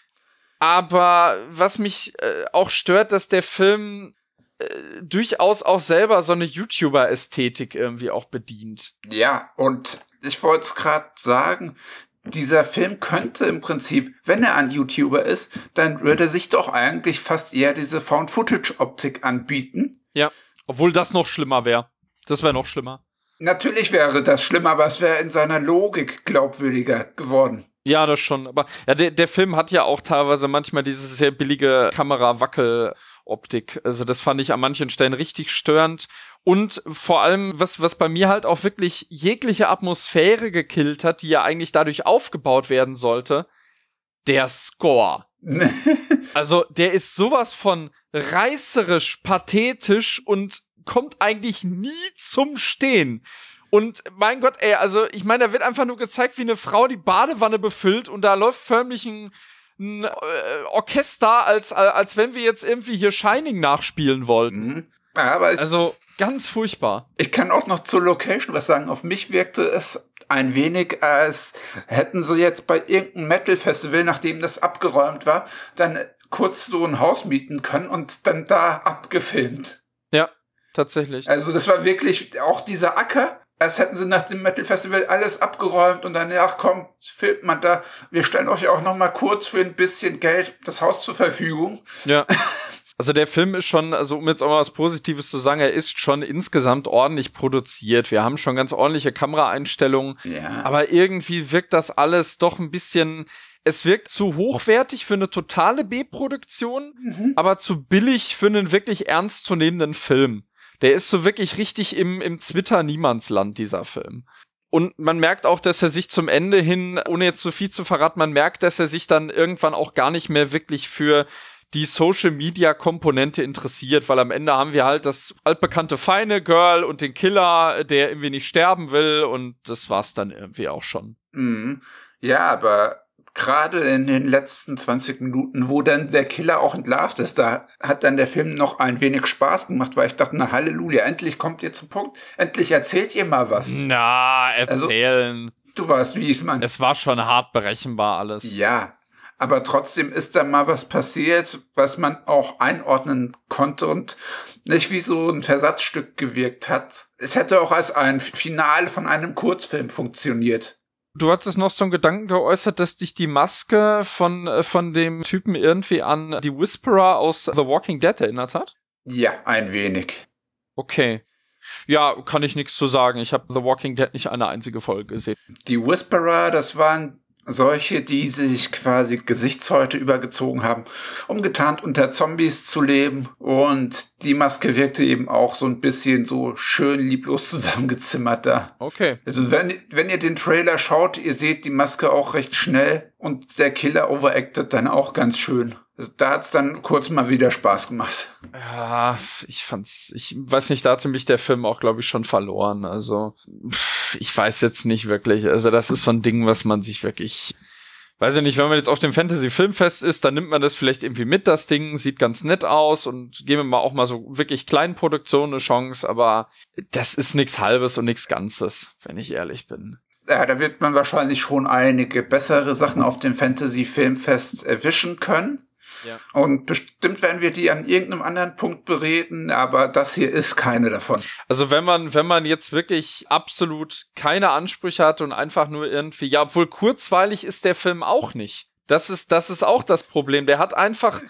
Aber was mich auch stört, dass der Film durchaus auch selber so eine YouTuber-Ästhetik irgendwie auch bedient. Ja, und ich wollte es gerade sagen, dieser Film könnte im Prinzip, wenn er ein YouTuber ist, dann würde sich doch eigentlich fast eher diese Found-Footage-Optik anbieten. Ja, obwohl das noch schlimmer wäre. Das wäre noch schlimmer. Natürlich wäre das schlimmer, aber es wäre in seiner Logik glaubwürdiger geworden. Ja, das schon. Aber ja, der Film hat ja auch teilweise manchmal diese sehr billige Kamera-Wackel-Optik. Also das fand ich an manchen Stellen richtig störend. Und vor allem, was bei mir halt auch wirklich jegliche Atmosphäre gekillt hat, die ja eigentlich dadurch aufgebaut werden sollte, der Score. Also der ist sowas von reißerisch, pathetisch und kommt eigentlich nie zum Stehen. Und mein Gott, ey, also ich meine, da wird einfach nur gezeigt, wie eine Frau die Badewanne befüllt und da läuft förmlich ein Orchester, als wenn wir jetzt irgendwie hier Shining nachspielen wollten. Aber also ganz furchtbar. Ich kann auch noch zur Location was sagen. Auf mich wirkte es ein wenig, als hätten sie jetzt bei irgendeinem Metal-Festival, nachdem das abgeräumt war, dann kurz so ein Haus mieten können und dann da abgefilmt. Ja, tatsächlich. Also das war wirklich auch dieser Acker, als hätten sie nach dem Metal-Festival alles abgeräumt und dann, ja, komm, filmt man da. Wir stellen euch auch noch mal kurz für ein bisschen Geld das Haus zur Verfügung. Ja. Also der Film ist schon, also um jetzt auch mal was Positives zu sagen, er ist schon insgesamt ordentlich produziert. Wir haben schon ganz ordentliche Kameraeinstellungen, aber irgendwie wirkt das alles doch ein bisschen, es wirkt zu hochwertig für eine totale B-Produktion, aber zu billig für einen wirklich ernstzunehmenden Film. Der ist so wirklich richtig im Twitter-Niemandsland, dieser Film. Und man merkt auch, dass er sich zum Ende hin, ohne jetzt zu viel zu verraten, man merkt, dass er sich dann irgendwann auch gar nicht mehr wirklich für die Social-Media-Komponente interessiert, weil am Ende haben wir halt das altbekannte feine Girl und den Killer, der irgendwie nicht sterben will und das war's dann irgendwie auch schon. Ja, aber gerade in den letzten 20 Minuten, wo dann der Killer auch entlarvt ist, da hat dann der Film noch ein wenig Spaß gemacht, weil ich dachte, na Halleluja, endlich kommt ihr zum Punkt, endlich erzählt ihr mal was. Na, erzählen. Also, du weißt, wie ich es meine. Es war schon hart berechenbar alles. Ja. Aber trotzdem ist da mal was passiert, was man auch einordnen konnte und nicht wie so ein Versatzstück gewirkt hat. Es hätte auch als ein Finale von einem Kurzfilm funktioniert. Du hattest noch so einen Gedanken geäußert, dass dich die Maske von dem Typen irgendwie an die Whisperer aus The Walking Dead erinnert hat? Ja, ein wenig. Okay. Ja, kann ich nichts zu sagen. Ich habe The Walking Dead nicht eine einzige Folge gesehen. Die Whisperer, das waren solche, die sich quasi Gesichtshäute übergezogen haben, um getarnt unter Zombies zu leben. Und die Maske wirkte eben auch so ein bisschen so schön lieblos zusammengezimmert da. Okay. Also wenn ihr den Trailer schaut, ihr seht die Maske auch recht schnell und der Killer overacted dann auch ganz schön. Also da hat's dann kurz mal wieder Spaß gemacht. Ja, ich weiß nicht, da hatte mich der Film auch, glaube ich, schon verloren. Also, ich weiß jetzt nicht wirklich. Also, das ist so ein Ding, was man sich wirklich, weiß ich nicht, wenn man jetzt auf dem Fantasy-Filmfest ist, dann nimmt man das vielleicht irgendwie mit, das Ding, sieht ganz nett aus und geben wir mal auch mal so wirklich kleinen Produktionen eine Chance, aber das ist nichts Halbes und nichts Ganzes, wenn ich ehrlich bin. Ja, da wird man wahrscheinlich schon einige bessere Sachen auf dem Fantasy-Filmfest erwischen können. Ja. Und bestimmt werden wir die an irgendeinem anderen Punkt bereden, aber das hier ist keine davon. Also wenn man jetzt wirklich absolut keine Ansprüche hat und einfach nur irgendwie, ja, obwohl kurzweilig ist der Film auch nicht. Das ist auch das Problem. Der hat einfach,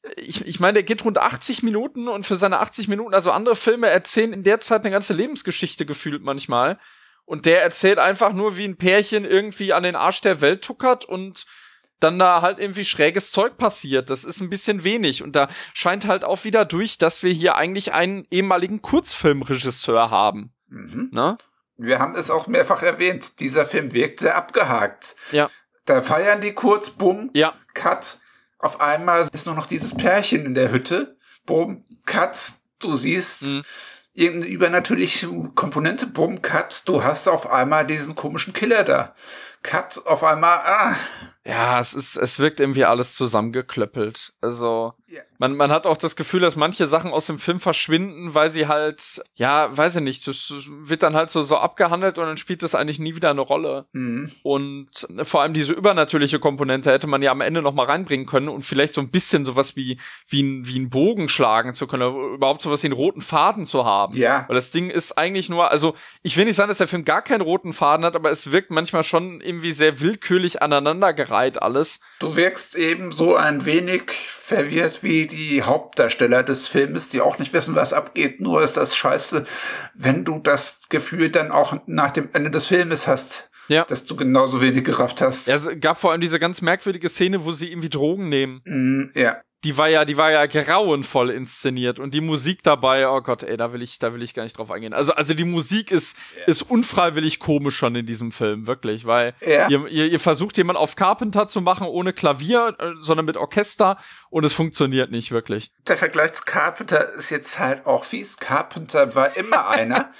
ich meine, der geht rund 80 Minuten und für seine 80 Minuten, also andere Filme erzählen in der Zeit eine ganze Lebensgeschichte gefühlt manchmal. Und der erzählt einfach nur, wie ein Pärchen irgendwie an den Arsch der Welt tuckert und dann da halt irgendwie schräges Zeug passiert. Das ist ein bisschen wenig. Und da scheint halt auch wieder durch, dass wir hier eigentlich einen ehemaligen Kurzfilmregisseur haben. Mhm. Ne? Wir haben es auch mehrfach erwähnt. Dieser Film wirkt sehr abgehakt. Ja. Da feiern die kurz, bumm, ja. Cut. Auf einmal ist nur noch dieses Pärchen in der Hütte. Bumm, Cut. Du siehst irgendeine übernatürliche Komponente. Bumm, Cut. Du hast auf einmal diesen komischen Killer da. Cut, auf einmal, Ja, es wirkt irgendwie alles zusammengeklöppelt. Also, man hat auch das Gefühl, dass manche Sachen aus dem Film verschwinden, weil sie halt, ja, weiß ich nicht, das wird dann halt so abgehandelt und dann spielt das eigentlich nie wieder eine Rolle. Mhm. Und vor allem diese übernatürliche Komponente hätte man ja am Ende noch mal reinbringen können und vielleicht so ein bisschen sowas wie ein Bogen schlagen zu können, oder überhaupt sowas wie einen roten Faden zu haben. Ja. Weil das Ding ist eigentlich nur, also, ich will nicht sagen, dass der Film gar keinen roten Faden hat, aber es wirkt manchmal schon irgendwie sehr willkürlich aneinandergereiht alles. Du wirkst eben so ein wenig verwirrt wie die Hauptdarsteller des Filmes, die auch nicht wissen, was abgeht. Nur ist das scheiße, wenn du das Gefühl dann auch nach dem Ende des Filmes hast, dass du genauso wenig gerafft hast. Ja, es gab vor allem diese ganz merkwürdige Szene, wo sie irgendwie Drogen nehmen. Ja. Die war ja grauenvoll inszeniert und die Musik dabei, oh Gott, ey, da will ich gar nicht drauf eingehen. Also die Musik ist unfreiwillig komisch schon in diesem Film, wirklich, weil ihr versucht jemand auf Carpenter zu machen ohne Klavier, sondern mit Orchester und es funktioniert nicht wirklich. Der Vergleich zu Carpenter ist jetzt halt auch fies. Carpenter war immer einer,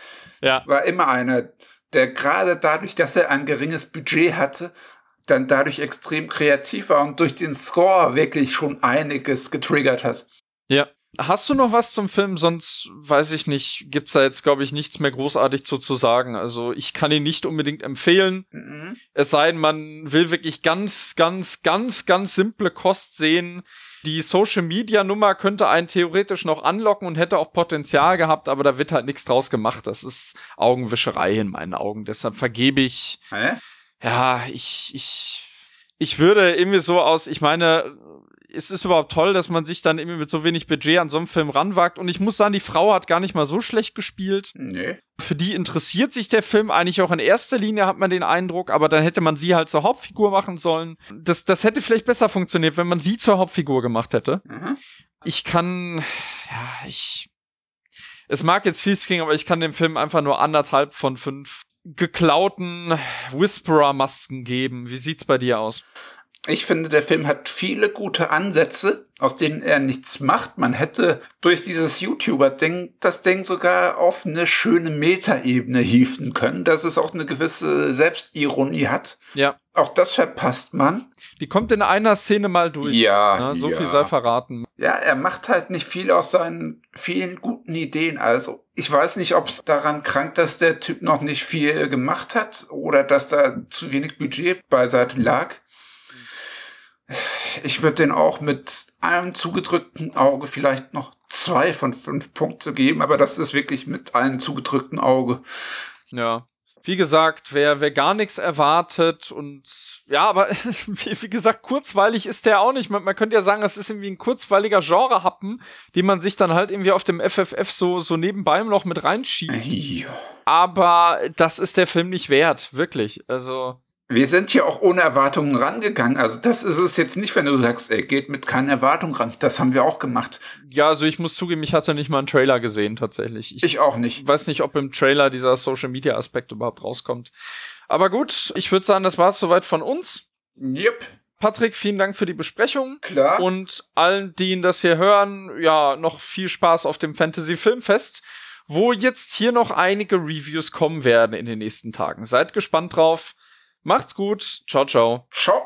der gerade dadurch, dass er ein geringes Budget hatte, dann dadurch extrem kreativ war und durch den Score wirklich schon einiges getriggert hat. Ja. Hast du noch was zum Film? Sonst, weiß ich nicht, gibt's da jetzt, glaube ich, nichts mehr großartig zu sagen. Also ich kann ihn nicht unbedingt empfehlen. Mhm. Es sei denn, man will wirklich ganz, ganz, ganz, ganz simple Kost sehen. Die Social-Media-Nummer könnte einen theoretisch noch anlocken und hätte auch Potenzial gehabt, aber da wird halt nichts draus gemacht. Das ist Augenwischerei in meinen Augen. Deshalb vergebe ich... Ja, ich würde irgendwie so ich meine, es ist überhaupt toll, dass man sich dann irgendwie mit so wenig Budget an so einen Film ranwagt. Und ich muss sagen, die Frau hat gar nicht mal so schlecht gespielt. Nee. Für die interessiert sich der Film eigentlich auch in erster Linie, hat man den Eindruck. Aber dann hätte man sie halt zur Hauptfigur machen sollen. Das hätte vielleicht besser funktioniert, wenn man sie zur Hauptfigur gemacht hätte. Mhm. Es mag jetzt fies klingen, aber ich kann dem Film einfach nur 1,5 von 5 geklauten Whisperer-Masken geben. Wie sieht's bei dir aus? Ich finde, der Film hat viele gute Ansätze, aus denen er nichts macht. Man hätte durch dieses YouTuber-Ding das Ding sogar auf eine schöne Metaebene hieven können, dass es auch eine gewisse Selbstironie hat. Ja. Auch das verpasst man. Die kommt in einer Szene mal durch. Ja, so viel sei verraten. Ja, er macht halt nicht viel aus seinen vielen guten Ideen. Also ich weiß nicht, ob es daran krankt, dass der Typ noch nicht viel gemacht hat oder dass da zu wenig Budget beiseite lag. Ich würde den auch mit einem zugedrückten Auge vielleicht noch 2 von 5 Punkte geben, aber das ist wirklich mit einem zugedrückten Auge. Ja. Wie gesagt, wer gar nichts erwartet und ja, aber wie gesagt, kurzweilig ist der auch nicht. Man könnte ja sagen, das ist irgendwie ein kurzweiliger Genrehappen, den man sich dann halt irgendwie auf dem FFF so nebenbei noch mit reinschiebt. Aber das ist der Film nicht wert, wirklich. Also wir sind ja auch ohne Erwartungen rangegangen. Also das ist es jetzt nicht, wenn du sagst, geht mit keinen Erwartungen ran. Das haben wir auch gemacht. Ja, also ich muss zugeben, ich hatte nicht mal einen Trailer gesehen, tatsächlich. Ich auch nicht. Ich weiß nicht, ob im Trailer dieser Social-Media-Aspekt überhaupt rauskommt. Aber gut, ich würde sagen, das war's soweit von uns. Yep. Patrick, vielen Dank für die Besprechung. Klar. Und allen, die das hier hören, ja, noch viel Spaß auf dem Fantasy-Filmfest, wo jetzt hier noch einige Reviews kommen werden in den nächsten Tagen. Seid gespannt drauf. Macht's gut. Ciao, ciao. Ciao.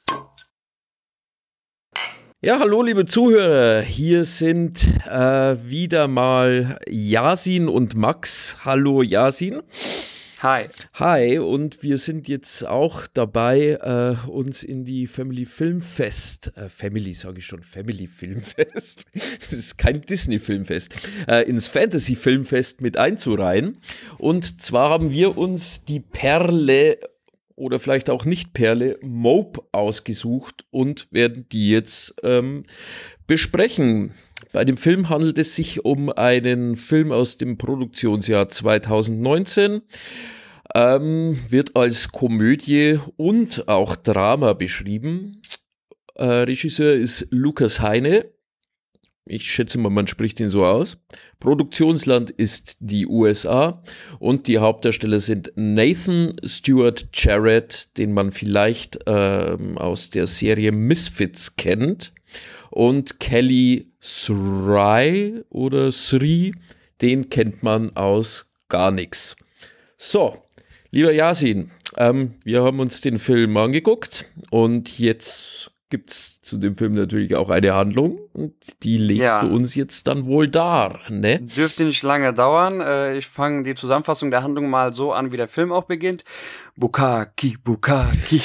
Ja, hallo liebe Zuhörer, hier sind wieder mal Yasin und Max. Hallo Yasin. Hi. Hi, und wir sind jetzt auch dabei, uns in die Family Filmfest, Family Filmfest, das ist kein Disney Filmfest, ins Fantasy Filmfest mit einzureihen. Und zwar haben wir uns die Perle oder vielleicht auch nicht Perle, Mope ausgesucht und werden die jetzt besprechen. Bei dem Film handelt es sich um einen Film aus dem Produktionsjahr 2019, wird als Komödie und auch Drama beschrieben. Regisseur ist Lukas Heine. Ich schätze mal, man spricht ihn so aus. Produktionsland ist die USA und die Hauptdarsteller sind Nathan Stewart Jarrett, den man vielleicht aus der Serie Misfits kennt, und Kelly Sri, den kennt man aus gar nichts. So, lieber Yasin, wir haben uns den Film angeguckt und jetzt gibt's zu dem Film natürlich auch eine Handlung und die legst du uns jetzt dann wohl dar, ne? Dürfte nicht lange dauern. Ich fange die Zusammenfassung der Handlung mal so an, wie der Film auch beginnt. Bukaki, Bukaki.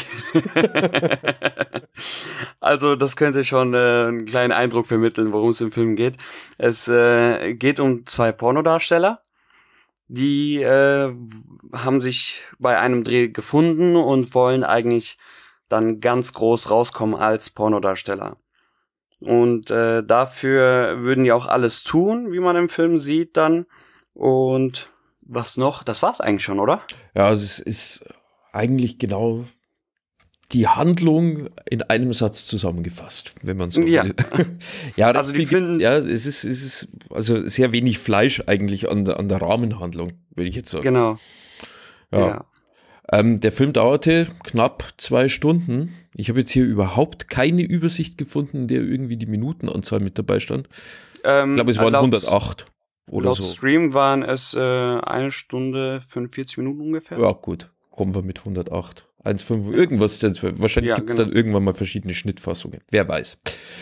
Also das könnte schon einen kleinen Eindruck vermitteln, worum es im Film geht. Es geht um zwei Pornodarsteller. Die haben sich bei einem Dreh gefunden und wollen eigentlich dann ganz groß rauskommen als Pornodarsteller. Und dafür würden die auch alles tun, wie man im Film sieht dann. Und was noch? Das war's eigentlich schon, oder? Ja, das ist eigentlich genau die Handlung in einem Satz zusammengefasst, wenn man so will. Ja, also die finden, es ist also sehr wenig Fleisch eigentlich an der Rahmenhandlung, würde ich jetzt sagen. Genau. Ja. Der Film dauerte knapp 2 Stunden. Ich habe jetzt hier überhaupt keine Übersicht gefunden, in der irgendwie die Minutenanzahl mit dabei stand. Ich glaube, es waren 108 oder laut so. Laut Stream waren es 1 Stunde 45 Minuten ungefähr. Ja gut, kommen wir mit 108. 1,5, irgendwas. Wahrscheinlich gibt es dann irgendwann mal verschiedene Schnittfassungen. Wer weiß.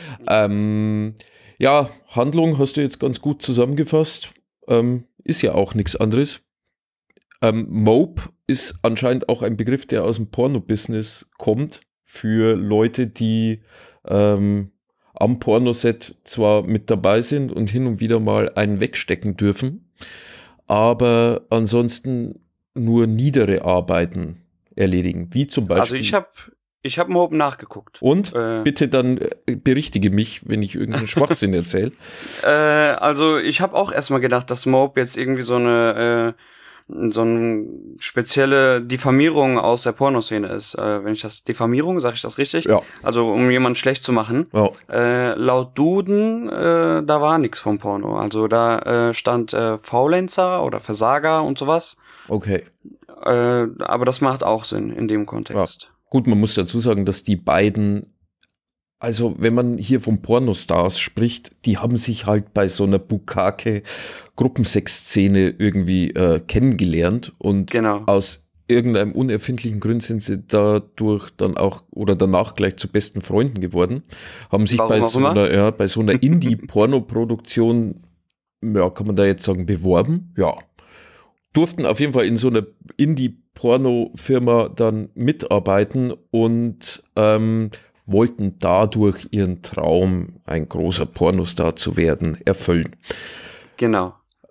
Ja, Handlung hast du jetzt ganz gut zusammengefasst. Ist ja auch nichts anderes. Mope ist anscheinend auch ein Begriff, der aus dem Porno-Business kommt, für Leute, die am Pornoset zwar mit dabei sind und hin und wieder mal einen wegstecken dürfen, aber ansonsten nur niedere Arbeiten erledigen, wie zum Beispiel... Also ich hab Mope nachgeguckt. Und? Bitte dann berichtige mich, wenn ich irgendeinen Schwachsinn erzähle. Also ich habe auch erstmal gedacht, dass Mope jetzt irgendwie so eine spezielle Diffamierung aus der Pornoszene ist. Wenn ich das Diffamierung, sage ich das richtig? Ja. Also um jemanden schlecht zu machen. Ja. Laut Duden, da war nichts vom Porno. Also da stand Faulenzer oder Versager und sowas. Okay. Aber das macht auch Sinn in dem Kontext. Ja. Gut, man muss dazu sagen, dass die beiden, also wenn man hier von Pornostars spricht, die haben sich halt bei so einer Bukake-Gruppensex-Szene irgendwie kennengelernt und aus irgendeinem unerfindlichen Grund sind sie dadurch dann auch oder danach gleich zu besten Freunden geworden, haben sich bei so einer Indie-Porno-Produktion, ja, kann man da jetzt sagen, beworben, ja. Durften auf jeden Fall in so einer Indie-Porno-Firma dann mitarbeiten und wollten dadurch ihren Traum, ein großer Pornostar zu werden, erfüllen. Genau.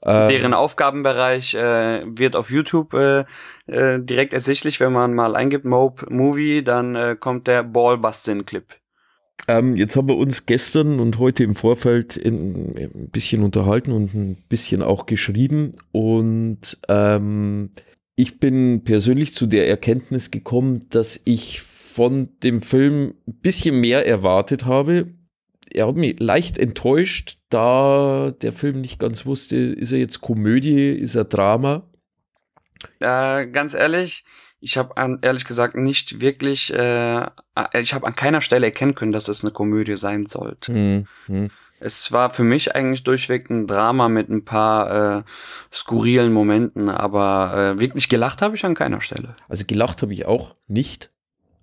Deren Aufgabenbereich wird auf YouTube direkt ersichtlich, wenn man mal eingibt Mope Movie, dann kommt der Ballbustin-Clip. Jetzt haben wir uns gestern und heute im Vorfeld ein bisschen unterhalten und ein bisschen auch geschrieben und ich bin persönlich zu der Erkenntnis gekommen, dass ich von dem Film ein bisschen mehr erwartet habe. Er hat mich leicht enttäuscht, da der Film nicht ganz wusste, ist er jetzt Komödie, ist er Drama? Ganz ehrlich, ich habe ehrlich gesagt nicht wirklich, ich habe an keiner Stelle erkennen können, dass es eine Komödie sein sollte. Es war für mich eigentlich durchweg ein Drama mit ein paar skurrilen Momenten, aber wirklich gelacht habe ich an keiner Stelle. Also gelacht habe ich auch nicht.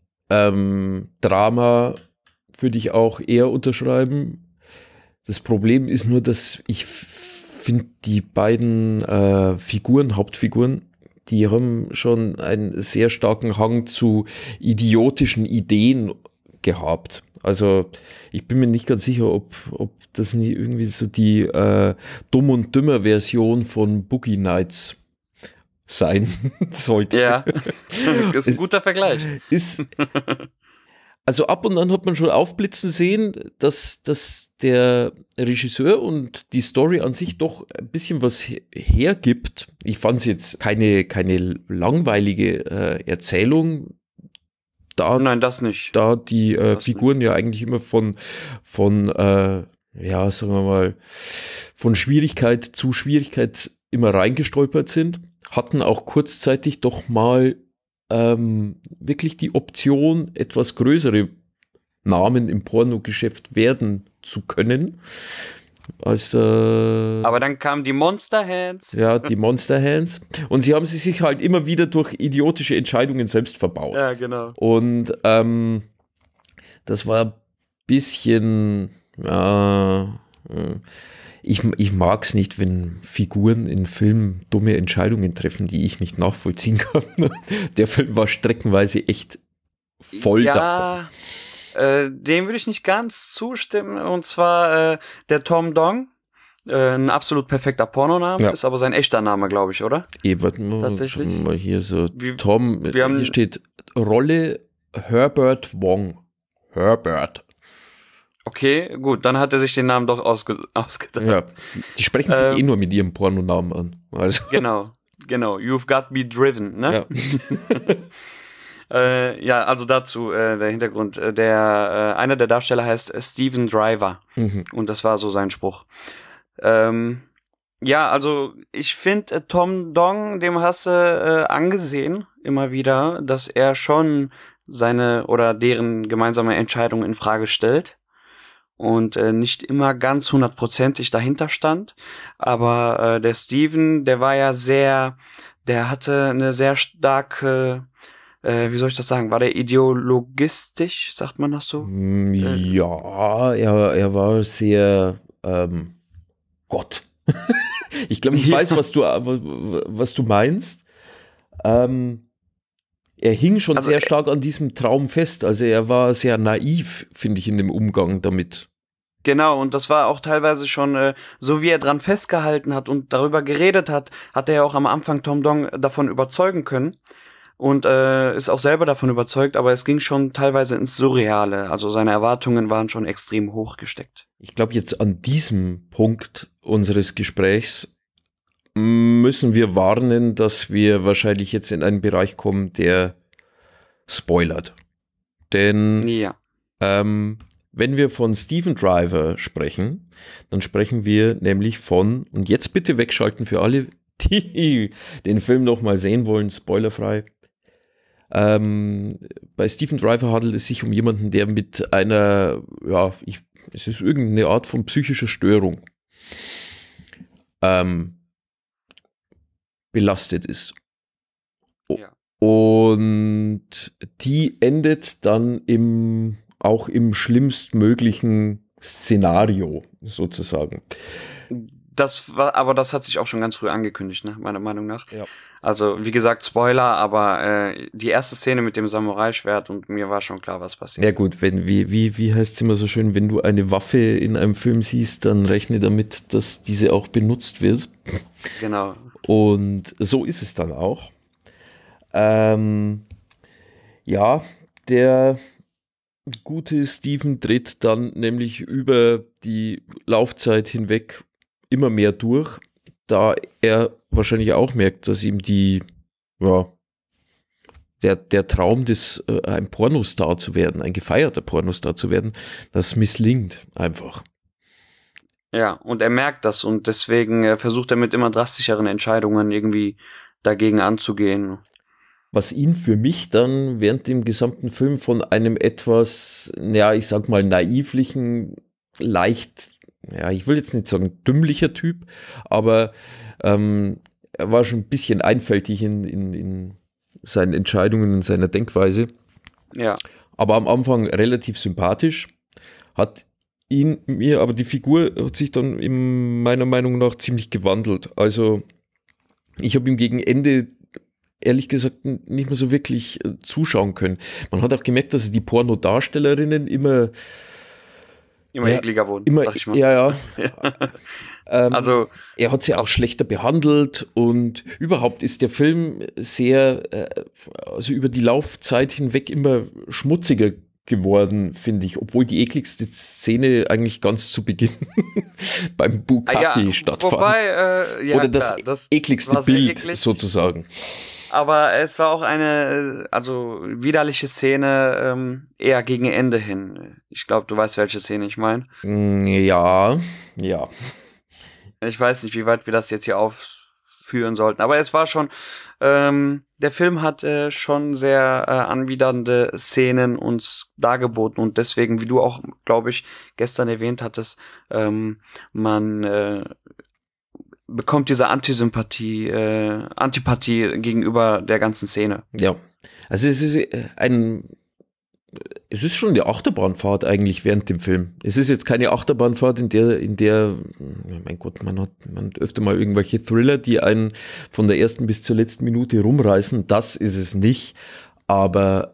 Drama würde ich auch eher unterschreiben. Das Problem ist nur, dass ich finde, die beiden Hauptfiguren, die haben schon einen sehr starken Hang zu idiotischen Ideen gehabt. Also ich bin mir nicht ganz sicher, ob das nicht irgendwie so die Dumm und Dümmer Version von Boogie Nights sein sollte. Ja, das ist ein guter Vergleich. Also ab und an hat man schon aufblitzen sehen, dass der Regisseur und die Story an sich doch ein bisschen was hergibt. Ich fand es jetzt keine langweilige Erzählung. Nein, das nicht. Da die Figuren ja eigentlich immer von sagen wir mal, von Schwierigkeit zu Schwierigkeit immer reingestolpert sind, hatten auch kurzzeitig doch mal wirklich die Option, etwas größere Namen im Pornogeschäft werden zu können. Aber dann kamen die Monster Hands. Ja, die Monster Hands. Und sie haben sich halt immer wieder durch idiotische Entscheidungen selbst verbaut. Ja, genau. Und das war ein bisschen, ich mag es nicht, wenn Figuren in Filmen dumme Entscheidungen treffen, die ich nicht nachvollziehen kann. Der Film war streckenweise echt voll davon. Dem würde ich nicht ganz zustimmen. Und zwar der Tom Dong. Ein absolut perfekter Pornoname, ist aber sein echter Name, glaube ich, oder? Warte mal, tatsächlich. Mal hier so Wir haben hier steht Rolle Herbert Wong. Herbert. Okay, gut, dann hat er sich den Namen doch ausgedacht. Ja, die sprechen sich nur mit ihrem Pornonamen an. Also. Genau. You've got me driven, ne? Ja. Also dazu der Hintergrund. Einer der Darsteller heißt Steven Driver. Und das war so sein Spruch. Also ich finde, Tom Dong, dem hast du angesehen, immer wieder, dass er schon seine oder deren gemeinsame Entscheidung in Frage stellt. Und nicht immer ganz 100%ig dahinter stand. Aber der Steven, der war ja der hatte eine sehr starke, wie soll ich das sagen, war der ideologistisch, sagt man das so? Ja, er war sehr, Gott. Ich glaube, ich weiß, was du meinst. Er hing schon sehr stark an diesem Traum fest. Also er war sehr naiv, finde ich, in dem Umgang damit. Genau, und das war auch teilweise schon, so wie er dran festgehalten hat und darüber geredet hat, hat er ja auch am Anfang Tom Dong davon überzeugen können und ist auch selber davon überzeugt, aber es ging schon teilweise ins Surreale. Also seine Erwartungen waren schon extrem hoch gesteckt. Ich glaube, jetzt an diesem Punkt unseres Gesprächs müssen wir warnen, dass wir wahrscheinlich jetzt in einen Bereich kommen, der spoilert. Denn wenn wir von Steven Driver sprechen, dann sprechen wir nämlich von, und jetzt bitte wegschalten für alle, die den Film noch mal sehen wollen, spoilerfrei. Bei Steven Driver handelt es sich um jemanden, der mit einer, es ist irgendeine Art von psychischer Störung belastet ist. Ja. Und die endet dann auch im schlimmstmöglichen Szenario, sozusagen. Das hat sich auch schon ganz früh angekündigt, ne, meiner Meinung nach. Ja. Also, wie gesagt, Spoiler, aber die erste Szene mit dem Samurai-Schwert und mir war schon klar, was passiert. Ja gut, wie heißt es immer so schön, wenn du eine Waffe in einem Film siehst, dann rechne damit, dass diese auch benutzt wird. Genau. Und so ist es dann auch. Ja, der gute Steven dreht dann nämlich über die Laufzeit hinweg immer mehr durch, da er wahrscheinlich auch merkt, dass ihm der Traum ein Pornostar zu werden, ein gefeierter Pornostar zu werden, das misslingt einfach. Ja, und er merkt das und deswegen versucht er mit immer drastischeren Entscheidungen irgendwie dagegen anzugehen. Was ihn für mich dann während dem gesamten Film von einem etwas, ich sag mal, naivlichen, leicht, ich will jetzt nicht sagen dümmlicher Typ, aber er war schon ein bisschen einfältig in seinen Entscheidungen, in seiner Denkweise. Ja. Aber am Anfang relativ sympathisch, aber die Figur hat sich dann meiner Meinung nach ziemlich gewandelt. Also ich habe ihm gegen Ende ehrlich gesagt nicht mehr so wirklich zuschauen können. Man hat auch gemerkt, dass die Pornodarstellerinnen immer ekliger wurden, sag ich mal. Ja. Also er hat sie auch schlechter behandelt und überhaupt ist der Film sehr, also über die Laufzeit hinweg immer schmutziger geworden, finde ich, obwohl die ekligste Szene eigentlich ganz zu Beginn beim Bukkake stattfand. Wobei, oder das ekligste Bild sozusagen. Aber es war auch eine, widerliche Szene eher gegen Ende hin. Ich glaube, du weißt, welche Szene ich meine. Ja. Ich weiß nicht, wie weit wir das jetzt hier aufführen sollten. Aber es war schon, der Film hat schon sehr anwidernde Szenen uns dargeboten. Und deswegen, wie du auch, glaube ich, gestern erwähnt hattest, man bekommt diese Antipathie gegenüber der ganzen Szene. Ja, also es ist schon eine Achterbahnfahrt eigentlich während dem Film. Es ist jetzt keine Achterbahnfahrt, in der, mein Gott, man hat öfter mal irgendwelche Thriller, die einen von der ersten bis zur letzten Minute rumreißen. Das ist es nicht. Aber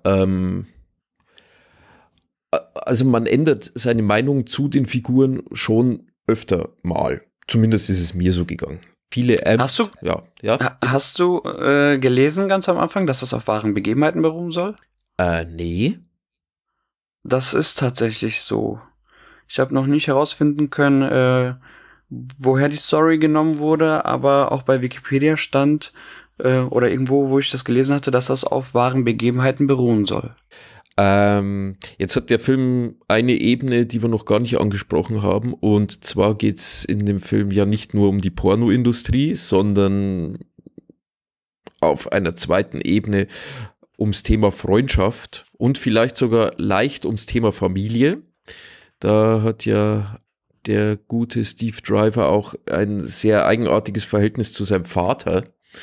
also man ändert seine Meinung zu den Figuren schon öfter mal. Zumindest ist es mir so gegangen. Viele Hast du gelesen ganz am Anfang, dass das auf wahren Begebenheiten beruhen soll? Nee. Das ist tatsächlich so. Ich habe noch nicht herausfinden können, woher die Story genommen wurde, aber auch bei Wikipedia stand oder irgendwo, wo ich das gelesen hatte, dass das auf wahren Begebenheiten beruhen soll. Jetzt hat der Film eine Ebene, die wir noch gar nicht angesprochen haben, und zwar geht's in dem Film ja nicht nur um die Pornoindustrie, sondern auf einer zweiten Ebene ums Thema Freundschaft und vielleicht sogar leicht ums Thema Familie. Da hat ja der gute Steve Driver auch ein sehr eigenartiges Verhältnis zu seinem Vater.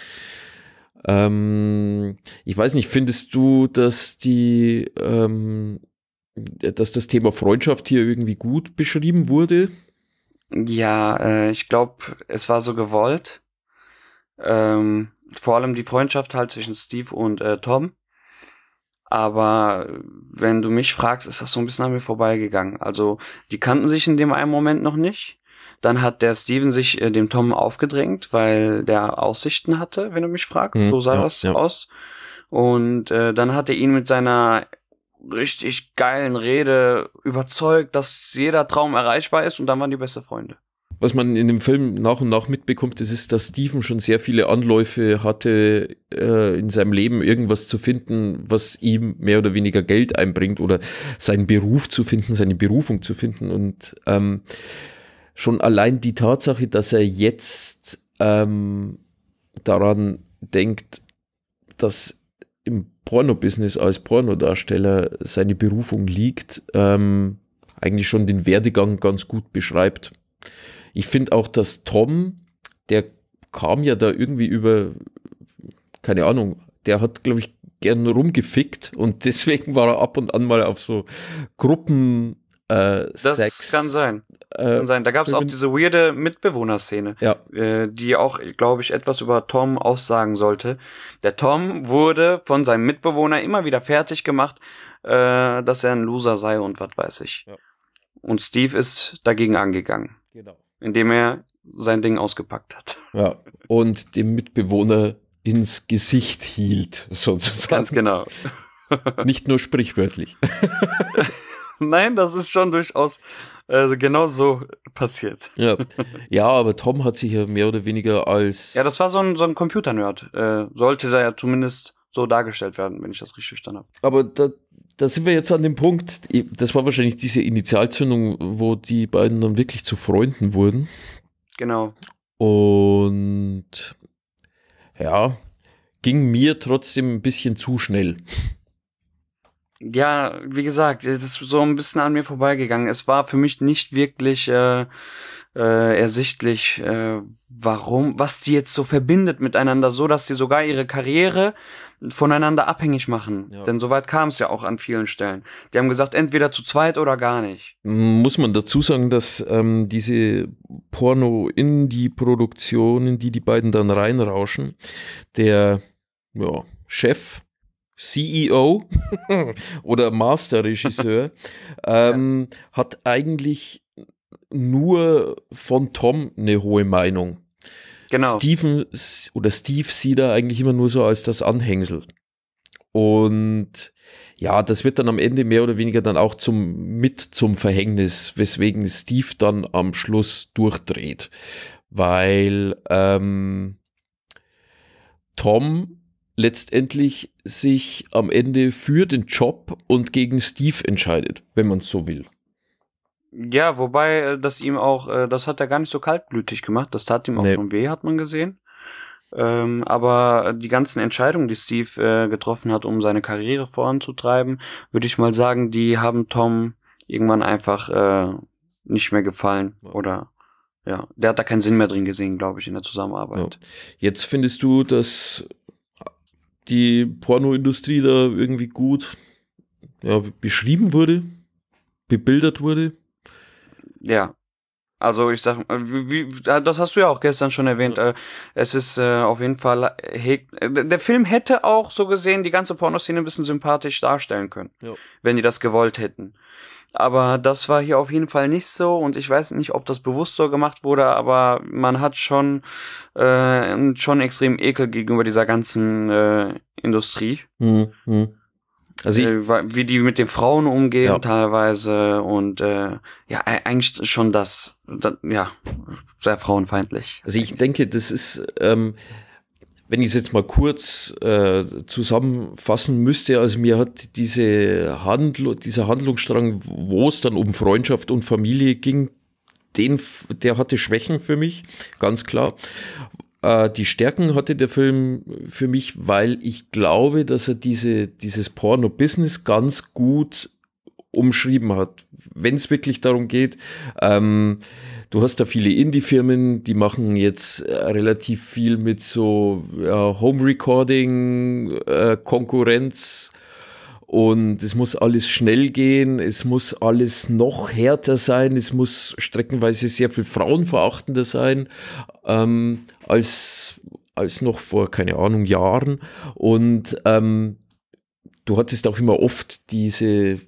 Ich weiß nicht, findest du, dass dass das Thema Freundschaft hier irgendwie gut beschrieben wurde? Ja, ich glaube, es war so gewollt. Vor allem die Freundschaft halt zwischen Steve und Tom. Aber wenn du mich fragst, ist das so ein bisschen an mir vorbeigegangen. Also die kannten sich in dem einen Moment noch nicht. Dann hat der Steven sich dem Tom aufgedrängt, weil der Aussichten hatte, wenn du mich fragst. So sah das aus. Und dann hat er ihn mit seiner richtig geilen Rede überzeugt, dass jeder Traum erreichbar ist, und dann waren die beste Freunde. Was man in dem Film nach und nach mitbekommt, ist, dass Steven schon sehr viele Anläufe hatte, in seinem Leben irgendwas zu finden, was ihm mehr oder weniger Geld einbringt, oder seinen Beruf zu finden, seine Berufung zu finden. Und schon allein die Tatsache, dass er jetzt daran denkt, dass im Pornobusiness als Pornodarsteller seine Berufung liegt, eigentlich schon den Werdegang ganz gut beschreibt. Ich finde auch, dass Tom, der kam ja da irgendwie über, keine Ahnung, der hat, glaube ich, gern rumgefickt, und deswegen war er ab und an mal auf so Gruppen Das Sex. kann sein. Da gab es auch diese weirde Mitbewohnerszene, die auch, glaube ich, etwas über Tom aussagen sollte. Der Tom wurde von seinem Mitbewohner immer wieder fertig gemacht, dass er ein Loser sei und was weiß ich. Ja. Und Steve ist dagegen angegangen. Genau. Indem er sein Ding ausgepackt hat. Ja, und dem Mitbewohner ins Gesicht hielt, sozusagen. Ganz genau. Nicht nur sprichwörtlich. Nein, das ist schon durchaus genau so passiert. Ja, aber Tom hat sich ja mehr oder weniger als... Ja, das war so ein Computer-Nerd. Sollte da ja zumindest so dargestellt werden, wenn ich das richtig verstanden habe. Aber da sind wir jetzt an dem Punkt, das war wahrscheinlich diese Initialzündung, wo die beiden dann wirklich zu Freunden wurden. Genau. Und ja, ging mir trotzdem ein bisschen zu schnell. Ja, wie gesagt, das ist so ein bisschen an mir vorbeigegangen. Es war für mich nicht wirklich ersichtlich, was die jetzt so verbindet miteinander, so dass sie sogar ihre Karriere voneinander abhängig machen. Ja. Denn soweit kam es ja auch an vielen Stellen. Die haben gesagt, entweder zu zweit oder gar nicht. Muss man dazu sagen, dass diese Porno-Indie-Produktionen, die beiden dann reinrauschen, der Chef, CEO oder Master-Regisseur hat eigentlich nur von Tom eine hohe Meinung. Genau. Steve sieht er eigentlich immer nur so als das Anhängsel. Und ja, das wird dann am Ende mehr oder weniger dann auch zum Verhängnis, weswegen Steve dann am Schluss durchdreht. Weil Tom letztendlich sich am Ende für den Job und gegen Steve entscheidet, wenn man es so will. Ja, wobei das ihm auch, das hat er gar nicht so kaltblütig gemacht, das tat ihm auch schon weh, hat man gesehen. Aber die ganzen Entscheidungen, die Steve getroffen hat, um seine Karriere voranzutreiben, würde ich mal sagen, die haben Tom irgendwann einfach nicht mehr gefallen. Oder ja, der hat da keinen Sinn mehr drin gesehen, glaube ich, in der Zusammenarbeit. Ja. Jetzt findest du, dass die Pornoindustrie da irgendwie gut beschrieben wurde, bebildert wurde? Ja, also ich sag, das hast du ja auch gestern schon erwähnt, es ist auf jeden Fall, der Film hätte auch so gesehen die ganze Pornoszene ein bisschen sympathisch darstellen können, wenn die das gewollt hätten. Aber das war hier auf jeden Fall nicht so und ich weiß nicht, ob das bewusst so gemacht wurde, aber man hat schon extrem Ekel gegenüber dieser ganzen Industrie. Also wie die mit den Frauen umgehen teilweise und eigentlich schon das sehr frauenfeindlich. Also ich denke, das ist, wenn ich es jetzt mal kurz zusammenfassen müsste, also mir hat dieser Handlungsstrang, wo es dann um Freundschaft und Familie ging, der hatte Schwächen für mich, ganz klar. Die Stärken hatte der Film für mich, weil ich glaube, dass er dieses Porno-Business ganz gut umschrieben hat. Wenn es wirklich darum geht, du hast da viele Indie-Firmen, die machen jetzt relativ viel mit so Home-Recording, Konkurrenz und es muss alles schnell gehen, es muss alles noch härter sein, es muss streckenweise sehr viel frauenverachtender sein als noch vor, keine Ahnung, Jahren. Und du hattest auch immer oft diese,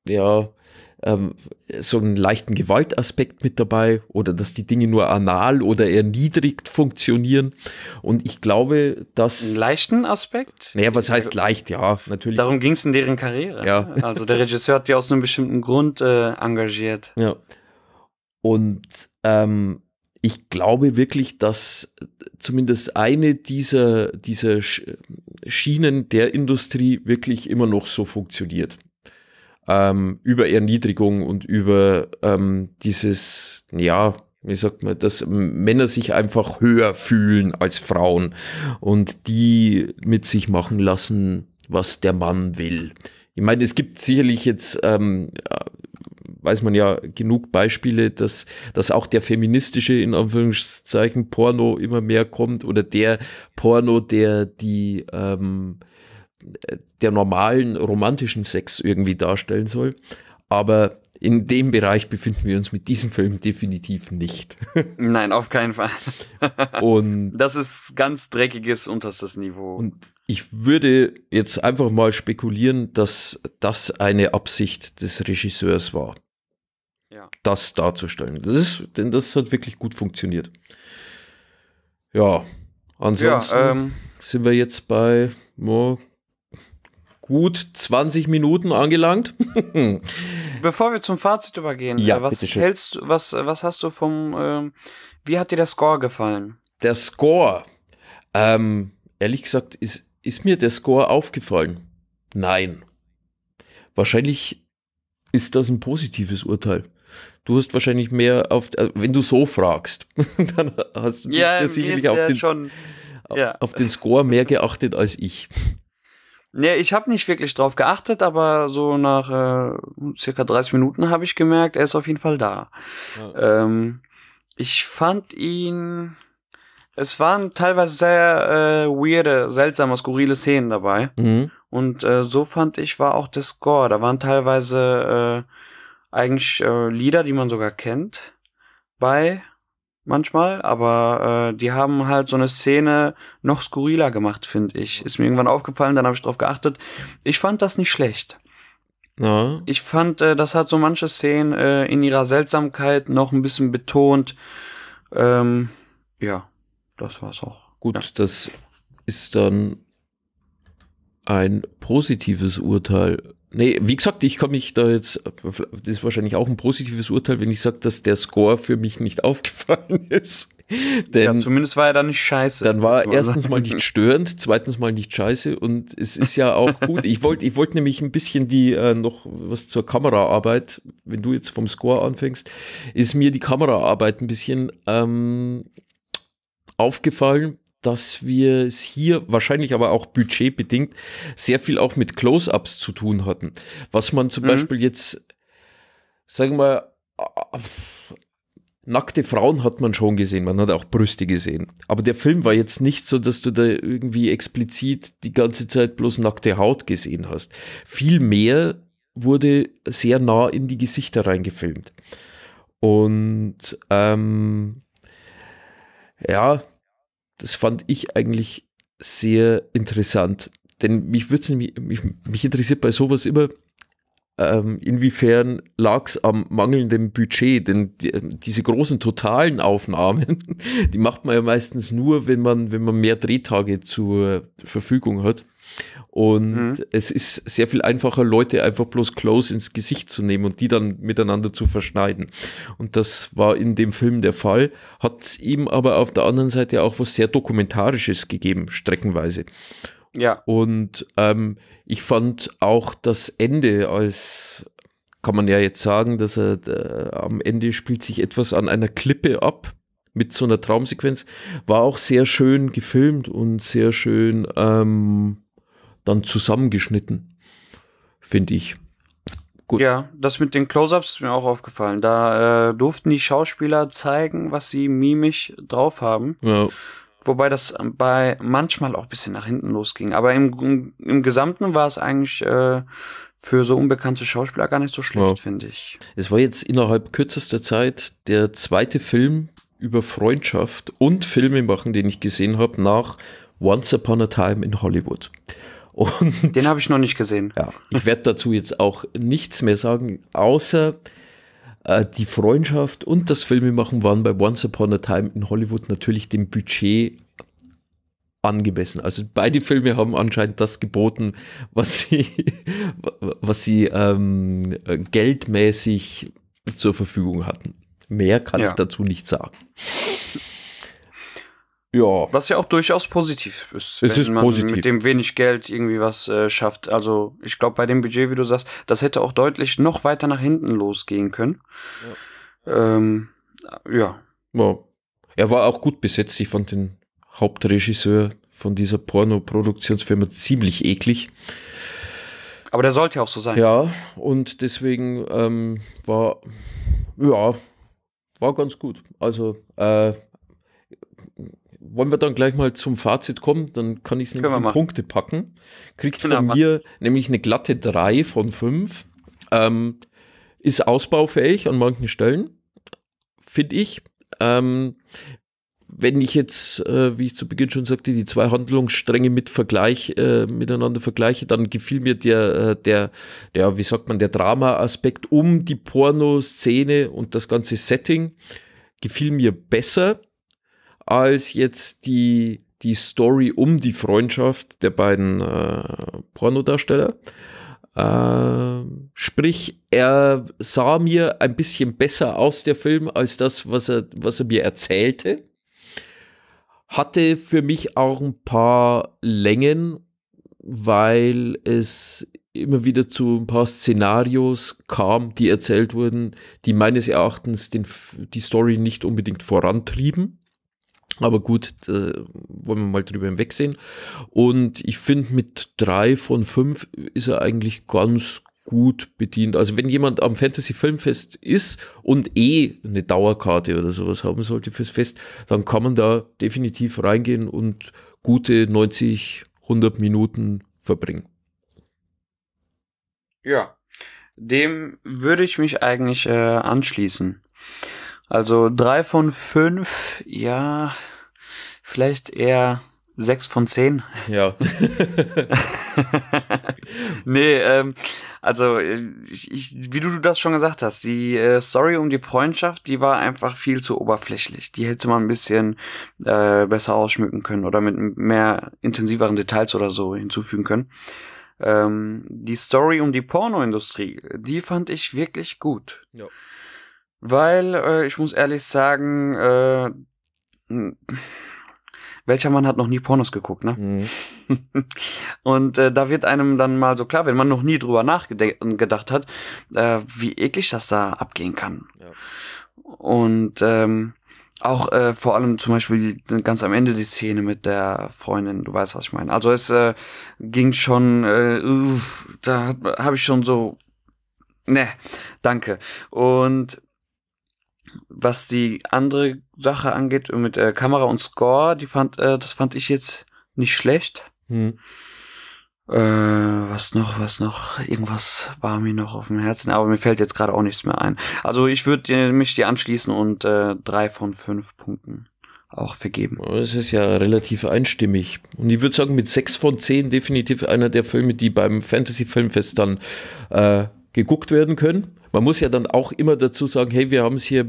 so einen leichten Gewaltaspekt mit dabei oder dass die Dinge nur anal oder erniedrigt funktionieren. Und ich glaube, dass... Einen leichten Aspekt? Naja, was heißt leicht? Ja, natürlich. Darum ging es in deren Karriere. Ja. Also der Regisseur hat die aus einem bestimmten Grund engagiert. Ja. Und ich glaube wirklich, dass zumindest eine dieser Schienen der Industrie wirklich immer noch so funktioniert. Über Erniedrigung und über dieses, wie sagt man, dass Männer sich einfach höher fühlen als Frauen und die mit sich machen lassen, was der Mann will. Ich meine, es gibt sicherlich jetzt, weiß man ja, genug Beispiele, dass auch der feministische, in Anführungszeichen, Porno immer mehr kommt oder der Porno, der der normalen romantischen Sex irgendwie darstellen soll. Aber in dem Bereich befinden wir uns mit diesem Film definitiv nicht. Nein, auf keinen Fall. Und das ist ganz dreckiges, unterstes Niveau. Und ich würde jetzt einfach mal spekulieren, dass das eine Absicht des Regisseurs war. das darzustellen. Denn das hat wirklich gut funktioniert. Ja, ansonsten sind wir jetzt bei gut 20 Minuten angelangt. Bevor wir zum Fazit übergehen, was hast du wie hat dir der Score gefallen? Der Score, ehrlich gesagt, ist mir der Score aufgefallen? Nein. Wahrscheinlich ist das ein positives Urteil. Du hast wahrscheinlich mehr wenn du so fragst, dann hast du sicherlich auf den Score mehr geachtet als ich. Nee, ich habe nicht wirklich drauf geachtet, aber so nach circa 30 Minuten habe ich gemerkt, er ist auf jeden Fall da. Ja. Ich fand es waren teilweise sehr weirde, seltsame, skurrile Szenen dabei. Mhm. Und so fand ich, war auch der Score. Da waren teilweise eigentlich Lieder, die man sogar kennt, bei manchmal, aber die haben halt so eine Szene noch skurriler gemacht, finde ich. Ist mir irgendwann aufgefallen, dann habe ich drauf geachtet. Ich fand das nicht schlecht. Ja. Ich fand, das hat so manche Szenen in ihrer Seltsamkeit noch ein bisschen betont. Ja, das war's auch. Gut, das ist dann ein positives Urteil. Nee, wie gesagt, ich kann mich da jetzt, das ist wahrscheinlich auch ein positives Urteil, wenn ich sage, dass der Score für mich nicht aufgefallen ist. Denn zumindest war er dann nicht scheiße. Dann war er erstens mal nicht störend, zweitens mal nicht scheiße und es ist ja auch gut. Ich wollte nämlich ein bisschen noch was zur Kameraarbeit, wenn du jetzt vom Score anfängst, ist mir die Kameraarbeit ein bisschen aufgefallen, dass wir es hier wahrscheinlich aber auch budgetbedingt sehr viel auch mit Close-Ups zu tun hatten. Was man zum Beispiel jetzt, sagen wir mal, nackte Frauen hat man schon gesehen, man hat auch Brüste gesehen. Aber der Film war jetzt nicht so, dass du da irgendwie explizit die ganze Zeit bloß nackte Haut gesehen hast. Vielmehr wurde sehr nah in die Gesichter reingefilmt. Und das fand ich eigentlich sehr interessant, denn mich interessiert bei sowas immer, inwiefern lag es am mangelnden Budget, denn diese großen totalen Aufnahmen, die macht man ja meistens nur, wenn man mehr Drehtage zur Verfügung hat. Und es ist sehr viel einfacher, Leute einfach bloß close ins Gesicht zu nehmen und die dann miteinander zu verschneiden. Und das war in dem Film der Fall, hat ihm aber auf der anderen Seite auch was sehr Dokumentarisches gegeben, streckenweise. Ja. Und ich fand auch das Ende kann man ja jetzt sagen, dass am Ende spielt sich etwas an einer Klippe ab mit so einer Traumsequenz, war auch sehr schön gefilmt und sehr schön dann zusammengeschnitten, finde ich. Gut. Ja, das mit den Close-Ups ist mir auch aufgefallen. Da durften die Schauspieler zeigen, was sie mimisch drauf haben. Ja. Wobei das manchmal auch ein bisschen nach hinten losging. Aber im Gesamten war es eigentlich für so unbekannte Schauspieler gar nicht so schlecht, finde ich. Es war jetzt innerhalb kürzester Zeit der zweite Film über Freundschaft und Filmemachen, den ich gesehen habe, nach Once Upon a Time in Hollywood. Und den habe ich noch nicht gesehen. Ja, ich werde dazu jetzt auch nichts mehr sagen, außer die Freundschaft und das Filmemachen waren bei Once Upon a Time in Hollywood natürlich dem Budget angemessen. Also beide Filme haben anscheinend das geboten, was sie geldmäßig zur Verfügung hatten. Mehr kann ich dazu nicht sagen. Ja. Was ja auch durchaus positiv ist, wenn man mit dem wenig Geld irgendwie was schafft. Also ich glaube, bei dem Budget, wie du sagst, das hätte auch deutlich noch weiter nach hinten losgehen können. Ja. Er war auch gut besetzt. Ich fand den Hauptregisseur von dieser Porno-Produktionsfirma ziemlich eklig. Aber der sollte ja auch so sein. Ja, und deswegen war ganz gut. Also wollen wir dann gleich mal zum Fazit kommen, dann kann ich es nämlich in Punkte packen. Kriegt von mir nämlich eine glatte 3 von 5. Ist ausbaufähig an manchen Stellen, finde ich. wenn ich jetzt, wie ich zu Beginn schon sagte, die zwei Handlungsstränge miteinander vergleiche, dann gefiel mir der Drama-Aspekt um die Pornoszene und das ganze Setting gefiel mir besser als jetzt die Story um die Freundschaft der beiden Pornodarsteller. Sprich, er sah mir ein bisschen besser aus, der Film, als das, was er mir erzählte. Hatte für mich auch ein paar Längen, weil es immer wieder zu ein paar Szenarios kam, die erzählt wurden, die meines Erachtens die Story nicht unbedingt vorantrieben. Aber gut, wollen wir mal drüber hinwegsehen. Und ich finde, mit 3 von 5 ist er eigentlich ganz gut bedient. Also wenn jemand am Fantasy Filmfest ist und eine Dauerkarte oder sowas haben sollte fürs Fest, dann kann man da definitiv reingehen und gute 90, 100 Minuten verbringen. Ja, dem würde ich mich eigentlich anschließen. Also 3 von 5, ja, vielleicht eher 6 von 10. Ja. Nee, also wie du das schon gesagt hast, die Story um die Freundschaft, die war einfach viel zu oberflächlich. Die hätte man ein bisschen besser ausschmücken können oder mit mehr intensiveren Details oder so hinzufügen können. Die Story um die Pornoindustrie, die fand ich wirklich gut. Ja. Weil, ich muss ehrlich sagen, welcher Mann hat noch nie Pornos geguckt, ne? Mhm. Und da wird einem dann mal so klar, wenn man noch nie drüber nachgedacht hat, wie eklig das da abgehen kann. Ja. Und auch vor allem zum Beispiel ganz am Ende die Szene mit der Freundin, du weißt, was ich meine. Also es ging schon, da habe ich schon so, ne, danke. Und was die andere Sache angeht, mit Kamera und Score, das fand ich jetzt nicht schlecht. Was noch? Irgendwas war mir noch auf dem Herzen, aber mir fällt jetzt gerade auch nichts mehr ein. Also ich würde mich dir anschließen und 3 von 5 Punkten auch vergeben. Es ist ja relativ einstimmig. Und ich würde sagen, mit 6 von 10 definitiv einer der Filme, die beim Fantasy Filmfest dann geguckt werden können. Man muss ja dann auch immer dazu sagen, hey, wir haben es hier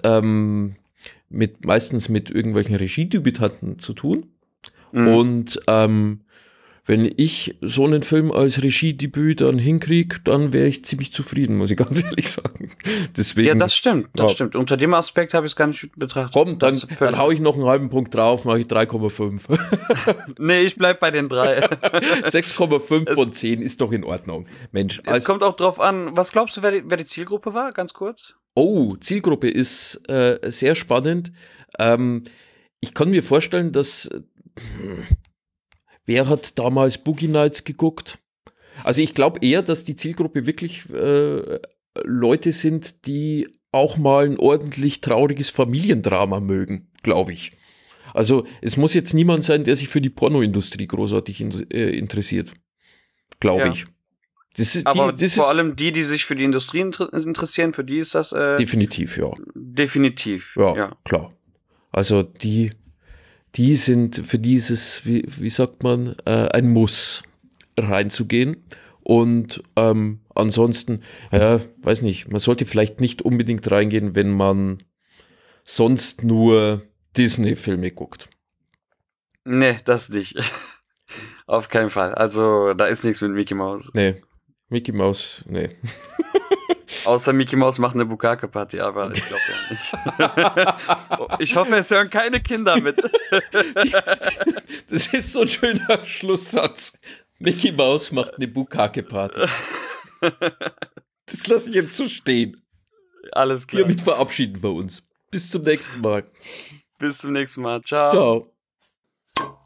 meistens mit irgendwelchen Regiedebütanten zu tun. Mhm. Und wenn ich so einen Film als Regiedebüt dann hinkriege, dann wäre ich ziemlich zufrieden, muss ich ganz ehrlich sagen. Deswegen, ja, das stimmt. Unter dem Aspekt habe ich es gar nicht betrachtet. Komm, dann hau ich noch einen halben Punkt drauf, mache ich 3,5. Nee, ich bleib bei den 3. 6,5 von 10 ist doch in Ordnung. Mensch. Es kommt auch drauf an, was glaubst du, wer die Zielgruppe war, ganz kurz? Oh, Zielgruppe ist sehr spannend. Ich kann mir vorstellen, dass wer hat damals Boogie Nights geguckt? Also ich glaube eher, dass die Zielgruppe wirklich Leute sind, die auch mal ein ordentlich trauriges Familiendrama mögen, glaube ich. Also es muss jetzt niemand sein, der sich für die Pornoindustrie großartig interessiert, glaube ich. Aber vor allem die sich für die Industrie interessieren, für die ist das definitiv, ja. Definitiv, ja. Klar. Also die sind für dieses, wie sagt man, ein Muss reinzugehen. Und ansonsten, weiß nicht, man sollte vielleicht nicht unbedingt reingehen, wenn man sonst nur Disney-Filme guckt. Nee, das nicht. Auf keinen Fall. Also da ist nichts mit Mickey Mouse. Nee, Mickey Mouse, nee. Außer Mickey Mouse macht eine Bukake-Party, aber ich glaube ja nicht. Ich hoffe, es hören keine Kinder mit. Das ist so ein schöner Schlusssatz. Mickey Mouse macht eine Bukake-Party. Das lasse ich jetzt so stehen. Alles klar. Hiermit verabschieden wir uns. Bis zum nächsten Mal. Bis zum nächsten Mal. Ciao. Ciao.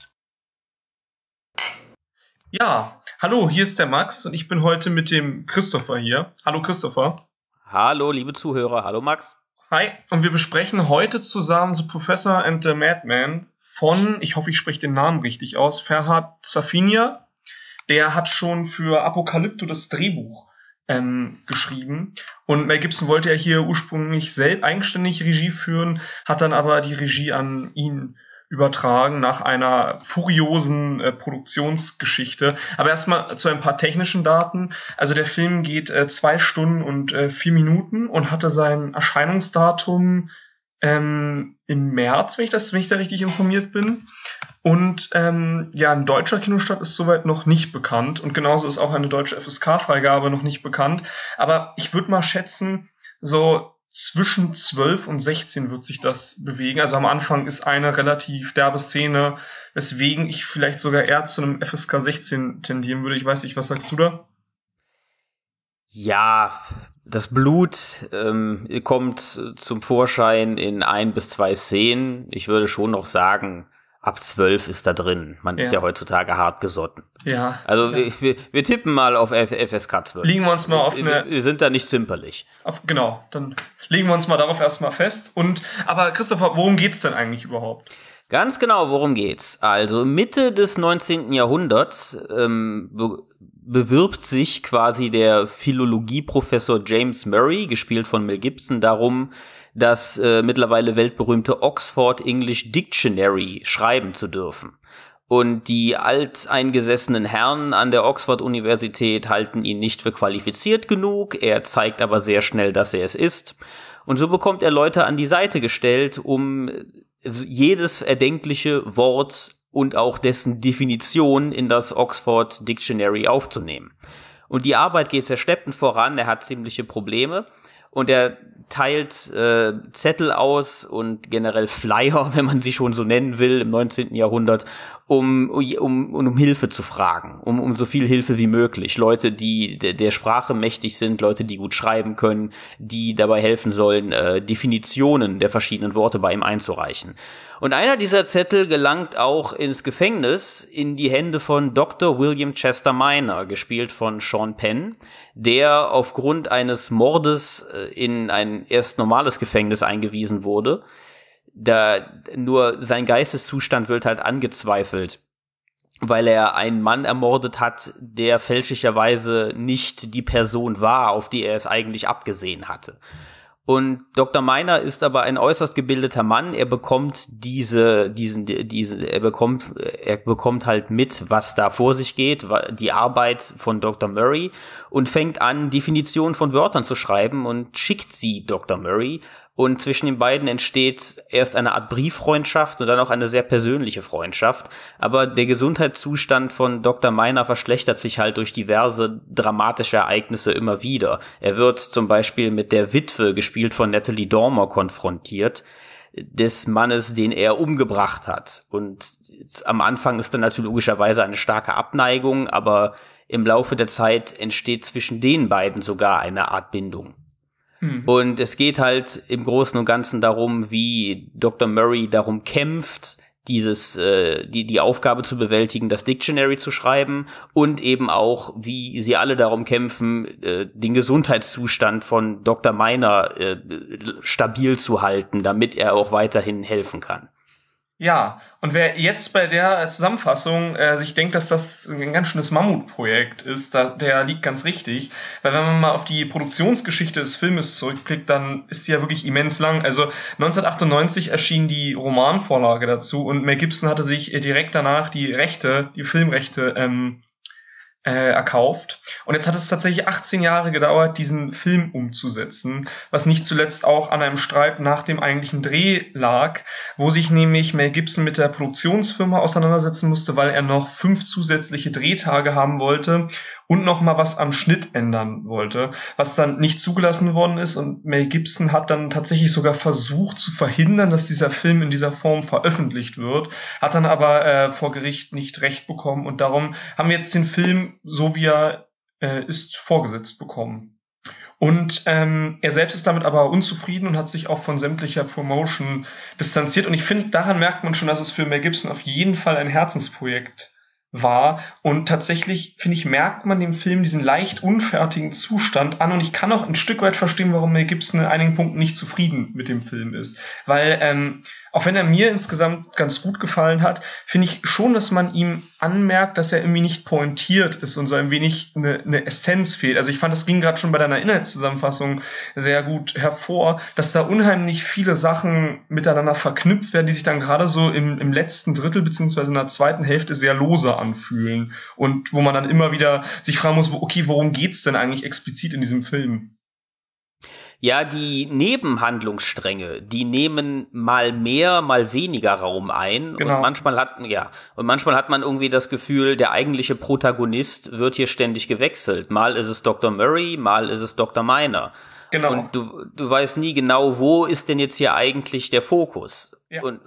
Ja, hallo, hier ist der Max und ich bin heute mit dem Christopher hier. Hallo Christopher. Hallo, liebe Zuhörer. Hallo Max. Hi, und wir besprechen heute zusammen The Professor and the Madman von, ich hoffe, ich spreche den Namen richtig aus, Ferhat Safinia. Der hat schon für Apokalypto das Drehbuch geschrieben. Und Mel Gibson wollte ja hier ursprünglich eigenständig Regie führen, hat dann aber die Regie an ihn übertragen nach einer furiosen Produktionsgeschichte. Aber erstmal zu ein paar technischen Daten. Also der Film geht 2 Stunden und 4 Minuten und hatte sein Erscheinungsdatum im März, wenn ich da richtig informiert bin. Und ein deutscher Kinostart ist soweit noch nicht bekannt. Und genauso ist auch eine deutsche FSK-Freigabe noch nicht bekannt. Aber ich würde mal schätzen, so zwischen 12 und 16 wird sich das bewegen. Also am Anfang ist eine relativ derbe Szene, weswegen ich vielleicht sogar eher zu einem FSK 16 tendieren würde. Ich weiß nicht, was sagst du da? Ja, das Blut kommt zum Vorschein in 1 bis 2 Szenen. Ich würde schon noch sagen, ab 12 ist da drin. Man ist ja heutzutage hart gesotten. Ja. Also wir tippen mal auf FSK 12. Legen wir uns mal auf wir sind da nicht zimperlich. Genau, dann legen wir uns mal darauf erstmal fest. Aber Christopher, worum geht's denn eigentlich überhaupt? Ganz genau, worum geht's? Also Mitte des 19. Jahrhunderts bewirbt sich quasi der Philologieprofessor James Murray, gespielt von Mel Gibson, darum, das mittlerweile weltberühmte Oxford English Dictionary schreiben zu dürfen. Und die alteingesessenen Herren an der Oxford-Universität halten ihn nicht für qualifiziert genug, er zeigt aber sehr schnell, dass er es ist. Und so bekommt er Leute an die Seite gestellt, um jedes erdenkliche Wort und auch dessen Definition in das Oxford Dictionary aufzunehmen. Und die Arbeit geht sehr schleppend voran, er hat ziemliche Probleme. Und er teilt Zettel aus und generell Flyer, wenn man sie schon so nennen will, im 19. Jahrhundert, um Hilfe zu fragen, um so viel Hilfe wie möglich. Leute, die der Sprache mächtig sind, Leute, die gut schreiben können, die dabei helfen sollen, Definitionen der verschiedenen Worte bei ihm einzureichen. Und einer dieser Zettel gelangt auch ins Gefängnis in die Hände von Dr. William Chester Minor, gespielt von Sean Penn, der aufgrund eines Mordes in ein erst normales Gefängnis eingewiesen wurde. Nur sein Geisteszustand wird halt angezweifelt, weil er einen Mann ermordet hat, der fälschlicherweise nicht die Person war, auf die er es eigentlich abgesehen hatte. Und Dr. Minor ist aber ein äußerst gebildeter Mann. Er bekommt er bekommt halt mit, was da vor sich geht, die Arbeit von Dr. Murray, und fängt an, Definitionen von Wörtern zu schreiben und schickt sie Dr. Murray. Und zwischen den beiden entsteht erst eine Art Brieffreundschaft und dann auch eine sehr persönliche Freundschaft. Aber der Gesundheitszustand von Dr. Minor verschlechtert sich halt durch diverse dramatische Ereignisse immer wieder. Er wird zum Beispiel mit der Witwe, gespielt von Natalie Dormer, konfrontiert, des Mannes, den er umgebracht hat. Und am Anfang ist dann natürlich logischerweise eine starke Abneigung, aber im Laufe der Zeit entsteht zwischen den beiden sogar eine Art Bindung. Und es geht halt im Großen und Ganzen darum, wie Dr. Murray darum kämpft, die Aufgabe zu bewältigen, das Dictionary zu schreiben, und eben auch, wie sie alle darum kämpfen, den Gesundheitszustand von Dr. Minor stabil zu halten, damit er auch weiterhin helfen kann. Ja, und wer jetzt bei der Zusammenfassung sich denkt, dass das ein ganz schönes Mammutprojekt ist, der liegt ganz richtig. Weil wenn man mal auf die Produktionsgeschichte des Filmes zurückblickt, dann ist die ja wirklich immens lang. Also 1998 erschien die Romanvorlage dazu und Mel Gibson hatte sich direkt danach die Filmrechte erkauft. Und jetzt hat es tatsächlich 18 Jahre gedauert, diesen Film umzusetzen, was nicht zuletzt auch an einem Streit nach dem eigentlichen Dreh lag, wo sich nämlich Mel Gibson mit der Produktionsfirma auseinandersetzen musste, weil er noch 5 zusätzliche Drehtage haben wollte und noch mal was am Schnitt ändern wollte, was dann nicht zugelassen worden ist. Und Mel Gibson hat dann tatsächlich sogar versucht zu verhindern, dass dieser Film in dieser Form veröffentlicht wird, hat dann aber vor Gericht nicht recht bekommen, und darum haben wir jetzt den Film, so wie er ist, vorgesetzt bekommen. Und er selbst ist damit aber unzufrieden und hat sich auch von sämtlicher Promotion distanziert. Und ich finde, daran merkt man schon, dass es für Mel Gibson auf jeden Fall ein Herzensprojekt war. Und tatsächlich, finde ich, merkt man dem Film diesen leicht unfertigen Zustand an. Und ich kann auch ein Stück weit verstehen, warum Mel Gibson in einigen Punkten nicht zufrieden mit dem Film ist. Weil auch wenn er mir insgesamt ganz gut gefallen hat, finde ich schon, dass man ihm anmerkt, dass er irgendwie nicht pointiert ist und so ein wenig eine Essenz fehlt. Also ich fand, das ging gerade schon bei deiner Inhaltszusammenfassung sehr gut hervor, dass da unheimlich viele Sachen miteinander verknüpft werden, die sich dann gerade so im letzten Drittel beziehungsweise in der zweiten Hälfte sehr lose anfühlen und wo man dann immer wieder sich fragen muss, okay, worum geht's denn eigentlich explizit in diesem Film? Ja, die Nebenhandlungsstränge, die nehmen mal mehr, mal weniger Raum ein. Genau. Und manchmal hat man irgendwie das Gefühl, der eigentliche Protagonist wird hier ständig gewechselt. Mal ist es Dr. Murray, mal ist es Dr. Miner. Genau. Und du weißt nie genau, wo ist denn jetzt hier eigentlich der Fokus? Ja. Und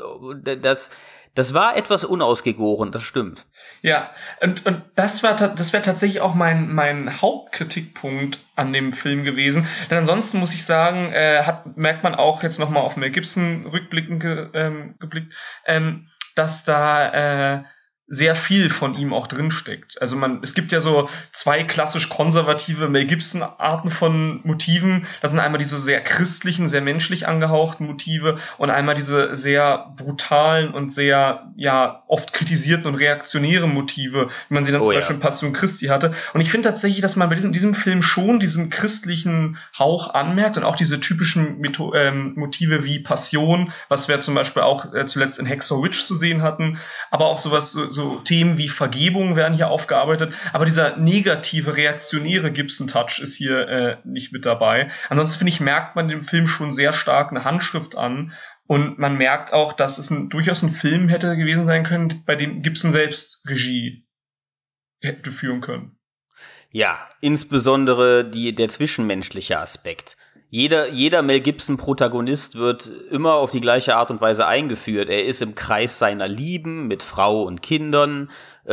das war etwas unausgegoren, das stimmt. Ja, und das wäre tatsächlich auch mein Hauptkritikpunkt an dem Film gewesen. Denn ansonsten muss ich sagen, merkt man auch jetzt nochmal auf Mel Gibson rückblickend geblickt, dass da sehr viel von ihm auch drinsteckt. Also es gibt ja so zwei klassisch konservative Mel Gibson-Arten von Motiven. Das sind einmal diese sehr christlichen, sehr menschlich angehauchten Motive und einmal diese sehr brutalen und sehr, oft kritisierten und reaktionären Motive, wie man sie dann zum Beispiel in Passion Christi hatte. Und ich finde tatsächlich, dass man bei diesem Film schon diesen christlichen Hauch anmerkt und auch diese typischen Motive wie Passion, was wir zum Beispiel auch zuletzt in Hacksaw Ridge zu sehen hatten, aber auch sowas, so Themen wie Vergebung werden hier aufgearbeitet, aber dieser negative, reaktionäre Gibson-Touch ist hier nicht mit dabei. Ansonsten finde ich, merkt man dem Film schon sehr stark eine Handschrift an und man merkt auch, dass es durchaus ein Film hätte gewesen sein können, bei dem Gibson selbst Regie hätte führen können. Ja, insbesondere der zwischenmenschliche Aspekt. Jeder Mel Gibson-Protagonist wird immer auf die gleiche Art und Weise eingeführt. Er ist im Kreis seiner Lieben mit Frau und Kindern,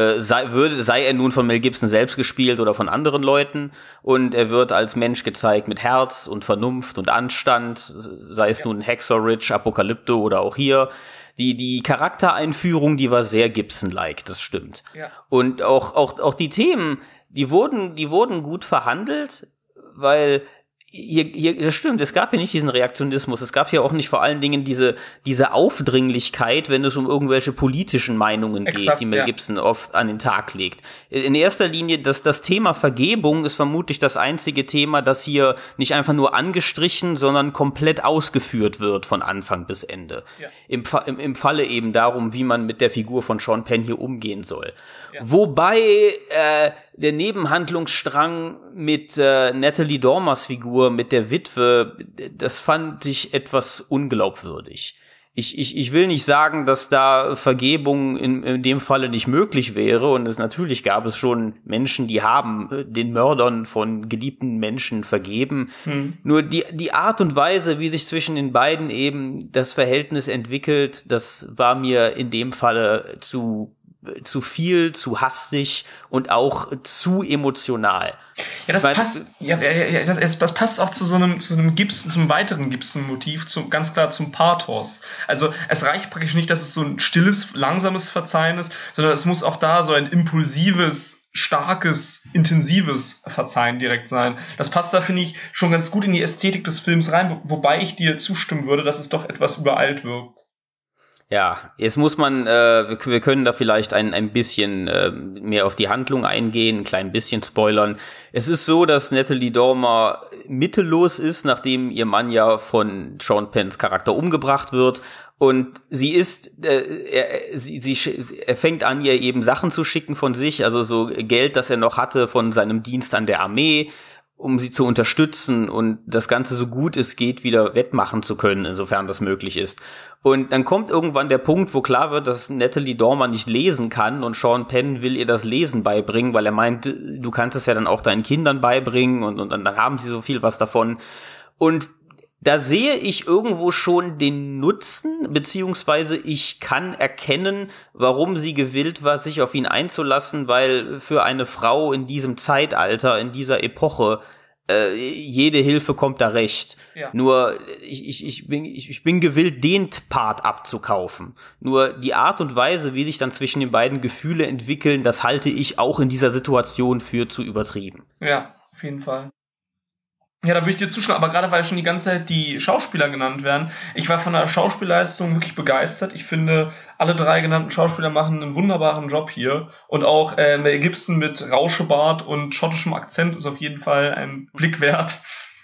sei er nun von Mel Gibson selbst gespielt oder von anderen Leuten, und er wird als Mensch gezeigt mit Herz und Vernunft und Anstand, sei es nun Hacksaw Ridge, Apokalypto oder auch hier. Die Charaktereinführung, die war sehr Gibson-like, das stimmt. Ja. Und auch die Themen, die wurden gut verhandelt, weil hier, das stimmt, es gab ja nicht diesen Reaktionismus, es gab ja auch nicht vor allen Dingen diese Aufdringlichkeit, wenn es um irgendwelche politischen Meinungen geht, die Mel Gibson oft an den Tag legt. In erster Linie, das Thema Vergebung ist vermutlich das einzige Thema, das hier nicht einfach nur angestrichen, sondern komplett ausgeführt wird von Anfang bis Ende. Ja. Im Falle eben darum, wie man mit der Figur von Sean Penn hier umgehen soll. Ja. Wobei der Nebenhandlungsstrang mit Natalie Dormers Figur, mit der Witwe, das fand ich etwas unglaubwürdig. Ich will nicht sagen, dass da Vergebung in dem Falle nicht möglich wäre, und natürlich gab es schon Menschen, die haben den Mördern von geliebten Menschen vergeben. Nur die Art und Weise, wie sich zwischen den beiden eben das Verhältnis entwickelt, das war mir in dem Falle zu viel, zu hastig und auch zu emotional. Ja, das passt. Ja, das passt auch zu einem Gibson, zum weiteren Gibson-Motiv, ganz klar zum Pathos. Also es reicht praktisch nicht, dass es so ein stilles, langsames Verzeihen ist, sondern es muss auch da so ein impulsives, starkes, intensives Verzeihen direkt sein. Das passt da, finde ich, schon ganz gut in die Ästhetik des Films rein, wobei ich dir zustimmen würde, dass es doch etwas übereilt wirkt. Ja, jetzt muss man, wir können da vielleicht ein bisschen mehr auf die Handlung eingehen, ein klein bisschen spoilern. Es ist so, dass Natalie Dormer mittellos ist, nachdem ihr Mann ja von Sean Penns Charakter umgebracht wird. Und sie er fängt an, ihr eben Sachen zu schicken von sich, also so Geld, das er noch hatte von seinem Dienst an der Armee, um sie zu unterstützen und das Ganze so gut es geht wieder wettmachen zu können, insofern das möglich ist. Und dann kommt irgendwann der Punkt, wo klar wird, dass Natalie Dormer nicht lesen kann, und Sean Penn will ihr das Lesen beibringen, weil er meint, du kannst es ja dann auch deinen Kindern beibringen, und dann haben sie so viel was davon. Und da sehe ich irgendwo schon den Nutzen, beziehungsweise ich kann erkennen, warum sie gewillt war, sich auf ihn einzulassen, weil für eine Frau in diesem Zeitalter, in dieser Epoche, jede Hilfe kommt da recht. Ja. Nur ich bin gewillt, den Part abzukaufen. Nur die Art und Weise, wie sich dann zwischen den beiden Gefühle entwickeln, das halte ich auch in dieser Situation für zu übertrieben. Ja, auf jeden Fall. Ja, da würde ich dir zustimmen, aber gerade weil schon die ganze Zeit die Schauspieler genannt werden, ich war von der Schauspielleistung wirklich begeistert. Ich finde, alle 3 genannten Schauspieler machen einen wunderbaren Job hier. Und auch Mel Gibson mit Rauschebart und schottischem Akzent ist auf jeden Fall ein Blick wert.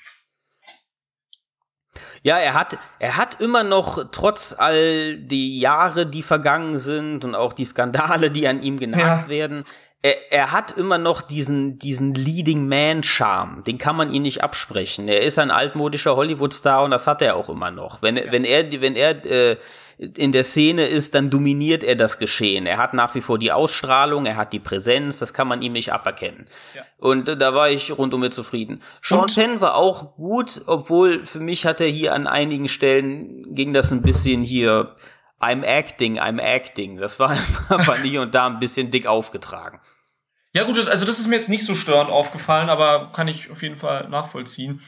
Ja, er hat immer noch, trotz all die Jahre, die vergangen sind und auch die Skandale, die an ihm genagt werden, er hat immer noch diesen Leading-Man-Charme. Den kann man ihm nicht absprechen. Er ist ein altmodischer Hollywood-Star und das hat er auch immer noch. Wenn er in der Szene ist, dann dominiert er das Geschehen. Er hat nach wie vor die Ausstrahlung, er hat die Präsenz, das kann man ihm nicht aberkennen. Ja. Und da war ich rundum mit zufrieden. Sean Penn war auch gut, obwohl für mich hat er hier an einigen Stellen, ging das ein bisschen hier, I'm acting. Das war einfach hier und da ein bisschen dick aufgetragen. Ja gut, also das ist mir jetzt nicht so störend aufgefallen, aber kann ich auf jeden Fall nachvollziehen.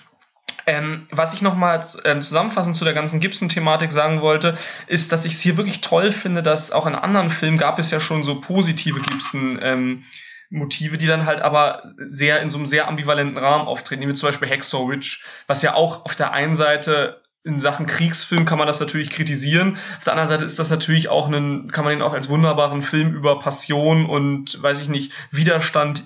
Was ich nochmal zusammenfassend zu der ganzen Gibson-Thematik sagen wollte, ist, dass ich es hier wirklich toll finde, dass auch in anderen Filmen gab es ja schon so positive Gibson-Motive, die dann halt aber in so einem sehr ambivalenten Rahmen auftreten, wie zum Beispiel Hacksaw Ridge, was ja auch auf der einen Seite in Sachen Kriegsfilm kann man das natürlich kritisieren. Auf der anderen Seite ist das natürlich auch kann man ihn auch als wunderbaren Film über Passion und, weiß ich nicht, Widerstand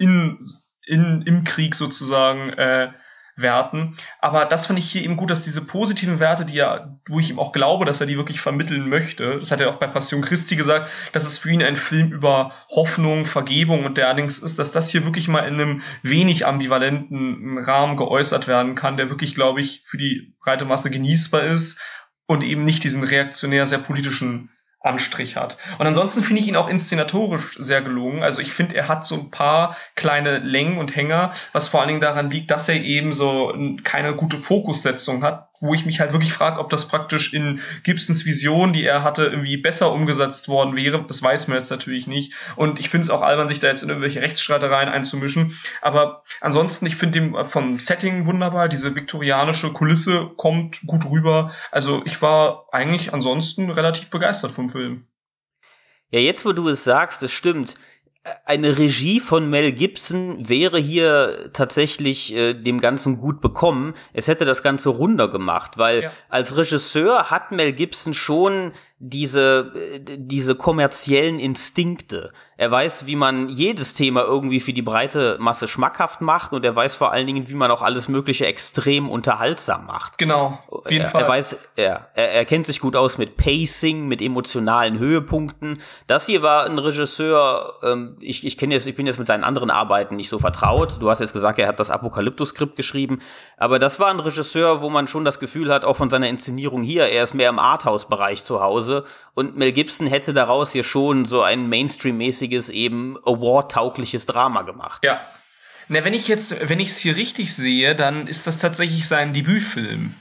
im Krieg sozusagen werten. Aber das finde ich hier eben gut, dass diese positiven Werte, wo ich ihm auch glaube, dass er die wirklich vermitteln möchte, das hat er auch bei Passion Christi gesagt, dass es für ihn ein Film über Hoffnung, Vergebung und derallings ist, dass das hier wirklich mal in einem wenig ambivalenten Rahmen geäußert werden kann, der wirklich, glaube ich, für die breite Masse genießbar ist und eben nicht diesen reaktionär sehr politischen Anstrich hat. Und ansonsten finde ich ihn auch inszenatorisch sehr gelungen. Also ich finde, er hat so ein paar kleine Längen und Hänger, was vor allen Dingen daran liegt, dass er eben so keine gute Fokussetzung hat, wo ich mich halt wirklich frage, ob das praktisch in Gibsons Vision, die er hatte, irgendwie besser umgesetzt worden wäre. Das weiß man jetzt natürlich nicht. Und ich finde es auch albern, sich da jetzt in irgendwelche Rechtsstreitereien einzumischen. Aber ansonsten, ich finde ihn vom Setting wunderbar. Diese viktorianische Kulisse kommt gut rüber. Also ich war eigentlich ansonsten relativ begeistert vom Film. Ja, jetzt wo du es sagst, das stimmt. Eine Regie von Mel Gibson wäre hier tatsächlich dem Ganzen gut bekommen. Es hätte das Ganze runder gemacht, weil als Regisseur hat Mel Gibson schon diese kommerziellen Instinkte. Er weiß, wie man jedes Thema irgendwie für die breite Masse schmackhaft macht und er weiß vor allen Dingen, wie man auch alles Mögliche extrem unterhaltsam macht. Genau, auf jeden Fall. Er kennt sich gut aus mit Pacing, mit emotionalen Höhepunkten. Das hier war ein Regisseur, ich bin jetzt mit seinen anderen Arbeiten nicht so vertraut. Du hast jetzt gesagt, er hat das Apokalyptus-Skript geschrieben, aber das war ein Regisseur, wo man schon das Gefühl hat, auch von seiner Inszenierung hier, er ist mehr im Arthouse-Bereich zu Hause. Und Mel Gibson hätte daraus hier schon so ein Mainstream-mäßiges, eben Award-taugliches Drama gemacht. Ja. Na, wenn ich es hier richtig sehe, dann ist das tatsächlich sein Debütfilm.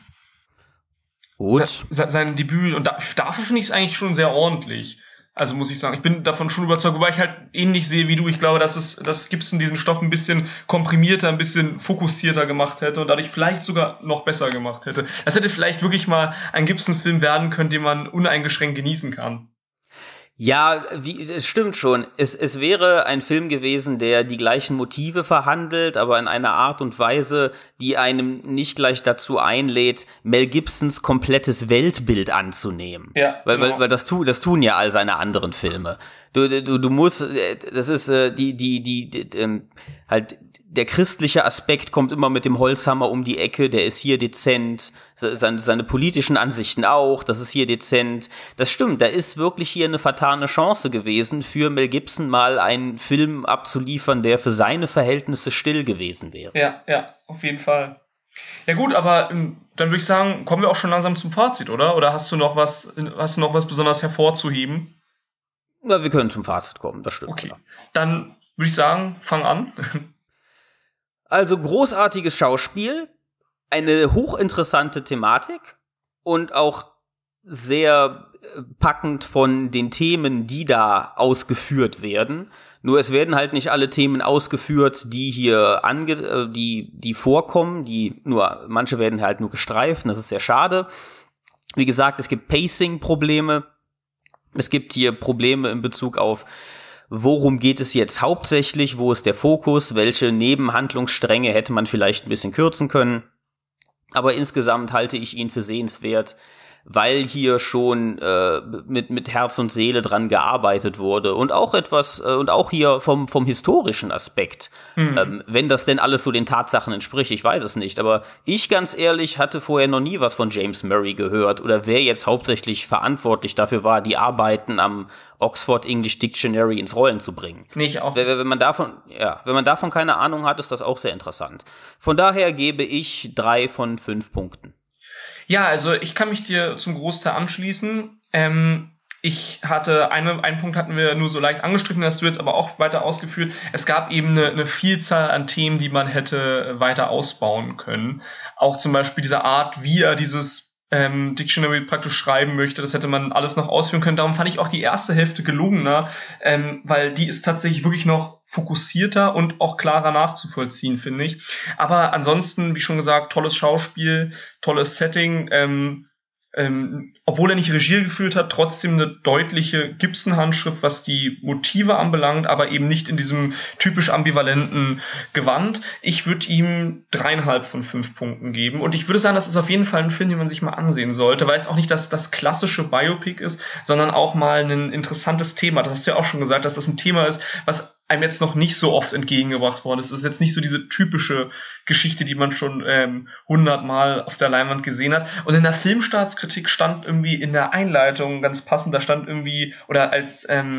Gut. Sein Debüt, und dafür finde ich es eigentlich schon sehr ordentlich. Also muss ich sagen, ich bin davon schon überzeugt, wobei ich halt ähnlich sehe wie du. Ich glaube, dass Gibson diesen Stoff ein bisschen komprimierter, ein bisschen fokussierter gemacht hätte und dadurch vielleicht sogar noch besser gemacht hätte. Das hätte vielleicht wirklich mal ein Gibson-Film werden können, den man uneingeschränkt genießen kann. Ja, es stimmt schon. Es wäre ein Film gewesen, der die gleichen Motive verhandelt, aber in einer Art und Weise, die einem nicht gleich dazu einlädt, Mel Gibsons komplettes Weltbild anzunehmen. Ja, genau. Weil das tun ja all seine anderen Filme. Du musst, das ist halt der christliche Aspekt kommt immer mit dem Holzhammer um die Ecke, der ist hier dezent, seine politischen Ansichten auch, das ist hier dezent. Das stimmt, da ist wirklich hier eine vertane Chance gewesen, für Mel Gibson mal einen Film abzuliefern, der für seine Verhältnisse still gewesen wäre. Ja, auf jeden Fall. Ja gut, aber dann würde ich sagen, kommen wir auch schon langsam zum Fazit, oder? Oder hast du noch was besonders hervorzuheben? Na, wir können zum Fazit kommen, das stimmt. Okay, dann würde ich sagen, fang an. Also großartiges Schauspiel, eine hochinteressante Thematik und auch sehr packend von den Themen, die da ausgeführt werden. Nur es werden halt nicht alle Themen ausgeführt, die hier die vorkommen, manche werden halt nur gestreift, das ist sehr schade. Wie gesagt, es gibt Pacing-Probleme, es gibt hier Probleme in Bezug auf worum geht es jetzt hauptsächlich, wo ist der Fokus, welche Nebenhandlungsstränge hätte man vielleicht ein bisschen kürzen können. Aber insgesamt halte ich ihn für sehenswert, weil hier schon mit Herz und Seele dran gearbeitet wurde und auch und auch hier vom historischen Aspekt, wenn das denn alles so den Tatsachen entspricht, ich weiß es nicht, aber ich ganz ehrlich hatte vorher noch nie was von James Murray gehört oder wer jetzt hauptsächlich verantwortlich dafür war, die Arbeiten am Oxford English Dictionary ins Rollen zu bringen. Nicht auch. Wenn man davon keine Ahnung hat, ist das auch sehr interessant. Von daher gebe ich 3 von 5 Punkten. Ja, also ich kann mich dir zum Großteil anschließen. Ich hatte einen Punkt hatten wir nur so leicht angestrichen, hast du jetzt aber auch weiter ausgeführt. Es gab eben eine Vielzahl an Themen, die man hätte weiter ausbauen können. Auch zum Beispiel diese Art, wie er dieses Dictionary praktisch schreiben möchte, das hätte man alles noch ausführen können. Darum fand ich auch die erste Hälfte gelungener, weil die ist tatsächlich wirklich noch fokussierter und auch klarer nachzuvollziehen, finde ich. Aber ansonsten, wie schon gesagt, tolles Schauspiel, tolles Setting, obwohl er nicht Regie geführt hat, trotzdem eine deutliche Gibson-Handschrift, was die Motive anbelangt, aber eben nicht in diesem typisch ambivalenten Gewand. Ich würde ihm 3,5 von 5 Punkten geben. Und ich würde sagen, das ist auf jeden Fall ein Film, den man sich mal ansehen sollte, weil es auch nicht das klassische Biopic ist, sondern auch mal ein interessantes Thema. Das hast du ja auch schon gesagt, dass das ein Thema ist, was einem jetzt noch nicht so oft entgegengebracht worden ist. Es ist jetzt nicht so diese typische Geschichte, die man schon 100-mal auf der Leinwand gesehen hat. Und in der Filmstaatskritik stand irgendwie in der Einleitung ganz passend, da stand irgendwie, oder als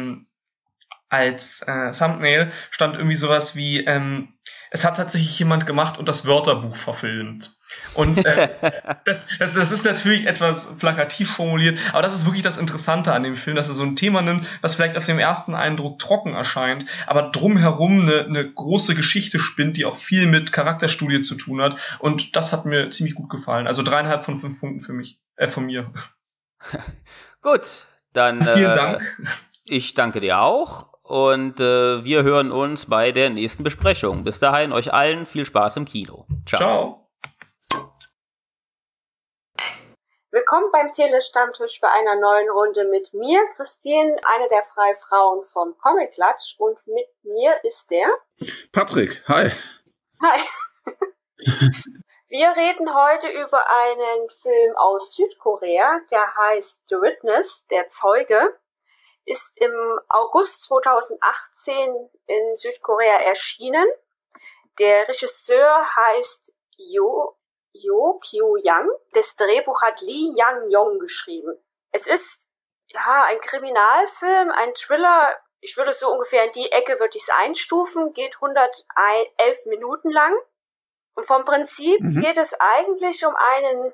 Thumbnail stand irgendwie sowas wie, es hat tatsächlich jemand gemacht und das Wörterbuch verfilmt. Und das ist natürlich etwas plakativ formuliert, aber das ist wirklich das Interessante an dem Film, dass er so ein Thema nimmt, was vielleicht auf dem ersten Eindruck trocken erscheint, aber drumherum eine große Geschichte spinnt, die auch viel mit Charakterstudie zu tun hat. Und das hat mir ziemlich gut gefallen. Also 3,5 von 5 Punkten von mir. Gut, dann vielen Dank. Ich danke dir auch. Und wir hören uns bei der nächsten Besprechung. Bis dahin, euch allen viel Spaß im Kino. Ciao. Ciao. Willkommen beim Telestammtisch bei einer neuen Runde mit mir, Christine, eine der Freifrauen vom Comic Klatsch. Und mit mir ist der Patrick. Hi. Hi. Wir reden heute über einen Film aus Südkorea, der heißt The Witness, der Zeuge. Ist im August 2018 in Südkorea erschienen. Der Regisseur heißt Jo Kyu-yang. Das Drehbuch hat Lee Yang-yong geschrieben. Es ist ja ein Kriminalfilm, ein Thriller. Ich würde so ungefähr in die Ecke würde ich es einstufen. Geht 111 Minuten lang. Und vom Prinzip geht es eigentlich um eine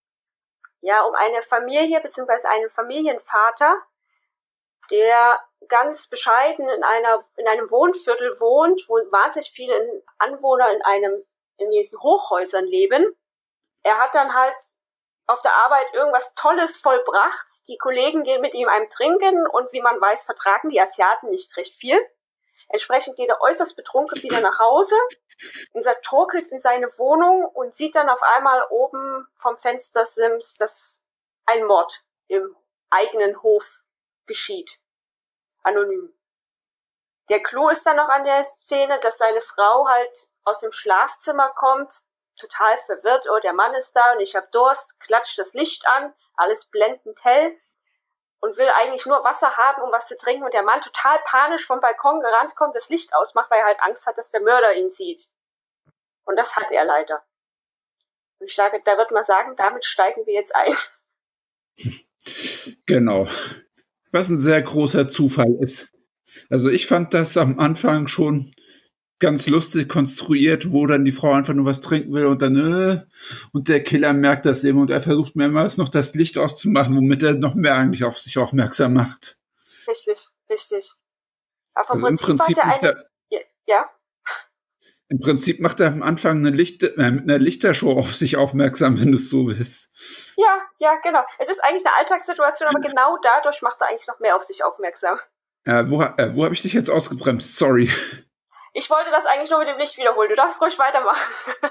Familie bzw. einen Familienvater, der ganz bescheiden in einem Wohnviertel wohnt, wo wahnsinnig viele Anwohner in diesen Hochhäusern leben. Er hat dann halt auf der Arbeit irgendwas Tolles vollbracht. Die Kollegen gehen mit ihm einem trinken und wie man weiß, vertragen die Asiaten nicht recht viel. Entsprechend geht er äußerst betrunken wieder nach Hause und torkelt in seine Wohnung und sieht dann auf einmal oben vom Fenstersims, dass ein Mord im eigenen Hof geschieht. Anonym. Der Clou ist dann noch an der Szene, dass seine Frau halt aus dem Schlafzimmer kommt, total verwirrt, oh, der Mann ist da und ich hab Durst, klatscht das Licht an, alles blendend hell und will eigentlich nur Wasser haben, um was zu trinken und der Mann total panisch vom Balkon gerannt kommt, das Licht ausmacht, weil er halt Angst hat, dass der Mörder ihn sieht. Und das hat er leider. Und ich sage, da wird man sagen, damit steigen wir jetzt ein. Genau. Was ein sehr großer Zufall ist. Also ich fand das am Anfang schon ganz lustig konstruiert, wo dann die Frau einfach nur was trinken will und dann und der Killer merkt das eben und er versucht mehrmals noch das Licht auszumachen, womit er noch mehr eigentlich auf sich aufmerksam macht. Richtig. Aber also im Prinzip Im Prinzip macht er am Anfang mit einer Lichtershow auf sich aufmerksam, wenn du es so willst. Ja, genau. Es ist eigentlich eine Alltagssituation, aber genau dadurch macht er eigentlich noch mehr auf sich aufmerksam. Wo habe ich dich jetzt ausgebremst? Sorry. Ich wollte das eigentlich nur mit dem Licht wiederholen. Du darfst ruhig weitermachen.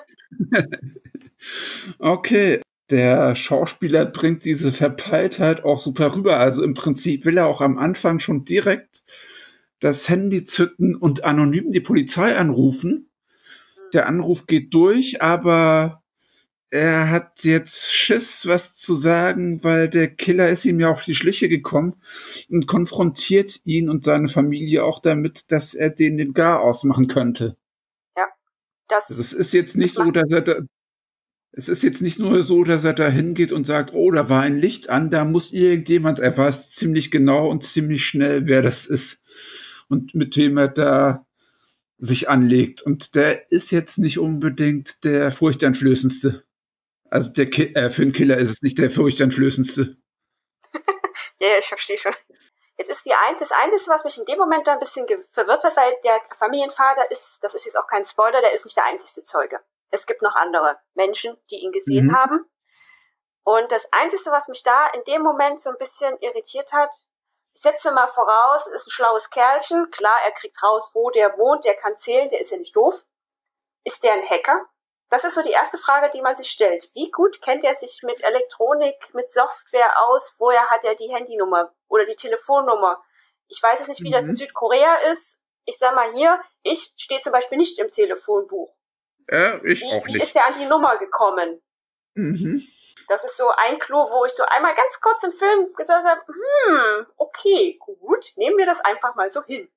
Okay. Der Schauspieler bringt diese Verpeiltheit auch super rüber. Also im Prinzip will er auch am Anfang schon direkt das Handy zücken und anonym die Polizei anrufen. Der Anruf geht durch, aber er hat jetzt Schiss, was zu sagen, weil der Killer ist ihm ja auf die Schliche gekommen und konfrontiert ihn und seine Familie auch damit, dass er den Gar ausmachen könnte. Ja. Also es ist jetzt nicht so, dass er da, es ist jetzt nicht nur so, dass er da hingeht und sagt, oh, da war ein Licht an, da muss irgendjemand, er weiß ziemlich genau und ziemlich schnell, wer das ist und mit wem er da sich anlegt. Und der ist jetzt nicht unbedingt der furchteinflößendste. Also für einen Killer ist es nicht der furchteinflößendste. Ja, ich verstehe schon. Jetzt ist das Einzige, was mich in dem Moment da ein bisschen verwirrt hat, weil der Familienvater ist, das ist jetzt auch kein Spoiler, der ist nicht der einzigste Zeuge. Es gibt noch andere Menschen, die ihn gesehen haben. Und das Einzige, was mich da in dem Moment so ein bisschen irritiert hat, ich setze mal voraus, ist ein schlaues Kerlchen. Klar, er kriegt raus, wo der wohnt, der kann zählen, der ist ja nicht doof. Ist der ein Hacker? Das ist so die erste Frage, die man sich stellt. Wie gut kennt er sich mit Elektronik, mit Software aus? Woher hat er die Handynummer oder die Telefonnummer? Ich weiß jetzt nicht, wie das in Südkorea ist. Ich sag mal hier, ich stehe zum Beispiel nicht im Telefonbuch. Ich auch nicht. Wie ist er an die Nummer gekommen? Das ist so ein Clou, wo ich so einmal ganz kurz im Film gesagt habe, okay, gut, nehmen wir das einfach mal so hin.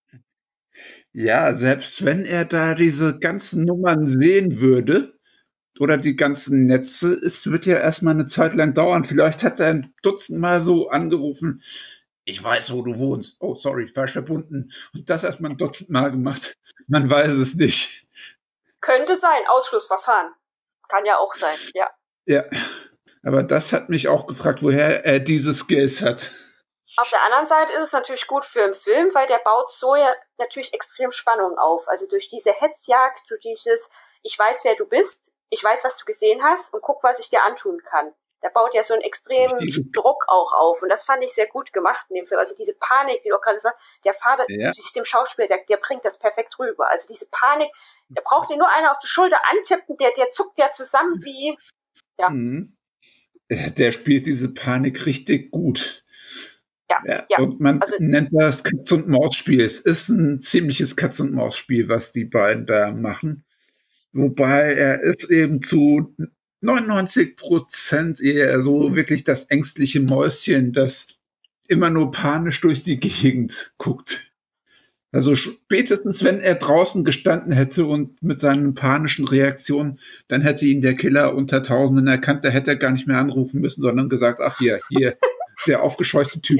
Ja, selbst wenn er da diese ganzen Nummern sehen würde oder die ganzen Netze, es wird ja erstmal eine Zeit lang dauern. Vielleicht hat er ein Dutzend Mal so angerufen, ich weiß, wo du wohnst. Oh, sorry, falsch verbunden. Und das erstmal ein Dutzend Mal gemacht. Man weiß es nicht. Könnte sein, Ausschlussverfahren. Kann ja auch sein, ja. Ja, aber das hat mich auch gefragt, woher er diese Skills hat. Auf der anderen Seite ist es natürlich gut für einen Film, weil der baut so ja natürlich extrem Spannung auf. Also durch diese Hetzjagd, durch dieses, ich weiß, wer du bist, ich weiß, was du gesehen hast und guck, was ich dir antun kann. Der baut ja so einen extremen Druck auch auf. Und das fand ich sehr gut gemacht in dem Film. Also diese Panik, die du auch gerade sagst, der Vater, dem Schauspieler, der bringt das perfekt rüber. Also diese Panik, der braucht dir nur einer auf die Schulter antippen, der zuckt ja zusammen wie, ja. Der spielt diese Panik richtig gut. Ja. Und man nennt das Katz-und-Maus-Spiel. Es ist ein ziemliches Katz-und-Maus-Spiel, was die beiden da machen. Wobei er ist eben zu 99% eher so wirklich das ängstliche Mäuschen, das immer nur panisch durch die Gegend guckt. Also spätestens, wenn er draußen gestanden hätte und mit seinen panischen Reaktionen, dann hätte ihn der Killer unter Tausenden erkannt, da hätte er gar nicht mehr anrufen müssen, sondern gesagt, ach hier, der aufgescheuchte Typ.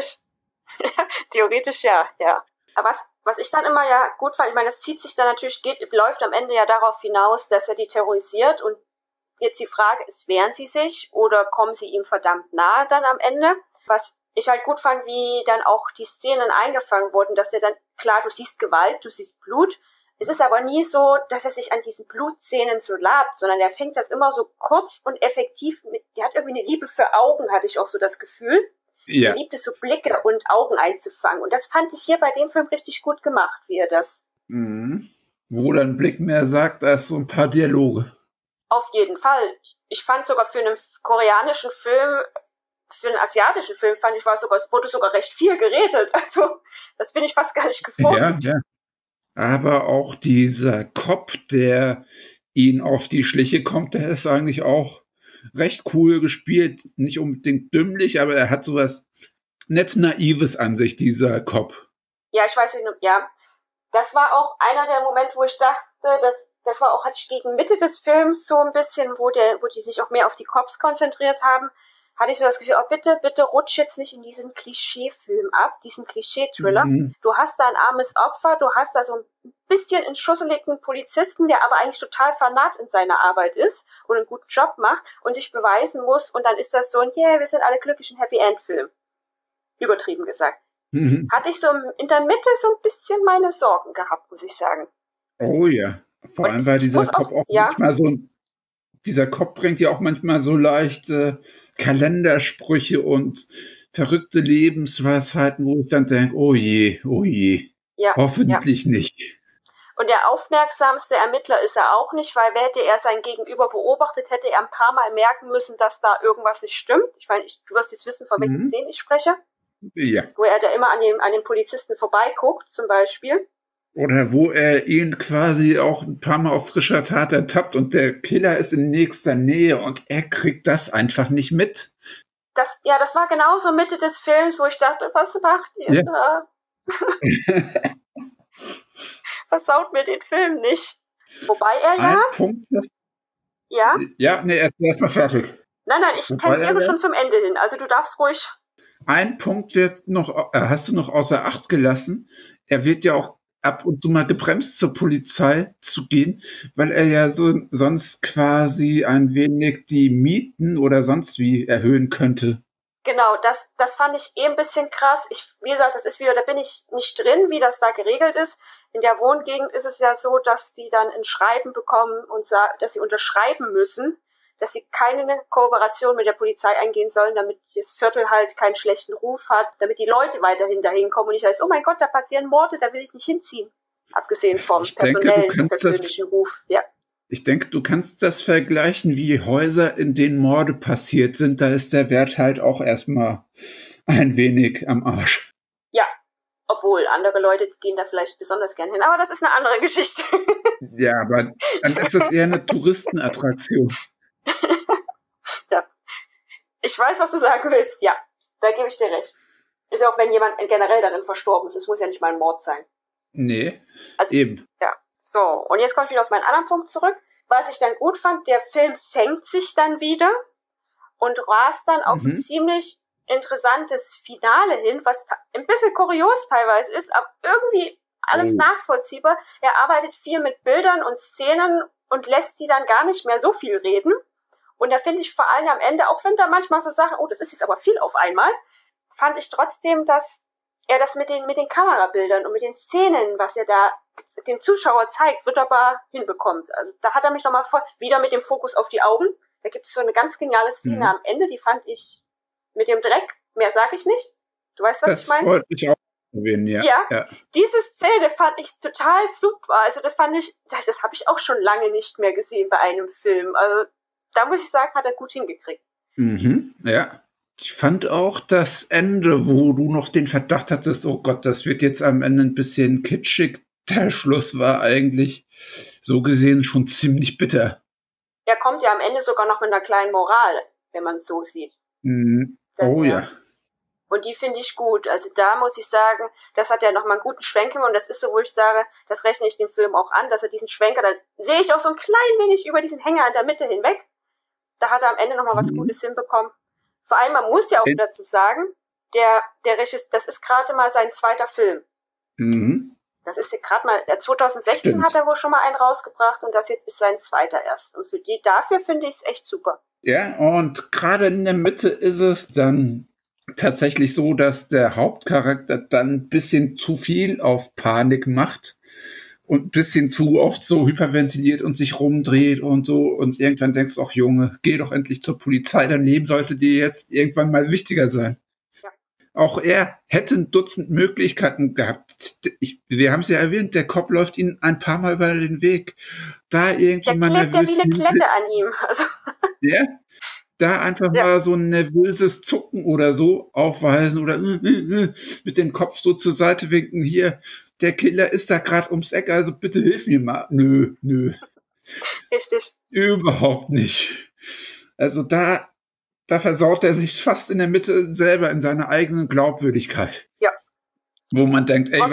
Theoretisch ja. Aber was ich dann immer ja gut fand, ich meine, das zieht sich dann natürlich, läuft am Ende ja darauf hinaus, dass er die terrorisiert und jetzt die Frage ist, wehren sie sich oder kommen sie ihm verdammt nahe dann am Ende? Was ich halt gut fand, wie dann auch die Szenen eingefangen wurden, dass er dann, klar, du siehst Gewalt, du siehst Blut, es ist aber nie so, dass er sich an diesen Blutszenen so labt, sondern er fängt das immer so kurz und effektiv mit, der hat irgendwie eine Liebe für Augen, hatte ich auch so das Gefühl. Ja. Er liebt es so Blicke und Augen einzufangen und das fand ich hier bei dem Film richtig gut gemacht, wie er das. Wo dann Blick mehr sagt, als so ein paar Dialoge. Auf jeden Fall. Ich fand sogar für einen koreanischen Film, für einen asiatischen Film fand ich, wurde sogar recht viel geredet. Also, das bin ich fast gar nicht gewohnt. Ja. Aber auch dieser Cop, der ihn auf die Schliche kommt, der ist eigentlich auch recht cool gespielt. Nicht unbedingt dümmlich, aber er hat sowas nett Naives an sich, dieser Cop. Ja, ich weiß nicht, ja. Das war auch einer der Momente, wo ich dachte, das war auch, hatte ich gegen Mitte des Films so ein bisschen, wo die sich auch mehr auf die Cops konzentriert haben, hatte ich so das Gefühl, oh bitte rutsch jetzt nicht in diesen Klischee-Film ab, diesen Klischee-Thriller. Du hast da ein armes Opfer, du hast da so ein bisschen einen schusseligen Polizisten, der aber eigentlich total fanat in seiner Arbeit ist und einen guten Job macht und sich beweisen muss und dann ist das so ein, wir sind alle glücklich, ein Happy-End-Film. Übertrieben gesagt. Hatte ich so in der Mitte so ein bisschen meine Sorgen gehabt, muss ich sagen. Oh ja. Vor allem, weil dieser Cop auch manchmal dieser Cop bringt ja auch manchmal so leicht Kalendersprüche und verrückte Lebensweisheiten, wo ich dann denke, oh je, hoffentlich nicht. Und der aufmerksamste Ermittler ist er auch nicht, weil hätte er sein Gegenüber beobachtet, hätte er ein paar Mal merken müssen, dass da irgendwas nicht stimmt. Ich meine, du wirst jetzt wissen, von welchen Szenen ich spreche. Ja. Wo er da immer an den Polizisten vorbeiguckt, zum Beispiel. Oder wo er ihn quasi auch ein paar Mal auf frischer Tat ertappt und der Killer ist in nächster Nähe und er kriegt das einfach nicht mit. Das war genauso Mitte des Films, wo ich dachte, was macht ihr da? Versaut mir den Film nicht. Wobei er Ein Punkt. Ja? Ja, nee, erst mal fertig. Nein, ich tendiere schon zum Ende hin. Also du darfst ruhig. Ein Punkt hast du noch außer Acht gelassen. Er wird ja auch ab und zu mal gebremst, zur Polizei zu gehen, weil er ja sonst quasi ein wenig die Mieten oder sonst wie erhöhen könnte. Genau, das fand ich ein bisschen krass. Wie gesagt, das ist wieder, da bin ich nicht drin, wie das da geregelt ist. In der Wohngegend ist es ja so, dass die dann ein Schreiben bekommen und dass sie unterschreiben müssen, dass sie keine Kooperation mit der Polizei eingehen sollen, damit das Viertel halt keinen schlechten Ruf hat, damit die Leute weiterhin dahin kommen und nicht heißt, oh mein Gott, da passieren Morde, da will ich nicht hinziehen. Abgesehen vom persönlichen Ruf, ja. Ich denke, du kannst das vergleichen, wie Häuser, in denen Morde passiert sind. Da ist der Wert halt auch erstmal ein wenig am Arsch. Ja, obwohl andere Leute gehen da vielleicht besonders gern hin. Aber das ist eine andere Geschichte. Ja, aber dann ist das eher eine Touristenattraktion. Ja. Ich weiß, was du sagen willst. Ja, da gebe ich dir recht. Ist ja auch, wenn jemand generell darin verstorben ist. Es muss ja nicht mal ein Mord sein. Nee, also, eben. Ja. So, und jetzt komme ich wieder auf meinen anderen Punkt zurück. Was ich dann gut fand, der Film fängt sich dann wieder und rast dann auf ein ziemlich interessantes Finale hin, was ein bisschen kurios teilweise ist, aber irgendwie alles nachvollziehbar. Er arbeitet viel mit Bildern und Szenen und lässt sie dann gar nicht mehr so viel reden. Und da finde ich vor allem am Ende, auch wenn da manchmal so Sachen, oh, das ist jetzt aber viel auf einmal, fand ich trotzdem, dass er das mit den Kamerabildern und mit den Szenen, was er da dem Zuschauer zeigt, wunderbar hinbekommt. Also da hat er mich nochmal wieder mit dem Fokus auf die Augen. Da gibt es so eine ganz geniale Szene am Ende, die fand ich mit dem Dreck, mehr sage ich nicht. Du weißt, was ich meine? Das wollte ich auch erwähnen, ja. Ja. Diese Szene fand ich total super. Also das habe ich auch schon lange nicht mehr gesehen bei einem Film. Also da muss ich sagen, hat er gut hingekriegt. Ja. Ich fand auch das Ende, wo du noch den Verdacht hattest, oh Gott, das wird jetzt am Ende ein bisschen kitschig. Der Schluss war eigentlich so gesehen schon ziemlich bitter. Er kommt ja am Ende sogar noch mit einer kleinen Moral, wenn man es so sieht. Oh ja. Und die finde ich gut. Also da muss ich sagen, das hat ja nochmal einen guten Schwenker und das ist so, wo ich sage, das rechne ich dem Film auch an, dass er diesen Schwenker, da sehe ich auch so ein klein wenig über diesen Hänger in der Mitte hinweg. Da hat er am Ende nochmal was Gutes hinbekommen. Vor allem, man muss ja auch dazu sagen, der Regisseur, das ist gerade mal sein zweiter Film. Das ist gerade mal, 2016 hat er wohl schon mal einen rausgebracht und das jetzt ist sein zweiter erst. Und dafür finde ich es echt super. Ja, und gerade in der Mitte ist es dann tatsächlich so, dass der Hauptcharakter dann ein bisschen zu viel auf Panik macht und ein bisschen zu oft so hyperventiliert und sich rumdreht und so. Und irgendwann denkst du auch, Junge, geh doch endlich zur Polizei, dein Leben sollte dir jetzt irgendwann mal wichtiger sein. Ja. Auch er hätte ein Dutzend Möglichkeiten gehabt. Wir haben es ja erwähnt, der Cop läuft ihn ein paar Mal über den Weg. Da irgendwie mal nervös. Der klebt ja wie eine Klette an ihm. Also. Ja, da einfach mal so ein nervöses Zucken oder so aufweisen oder mit dem Kopf so zur Seite winken. Hier, der Killer ist da gerade ums Eck, also bitte hilf mir mal. Nö. Richtig. Überhaupt nicht. Also da versaut er sich fast in der Mitte selber in seiner eigenen Glaubwürdigkeit. Ja. Wo man denkt, ey,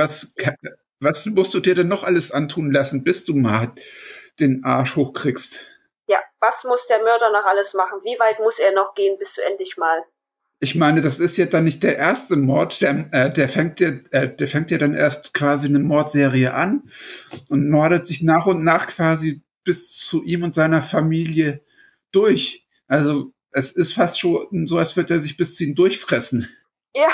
was musst du dir denn noch alles antun lassen, bis du mal den Arsch hochkriegst? Ja, was muss der Mörder noch alles machen? Wie weit muss er noch gehen, bis du endlich mal... Ich meine, das ist ja dann nicht der erste Mord, der fängt ja dann erst quasi eine Mordserie an und mordet sich nach und nach quasi bis zu ihm und seiner Familie durch. Also es ist fast schon so, als würde er sich bis zu ihm durchfressen. Ja,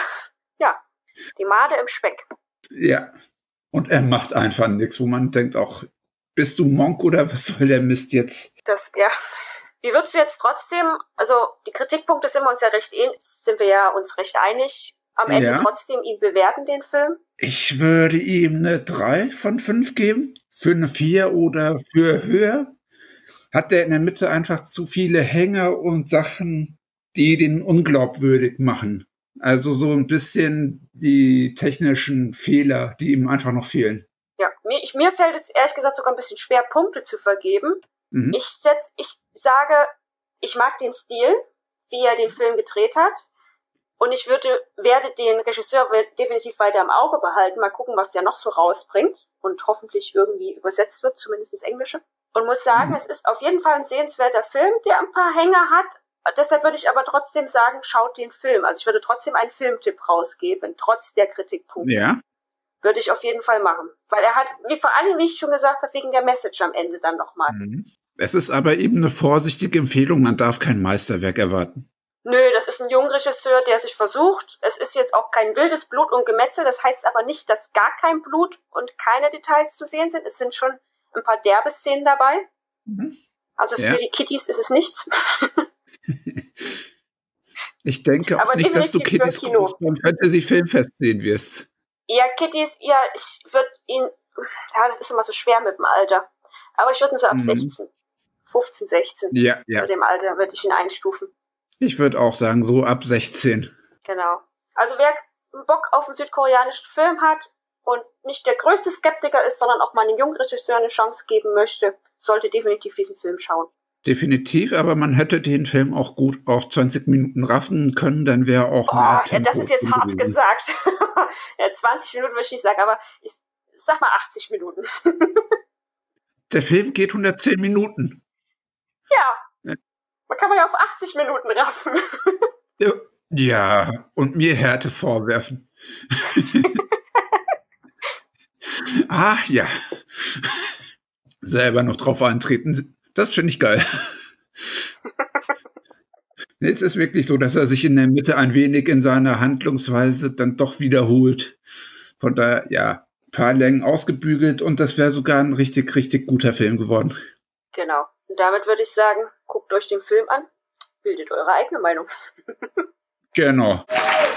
die Made im Speck. Ja, und er macht einfach nichts, wo man denkt auch, bist du Monk oder was soll der Mist jetzt? Wie würdest du jetzt trotzdem, also die Kritikpunkte sind wir uns ja uns recht einig, am Ende trotzdem ihn bewerten, den Film? Ich würde ihm eine 3 von 5 geben, für eine 4 oder für höher. Hat der in der Mitte einfach zu viele Hänger und Sachen, die den unglaubwürdig machen. Also so ein bisschen die technischen Fehler, die ihm einfach noch fehlen. Ja, mir fällt es ehrlich gesagt sogar ein bisschen schwer, Punkte zu vergeben. Mhm. Ich sage, ich mag den Stil, wie er den Film gedreht hat. Und ich werde den Regisseur definitiv weiter im Auge behalten. Mal gucken, was der noch so rausbringt. Und hoffentlich irgendwie übersetzt wird, zumindest ins Englische. Und muss sagen, es ist auf jeden Fall ein sehenswerter Film, der ein paar Hänger hat. Deshalb würde ich aber trotzdem sagen, schaut den Film. Also ich würde trotzdem einen Filmtipp rausgeben, trotz der Kritikpunkte. Ja. Würde ich auf jeden Fall machen. Weil er hat, vor allem, wie ich schon gesagt habe, wegen der Message am Ende dann nochmal. Es ist aber eben eine vorsichtige Empfehlung, man darf kein Meisterwerk erwarten. Nö, das ist ein junger Regisseur, der sich versucht. Es ist jetzt auch kein wildes Blut und Gemetzel. Das heißt aber nicht, dass gar kein Blut und keine Details zu sehen sind. Es sind schon ein paar derbe Szenen dabei. Also für die Kiddies ist es nichts. Ich denke auch nicht, dass du Kiddies groß beim Fantasy-Filmfest sehen wirst. Ja, Kiddies, ja, ich würde ihn, das ist immer so schwer mit dem Alter. Aber ich würde ihn so ab 16, 15, 16. Ja. Zu dem Alter würde ich ihn einstufen. Ich würde auch sagen, so ab 16. Genau. Also wer Bock auf einen südkoreanischen Film hat und nicht der größte Skeptiker ist, sondern auch mal einem jungen Regisseur eine Chance geben möchte, sollte definitiv diesen Film schauen. Definitiv, aber man hätte den Film auch gut auf 20 Minuten raffen können, dann wäre auch mehr Tempo. Das ist jetzt hart gesagt. Ja, 20 Minuten würde ich nicht sagen, aber ich sag mal 80 Minuten. Der Film geht 110 Minuten. Ja. Man kann ja auf 80 Minuten raffen. Ja, und mir Härte vorwerfen. Ja. Selber noch drauf eintreten, das finde ich geil. Es ist wirklich so, dass er sich in der Mitte ein wenig in seiner Handlungsweise dann doch wiederholt. Von daher, ja, ein paar Längen ausgebügelt und das wäre sogar ein richtig, richtig guter Film geworden. Genau. Und damit würde ich sagen, guckt euch den Film an, bildet eure eigene Meinung. Genau.